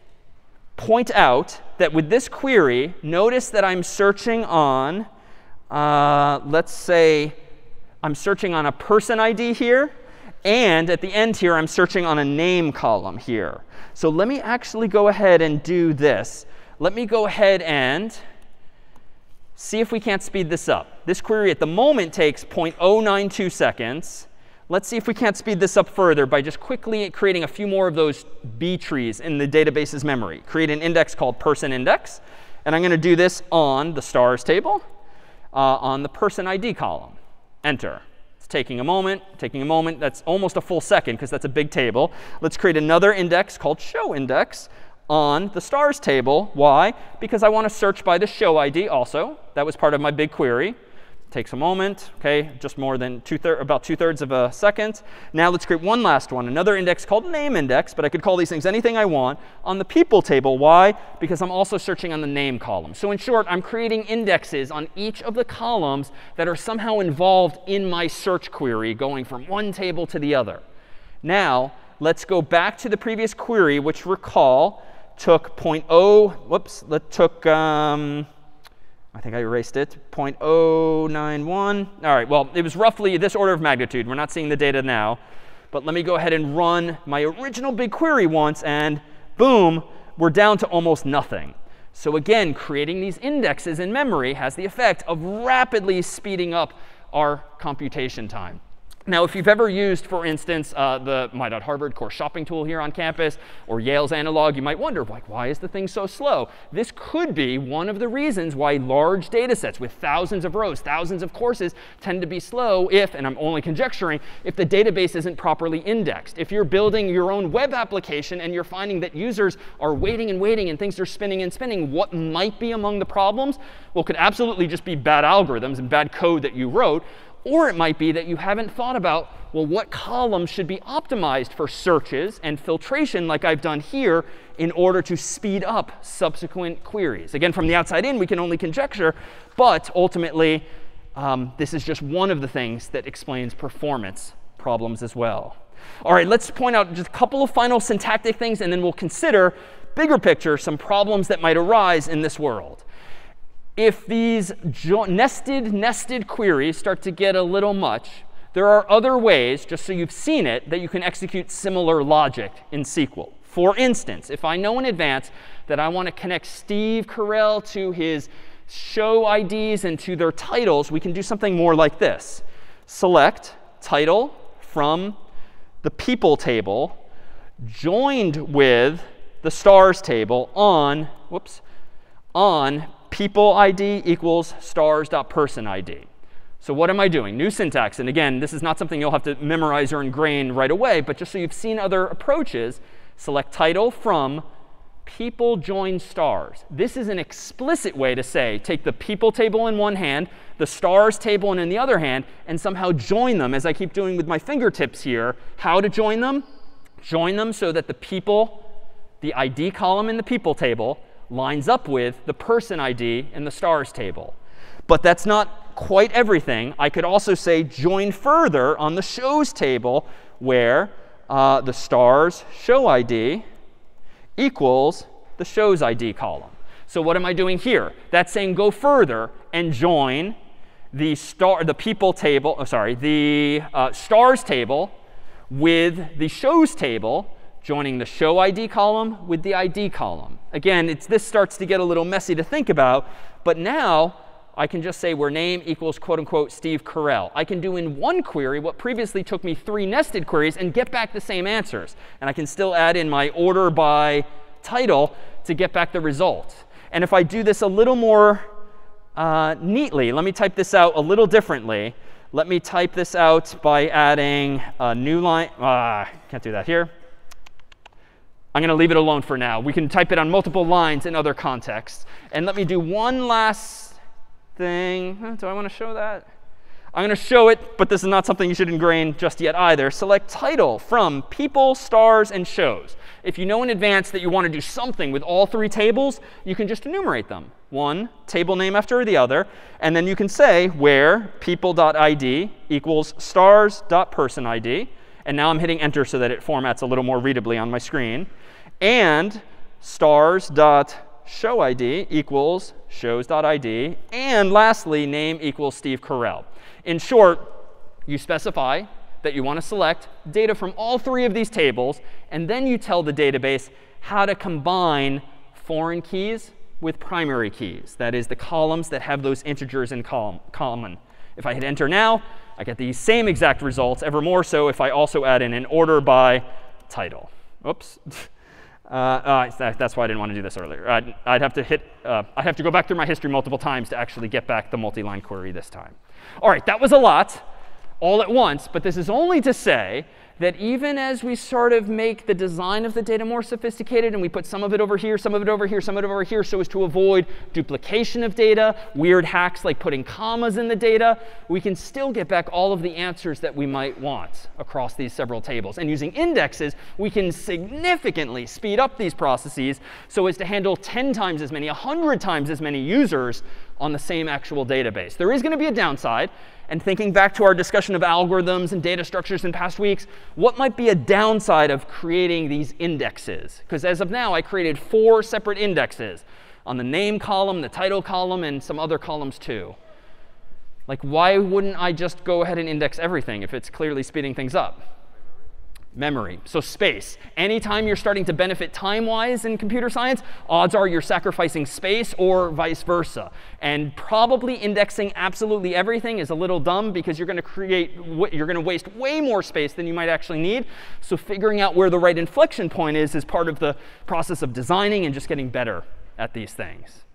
point out that with this query, notice that I'm searching on Uh, let's say I'm searching on a person I D here. And at the end here, I'm searching on a name column here. So let me actually go ahead and do this. Let me go ahead and see if we can't speed this up. This query at the moment takes zero point zero nine two seconds. Let's see if we can't speed this up further by just quickly creating a few more of those B trees in the database's memory. Create an index called person index. And I'm going to do this on the stars table. Uh, on the person I D column. Enter. It's taking a moment, taking a moment. That's almost a full second because that's a big table. Let's create another index called show index on the stars table. Why? Because I want to search by the show I D also. That was part of my big query. Takes a moment, OK, just more than two thirds, about two thirds of a second. Now let's create one last one, another index called name index. But I could call these things anything I want on the people table. Why? Because I'm also searching on the name column. So in short, I'm creating indexes on each of the columns that are somehow involved in my search query, going from one table to the other. Now let's go back to the previous query, which recall took zero point zero. Whoops, that took. Um, I think I erased it, zero point zero nine one. All right, well, it was roughly this order of magnitude. We're not seeing the data now. But let me go ahead and run my original big query once. And boom, we're down to almost nothing. So again, creating these indexes in memory has the effect of rapidly speeding up our computation time. Now, if you've ever used, for instance, uh, the My.Harvard course shopping tool here on campus, or Yale's analog, you might wonder, like, why is the thing so slow? This could be one of the reasons why large data sets with thousands of rows, thousands of courses tend to be slow if, and I'm only conjecturing, if the database isn't properly indexed. If you're building your own web application and you're finding that users are waiting and waiting and things are spinning and spinning, what might be among the problems? Well, it could absolutely just be bad algorithms and bad code that you wrote. Or it might be that you haven't thought about, well, what columns should be optimized for searches and filtration like I've done here in order to speed up subsequent queries. Again, from the outside in, we can only conjecture. But ultimately, um, this is just one of the things that explains performance problems as well. All right, let's point out just a couple of final syntactic things, and then we'll consider, bigger picture, some problems that might arise in this world. If these nested, nested queries start to get a little much, there are other ways, just so you've seen it, that you can execute similar logic in S Q L. For instance, if I know in advance that I want to connect Steve Carell to his show I Ds and to their titles, we can do something more like this. Select title from the people table joined with the stars table on, whoops, on people I D equals stars.person I D. So what am I doing? New syntax. And again, this is not something you'll have to memorize or ingrain right away. But just so you've seen other approaches, select title from people join stars. This is an explicit way to say, take the people table in one hand, the stars table in the other hand, and somehow join them, as I keep doing with my fingertips here. How to join them? Join them so that the people, the I D column in the people table, lines up with the person I D in the stars table. But that's not quite everything. I could also say join further on the shows table where uh, the stars show I D equals the shows I D column. So what am I doing here? That's saying go further and join the star, the people table, oh, sorry, the uh, stars table with the shows table, joining the show I D column with the I D column. Again, it's, this starts to get a little messy to think about. But now I can just say where name equals, quote unquote, Steve Carell. I can do in one query what previously took me three nested queries and get back the same answers. And I can still add in my order by title to get back the result. And if I do this a little more uh, neatly, let me type this out a little differently. Let me type this out by adding a new line. Ah, can't do that here. I'm going to leave it alone for now. We can type it on multiple lines in other contexts. And let me do one last thing. Do I want to show that? I'm going to show it, but this is not something you should ingrain just yet either. Select title from people, stars, and shows. If you know in advance that you want to do something with all three tables, you can just enumerate them. One table name after the other. And then you can say where people.id equals stars.personid. And now I'm hitting enter so that it formats a little more readably on my screen. And stars.showid equals shows.id. And lastly, name equals Steve Carell. In short, you specify that you want to select data from all three of these tables. And then you tell the database how to combine foreign keys with primary keys. That is, the columns that have those integers in column, common. If I hit enter now, I get the same exact results, ever more so if I also add in an order by title. Oops. Uh, uh, that's why I didn't want to do this earlier. I'd, I'd have to hit, uh, I'd have to go back through my history multiple times to actually get back the multi-line query this time. All right, that was a lot all at once. But this is only to say that even as we sort of make the design of the data more sophisticated and we put some of it over here, some of it over here, some of it over here so as to avoid duplication of data, weird hacks like putting commas in the data, we can still get back all of the answers that we might want across these several tables. And using indexes, we can significantly speed up these processes so as to handle ten times as many, one hundred times as many users on the same actual database. There is going to be a downside. And thinking back to our discussion of algorithms and data structures in past weeks, what might be a downside of creating these indexes? Because as of now, I created four separate indexes on the name column, the title column, and some other columns too. Like, why wouldn't I just go ahead and index everything if it's clearly speeding things up? Memory. So space. Anytime you're starting to benefit time-wise in computer science, odds are you're sacrificing space or vice versa. And probably indexing absolutely everything is a little dumb because you're going to create, you're going to waste way more space than you might actually need. So figuring out where the right inflection point is is part of the process of designing and just getting better at these things.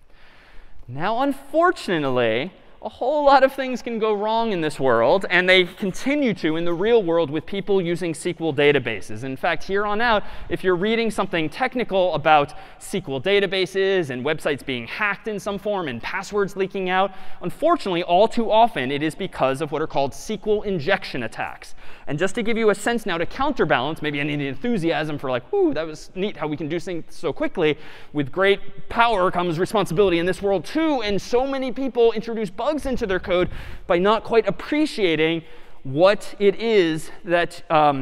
Now, unfortunately, a whole lot of things can go wrong in this world, and they continue to in the real world with people using S Q L databases. In fact, here on out, if you're reading something technical about S Q L databases and websites being hacked in some form and passwords leaking out, unfortunately, all too often, it is because of what are called S Q L injection attacks. And just to give you a sense now to counterbalance, maybe I need enthusiasm for like, ooh, that was neat how we can do things so quickly. With great power comes responsibility in this world too, and so many people introduce bugs into their code by not quite appreciating what it is that, um,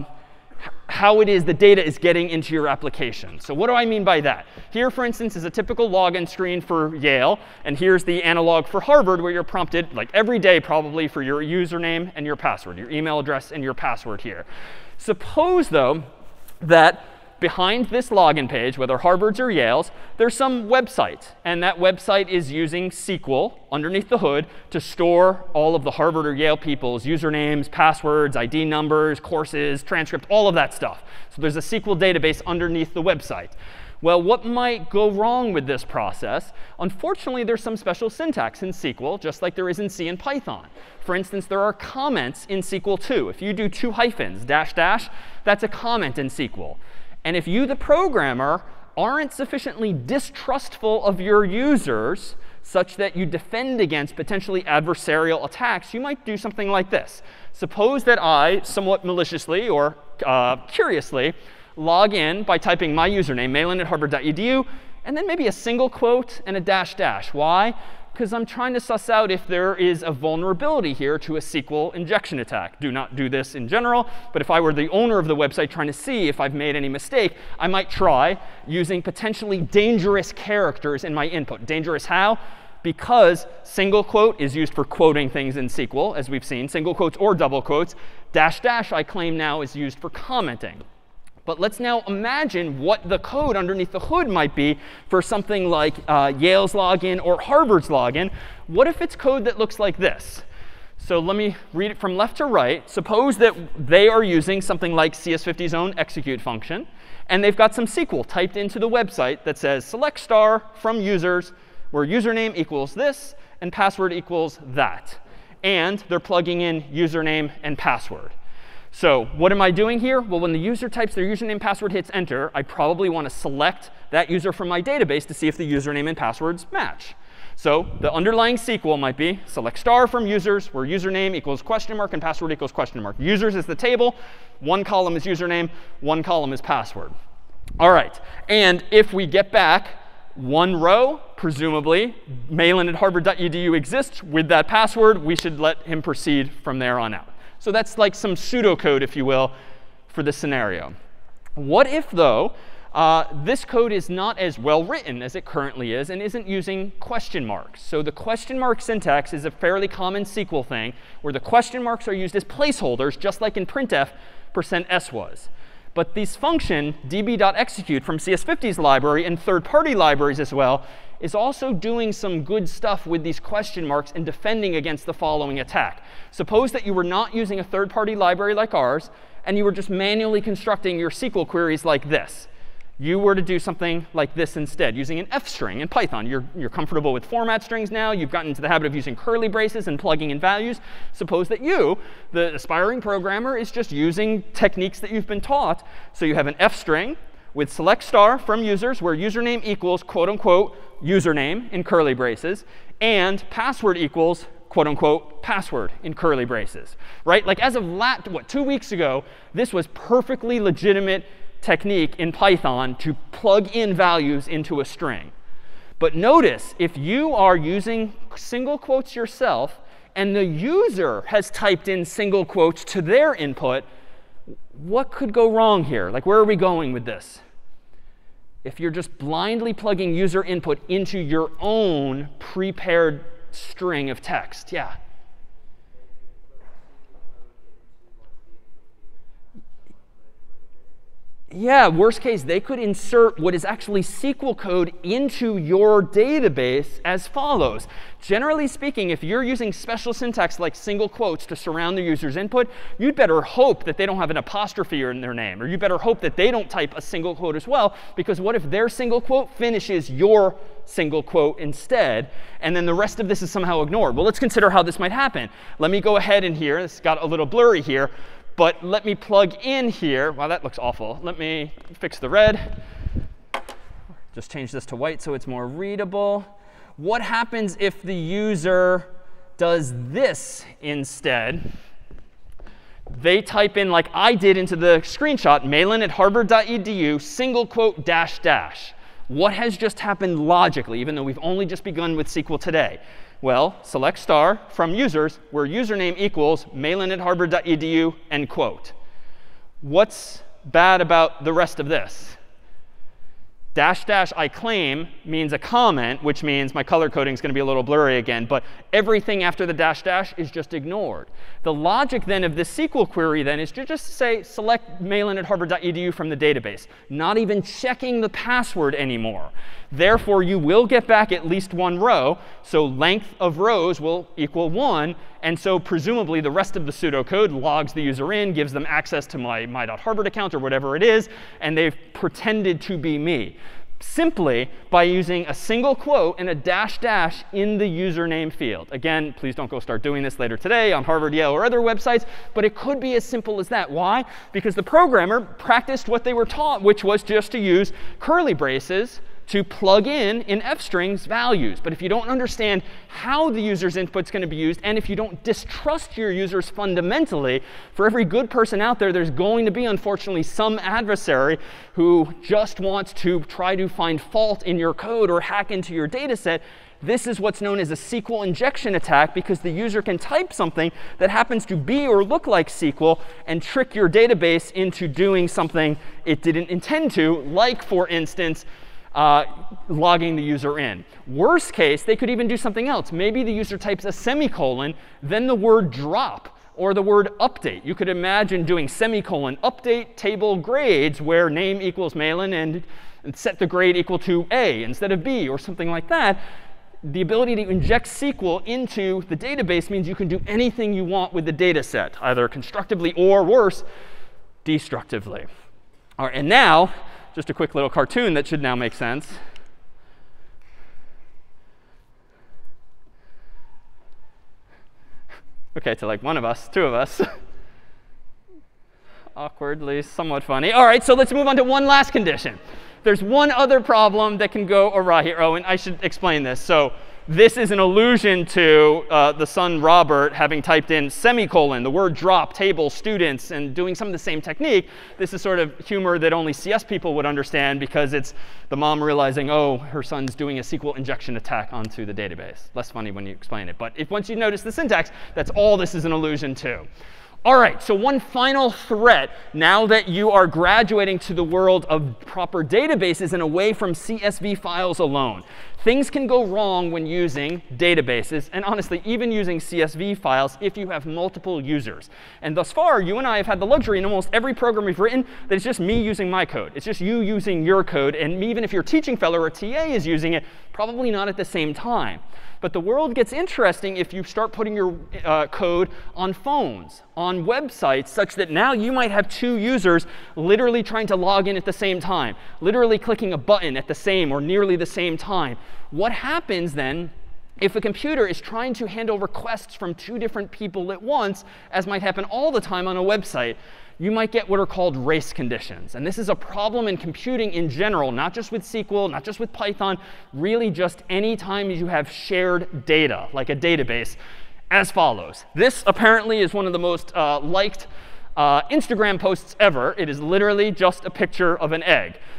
how it is the data is getting into your application. So what do I mean by that? Here, for instance, is a typical login screen for Yale. And here's the analog for Harvard, where you're prompted, like every day probably, for your username and your password, your email address and your password here. Suppose, though, that behind this login page, whether Harvard's or Yale's, there's some website. And that website is using S Q L underneath the hood to store all of the Harvard or Yale people's usernames, passwords, I D numbers, courses, transcript, all of that stuff. So there's a S Q L database underneath the website. Well, what might go wrong with this process? Unfortunately, there's some special syntax in S Q L, just like there is in C and Python. For instance, there are comments in S Q L too. If you do two hyphens, dash, dash, that's a comment in S Q L. And if you, the programmer, aren't sufficiently distrustful of your users such that you defend against potentially adversarial attacks, you might do something like this. Suppose that I, somewhat maliciously or uh, curiously, log in by typing my username, mailin at harvard dot e d u, and then maybe a single quote and a dash dash. Why? Because I'm trying to suss out if there is a vulnerability here to a S Q L injection attack. Do not do this in general. But if I were the owner of the website trying to see if I've made any mistake, I might try using potentially dangerous characters in my input. Dangerous how? Because single quote is used for quoting things in S Q L, as we've seen, single quotes or double quotes. Dash dash, I claim now, is used for commenting. But let's now imagine what the code underneath the hood might be for something like uh, Yale's login or Harvard's login. What if it's code that looks like this? So let me read it from left to right. Suppose that they are using something like C S fifty's own execute function. And they've got some S Q L typed into the website that says select star from users, where username equals this and password equals that. And they're plugging in username and password. So what am I doing here? Well, when the user types their username, password, hits enter, I probably want to select that user from my database to see if the username and passwords match. So the underlying S Q L might be select star from users, where username equals question mark and password equals question mark. Users is the table. One column is username. One column is password. All right. And if we get back one row, presumably, mailin at harvard dot e d u exists with that password, we should let him proceed from there on out. So that's like some pseudocode, if you will, for this scenario. What if, though, uh, this code is not as well written as it currently is and isn't using question marks? So the question mark syntax is a fairly common S Q L thing, where the question marks are used as placeholders, just like in printf percent s was. But this function, d b dot execute from C S fifty's library and third-party libraries as well, is also doing some good stuff with these question marks and defending against the following attack. Suppose that you were not using a third-party library like ours, and you were just manually constructing your S Q L queries like this. You were to do something like this instead, using an f string in Python. You're, you're comfortable with format strings now. You've gotten into the habit of using curly braces and plugging in values. Suppose that you, the aspiring programmer, is just using techniques that you've been taught. So you have an f string with select star from users, where username equals quote unquote username in curly braces, and password equals quote unquote password in curly braces. Right? Like as of lat what two weeks ago, this was perfectly legitimate technique in Python to plug in values into a string. But notice, if you are using single quotes yourself and the user has typed in single quotes to their input, what could go wrong here? Like, where are we going with this? If you're just blindly plugging user input into your own prepared string of text. Yeah. Yeah, worst case, they could insert what is actually S Q L code into your database as follows. Generally speaking, if you're using special syntax like single quotes to surround the user's input, you'd better hope that they don't have an apostrophe in their name. Or you better hope that they don't type a single quote as well. Because what if their single quote finishes your single quote instead, and then the rest of this is somehow ignored? Well, let's consider how this might happen. Let me go ahead and here, this got a little blurry here. But let me plug in here. Wow, that looks awful. Let me fix the red. Just change this to white so it's more readable. What happens if the user does this instead? They type in, like I did into the screenshot, mailin at harvard dot e d u, single quote, dash, dash. What has just happened logically, even though we've only just begun with S Q L today? Well, select star from users, where username equals mailin at harvard dot e d u, end quote. What's bad about the rest of this? Dash dash I claim means a comment, which means my color coding is going to be a little blurry again. But everything after the dash dash is just ignored. The logic then of this S Q L query then is to just say select mailin at harvard dot e d u from the database, not even checking the password anymore. Therefore, you will get back at least one row. So length of rows will equal one. And so presumably the rest of the pseudocode logs the user in, gives them access to my my.harvard account or whatever it is, and they've pretended to be me, simply by using a single quote and a dash dash in the username field. Again, please don't go start doing this later today on Harvard, Yale, or other websites. But it could be as simple as that. Why? Because the programmer practiced what they were taught, which was just to use curly braces to plug in in f strings values. But if you don't understand how the user's input is going to be used, and if you don't distrust your users fundamentally, for every good person out there, there's going to be, unfortunately, some adversary who just wants to try to find fault in your code or hack into your data set. This is what's known as a S Q L injection attack, because the user can type something that happens to be or look like S Q L and trick your database into doing something it didn't intend to, like, for instance, Uh, logging the user in. Worst case, they could even do something else. Maybe the user types a semicolon, then the word drop, or the word update. You could imagine doing semicolon update table grades, where name equals mailin and, and set the grade equal to A instead of B, or something like that. The ability to inject S Q L into the database means you can do anything you want with the data set, either constructively or, worse, destructively. All right, and now, just a quick little cartoon that should now make sense. OK, to like one of us, two of us. Awkwardly, somewhat funny. All right, so let's move on to one last condition. There's one other problem that can go awry here. Oh, and I should explain this. So this is an allusion to uh, the son Robert having typed in semicolon, the word drop, table, students, and doing some of the same technique. This is sort of humor that only C S people would understand, because it's the mom realizing, oh, her son's doing a S Q L injection attack onto the database. Less funny when you explain it. But if once you notice the syntax, that's all this is an allusion to. All right, so one final threat, now that you are graduating to the world of proper databases and away from C S V files alone. Things can go wrong when using databases, and honestly, even using C S V files if you have multiple users. And thus far, you and I have had the luxury in almost every program we've written that it's just me using my code. It's just you using your code. And even if your teaching fellow or T A is using it, probably not at the same time. But the world gets interesting if you start putting your uh, code on phones, on websites, such that now you might have two users literally trying to log in at the same time, literally clicking a button at the same or nearly the same time. What happens then if a computer is trying to handle requests from two different people at once, as might happen all the time on a website? You might get what are called race conditions. And this is a problem in computing in general, not just with S Q L, not just with Python, really just any time you have shared data, like a database, as follows. This apparently is one of the most uh, liked uh, Instagram posts ever. It is literally just a picture of an egg.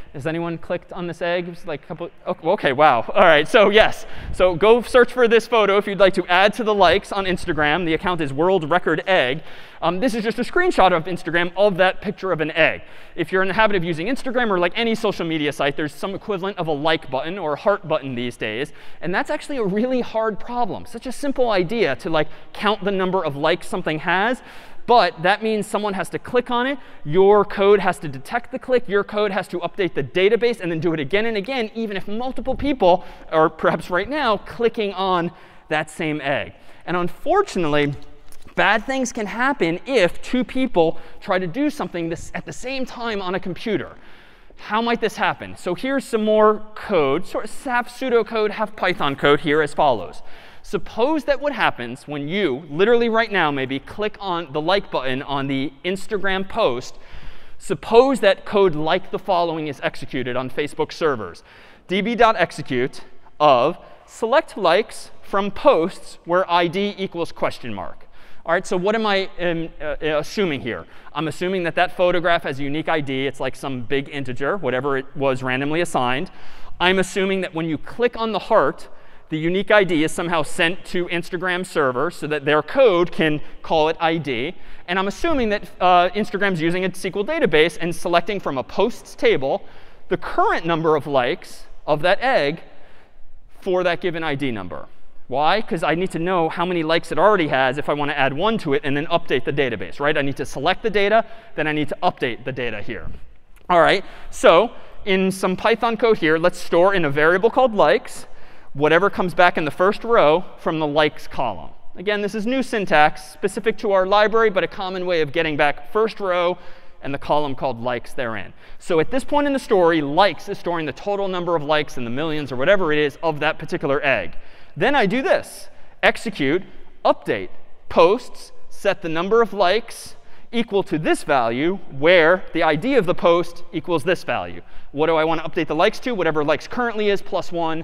Has anyone clicked on this egg? It's like a couple. OK, wow. All right. So yes. So go search for this photo if you'd like to add to the likes on Instagram. The account is World Record Egg. Um, this is just a screenshot of Instagram of that picture of an egg. If you're in the habit of using Instagram or like any social media site, there's some equivalent of a like button or a heart button these days. And that's actually a really hard problem. Such a simple idea to like count the number of likes something has. But that means someone has to click on it. Your code has to detect the click. Your code has to update the database and then do it again and again, even if multiple people, or perhaps right now, clicking on that same egg. And unfortunately, bad things can happen if two people try to do something this at the same time on a computer. How might this happen? So here's some more code, sort of half pseudocode, half Python code here as follows. Suppose that what happens when you, literally right now maybe, click on the like button on the Instagram post, suppose that code like the following is executed on Facebook servers. db.execute of select likes from posts where I D equals question mark. All right, so what am I um, uh, assuming here? I'm assuming that that photograph has a unique I D. It's like some big integer, whatever it was randomly assigned. I'm assuming that when you click on the heart, the unique I D is somehow sent to Instagram server so that their code can call it I D. And I'm assuming that uh, Instagram's using a S Q L database and selecting from a posts table the current number of likes of that egg for that given I D number. Why? Because I need to know how many likes it already has if I want to add one to it and then update the database, right? I need to select the data, then I need to update the data here. All right, so in some Python code here, let's store in a variable called likes whatever comes back in the first row from the likes column. Again, this is new syntax specific to our library, but a common way of getting back first row and the column called likes therein. So at this point in the story, likes is storing the total number of likes in the millions or whatever it is of that particular egg. Then I do this, execute, update, posts, set the number of likes equal to this value, where the I D of the post equals this value. What do I want to update the likes to? Whatever likes currently is plus one,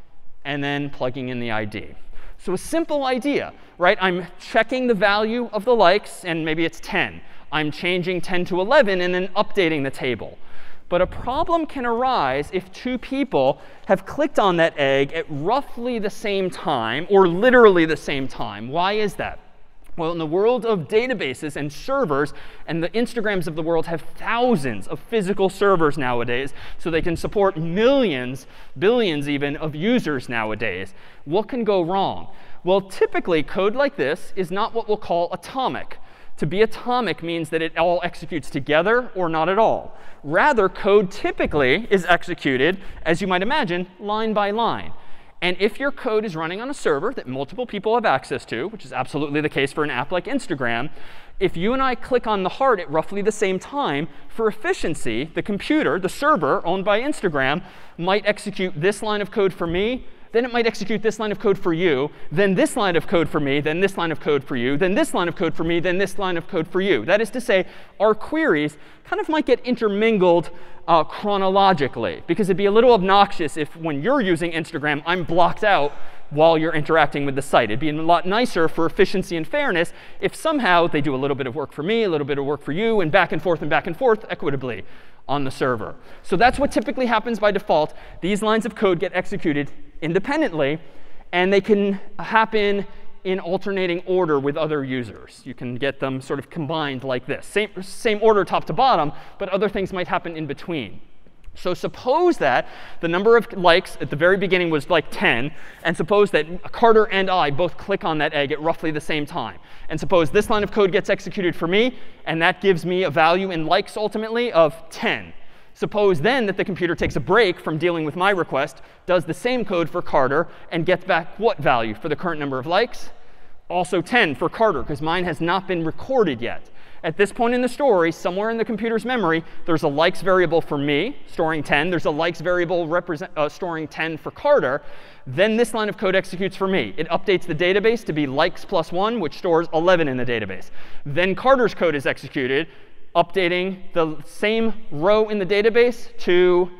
and then plugging in the I D. So a simple idea, right? I'm checking the value of the likes, and maybe it's ten. I'm changing ten to eleven and then updating the table. But a problem can arise if two people have clicked on that egg at roughly the same time, or literally the same time. Why is that? Well, in the world of databases and servers, and the Instagrams of the world have thousands of physical servers nowadays, so they can support millions, billions even, of users nowadays. What can go wrong? Well, typically, code like this is not what we'll call atomic. To be atomic means that it all executes together or not at all. Rather, code typically is executed, as you might imagine, line by line. And if your code is running on a server that multiple people have access to, which is absolutely the case for an app like Instagram, if you and I click on the heart at roughly the same time, for efficiency, the computer, the server owned by Instagram, might execute this line of code for me, then it might execute this line of code for you, then this line of code for me, then this line of code for you, then this line of code for me, then this line of code for you. That is to say, our queries kind of might get intermingled uh, chronologically, because it'd be a little obnoxious if when you're using Instagram, I'm blocked out while you're interacting with the site. It'd be a lot nicer for efficiency and fairness if somehow they do a little bit of work for me, a little bit of work for you, and back and forth and back and forth equitably on the server. So that's what typically happens by default. These lines of code get executed independently, and they can happen in alternating order with other users. You can get them sort of combined like this. Same, same order top to bottom, but other things might happen in between. So suppose that the number of likes at the very beginning was like ten, and suppose that Carter and I both click on that egg at roughly the same time. And suppose this line of code gets executed for me, and that gives me a value in likes ultimately of ten. Suppose then that the computer takes a break from dealing with my request, does the same code for Carter, and gets back what value for the current number of likes? Also ten for Carter, because mine has not been recorded yet. At this point in the story, somewhere in the computer's memory, there's a likes variable for me, storing ten. There's a likes variable represent, uh, storing ten for Carter. Then this line of code executes for me. It updates the database to be likes plus one, which stores eleven in the database. Then Carter's code is executed, updating the same row in the database to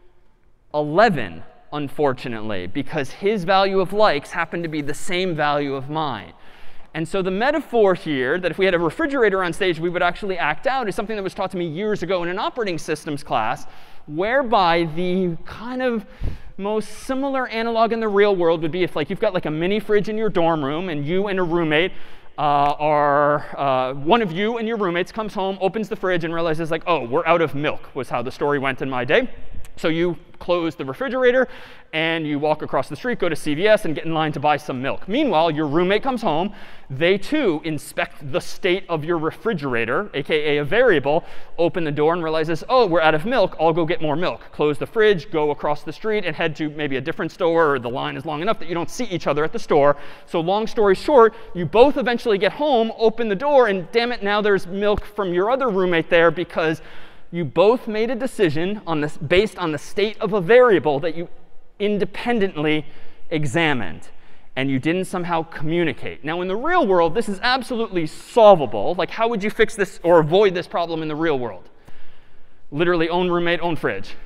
eleven, unfortunately, because his value of likes happened to be the same value of mine. And so the metaphor here, that if we had a refrigerator on stage we would actually act out, is something that was taught to me years ago in an operating systems class, whereby the kind of most similar analog in the real world would be if like you've got like a mini fridge in your dorm room and you and a roommate uh, are, uh, one of you and your roommates comes home, opens the fridge and realizes like, oh, we're out of milk, was how the story went in my day. So you close the refrigerator and you walk across the street, go to C V S, and get in line to buy some milk. Meanwhile, your roommate comes home. They, too, inspect the state of your refrigerator, a k a a variable, open the door and realizes, oh, we're out of milk. I'll go get more milk. Close the fridge, go across the street, and head to maybe a different store, or the line is long enough that you don't see each other at the store. So long story short, you both eventually get home, open the door, and damn it, now there's milk from your other roommate there because you both made a decision on this based on the state of a variable that you independently examined, and you didn't somehow communicate. Now, in the real world, this is absolutely solvable. Like, how would you fix this or avoid this problem in the real world? Literally, own roommate, own fridge.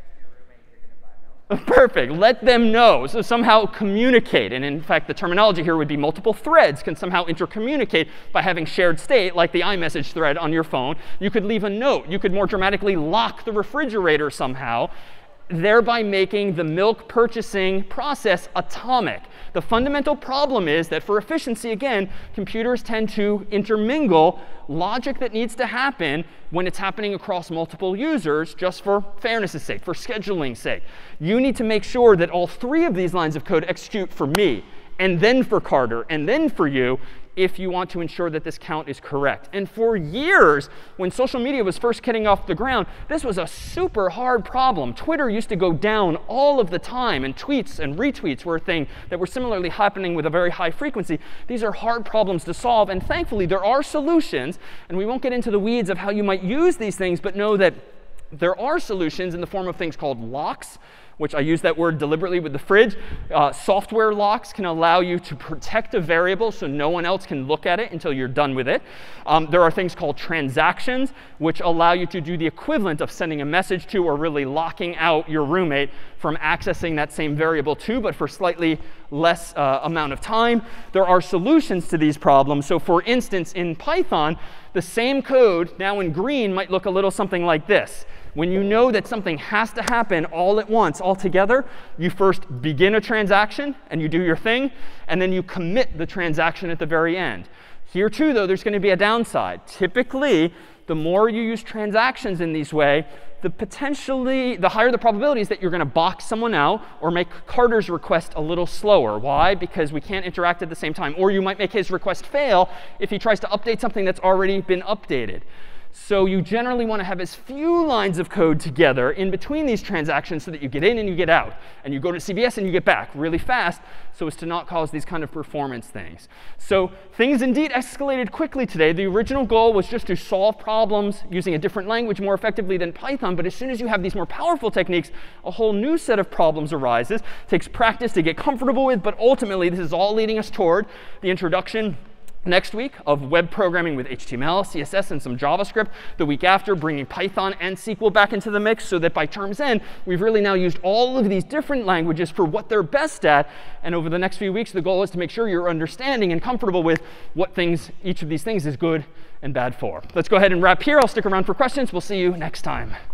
Perfect. Let them know. So somehow communicate. And in fact, the terminology here would be multiple threads can somehow intercommunicate by having shared state, like the iMessage thread on your phone. You could leave a note. You could more dramatically lock the refrigerator somehow, thereby making the milk purchasing process atomic. The fundamental problem is that for efficiency, again, computers tend to intermingle logic that needs to happen when it's happening across multiple users, just for fairness' sake, for scheduling sake. You need to make sure that all three of these lines of code execute for me, and then for Carter, and then for you, if you want to ensure that this count is correct. And for years, when social media was first getting off the ground, this was a super hard problem. Twitter used to go down all of the time, and tweets and retweets were a thing that were similarly happening with a very high frequency. These are hard problems to solve, and thankfully, there are solutions. And we won't get into the weeds of how you might use these things, but know that there are solutions in the form of things called locks, which I use that word deliberately with the fridge. Uh, software locks can allow you to protect a variable so no one else can look at it until you're done with it. Um, there are things called transactions, which allow you to do the equivalent of sending a message to or really locking out your roommate from accessing that same variable too, but for slightly less uh, amount of time. There are solutions to these problems. So for instance, in Python, the same code now in green might look a little something like this. When you know that something has to happen all at once, all together, you first begin a transaction and you do your thing, and then you commit the transaction at the very end. Here too, though, there's going to be a downside. Typically, the more you use transactions in this way, the potentially, the higher the probability is that you're going to box someone out or make Carter's request a little slower. Why? Because we can't interact at the same time. Or you might make his request fail if he tries to update something that's already been updated. So you generally want to have as few lines of code together in between these transactions so that you get in and you get out. And you go to C V S and you get back really fast so as to not cause these kind of performance things. So things indeed escalated quickly today. The original goal was just to solve problems using a different language more effectively than Python. But as soon as you have these more powerful techniques, a whole new set of problems arises. It takes practice to get comfortable with. But ultimately, this is all leading us toward the introduction next week of web programming with H T M L, C S S, and some JavaScript. The week after, bringing Python and S Q L back into the mix so that by term's end, we've really now used all of these different languages for what they're best at. And over the next few weeks, the goal is to make sure you're understanding and comfortable with what things each of these things is good and bad for. Let's go ahead and wrap here. I'll stick around for questions. We'll see you next time.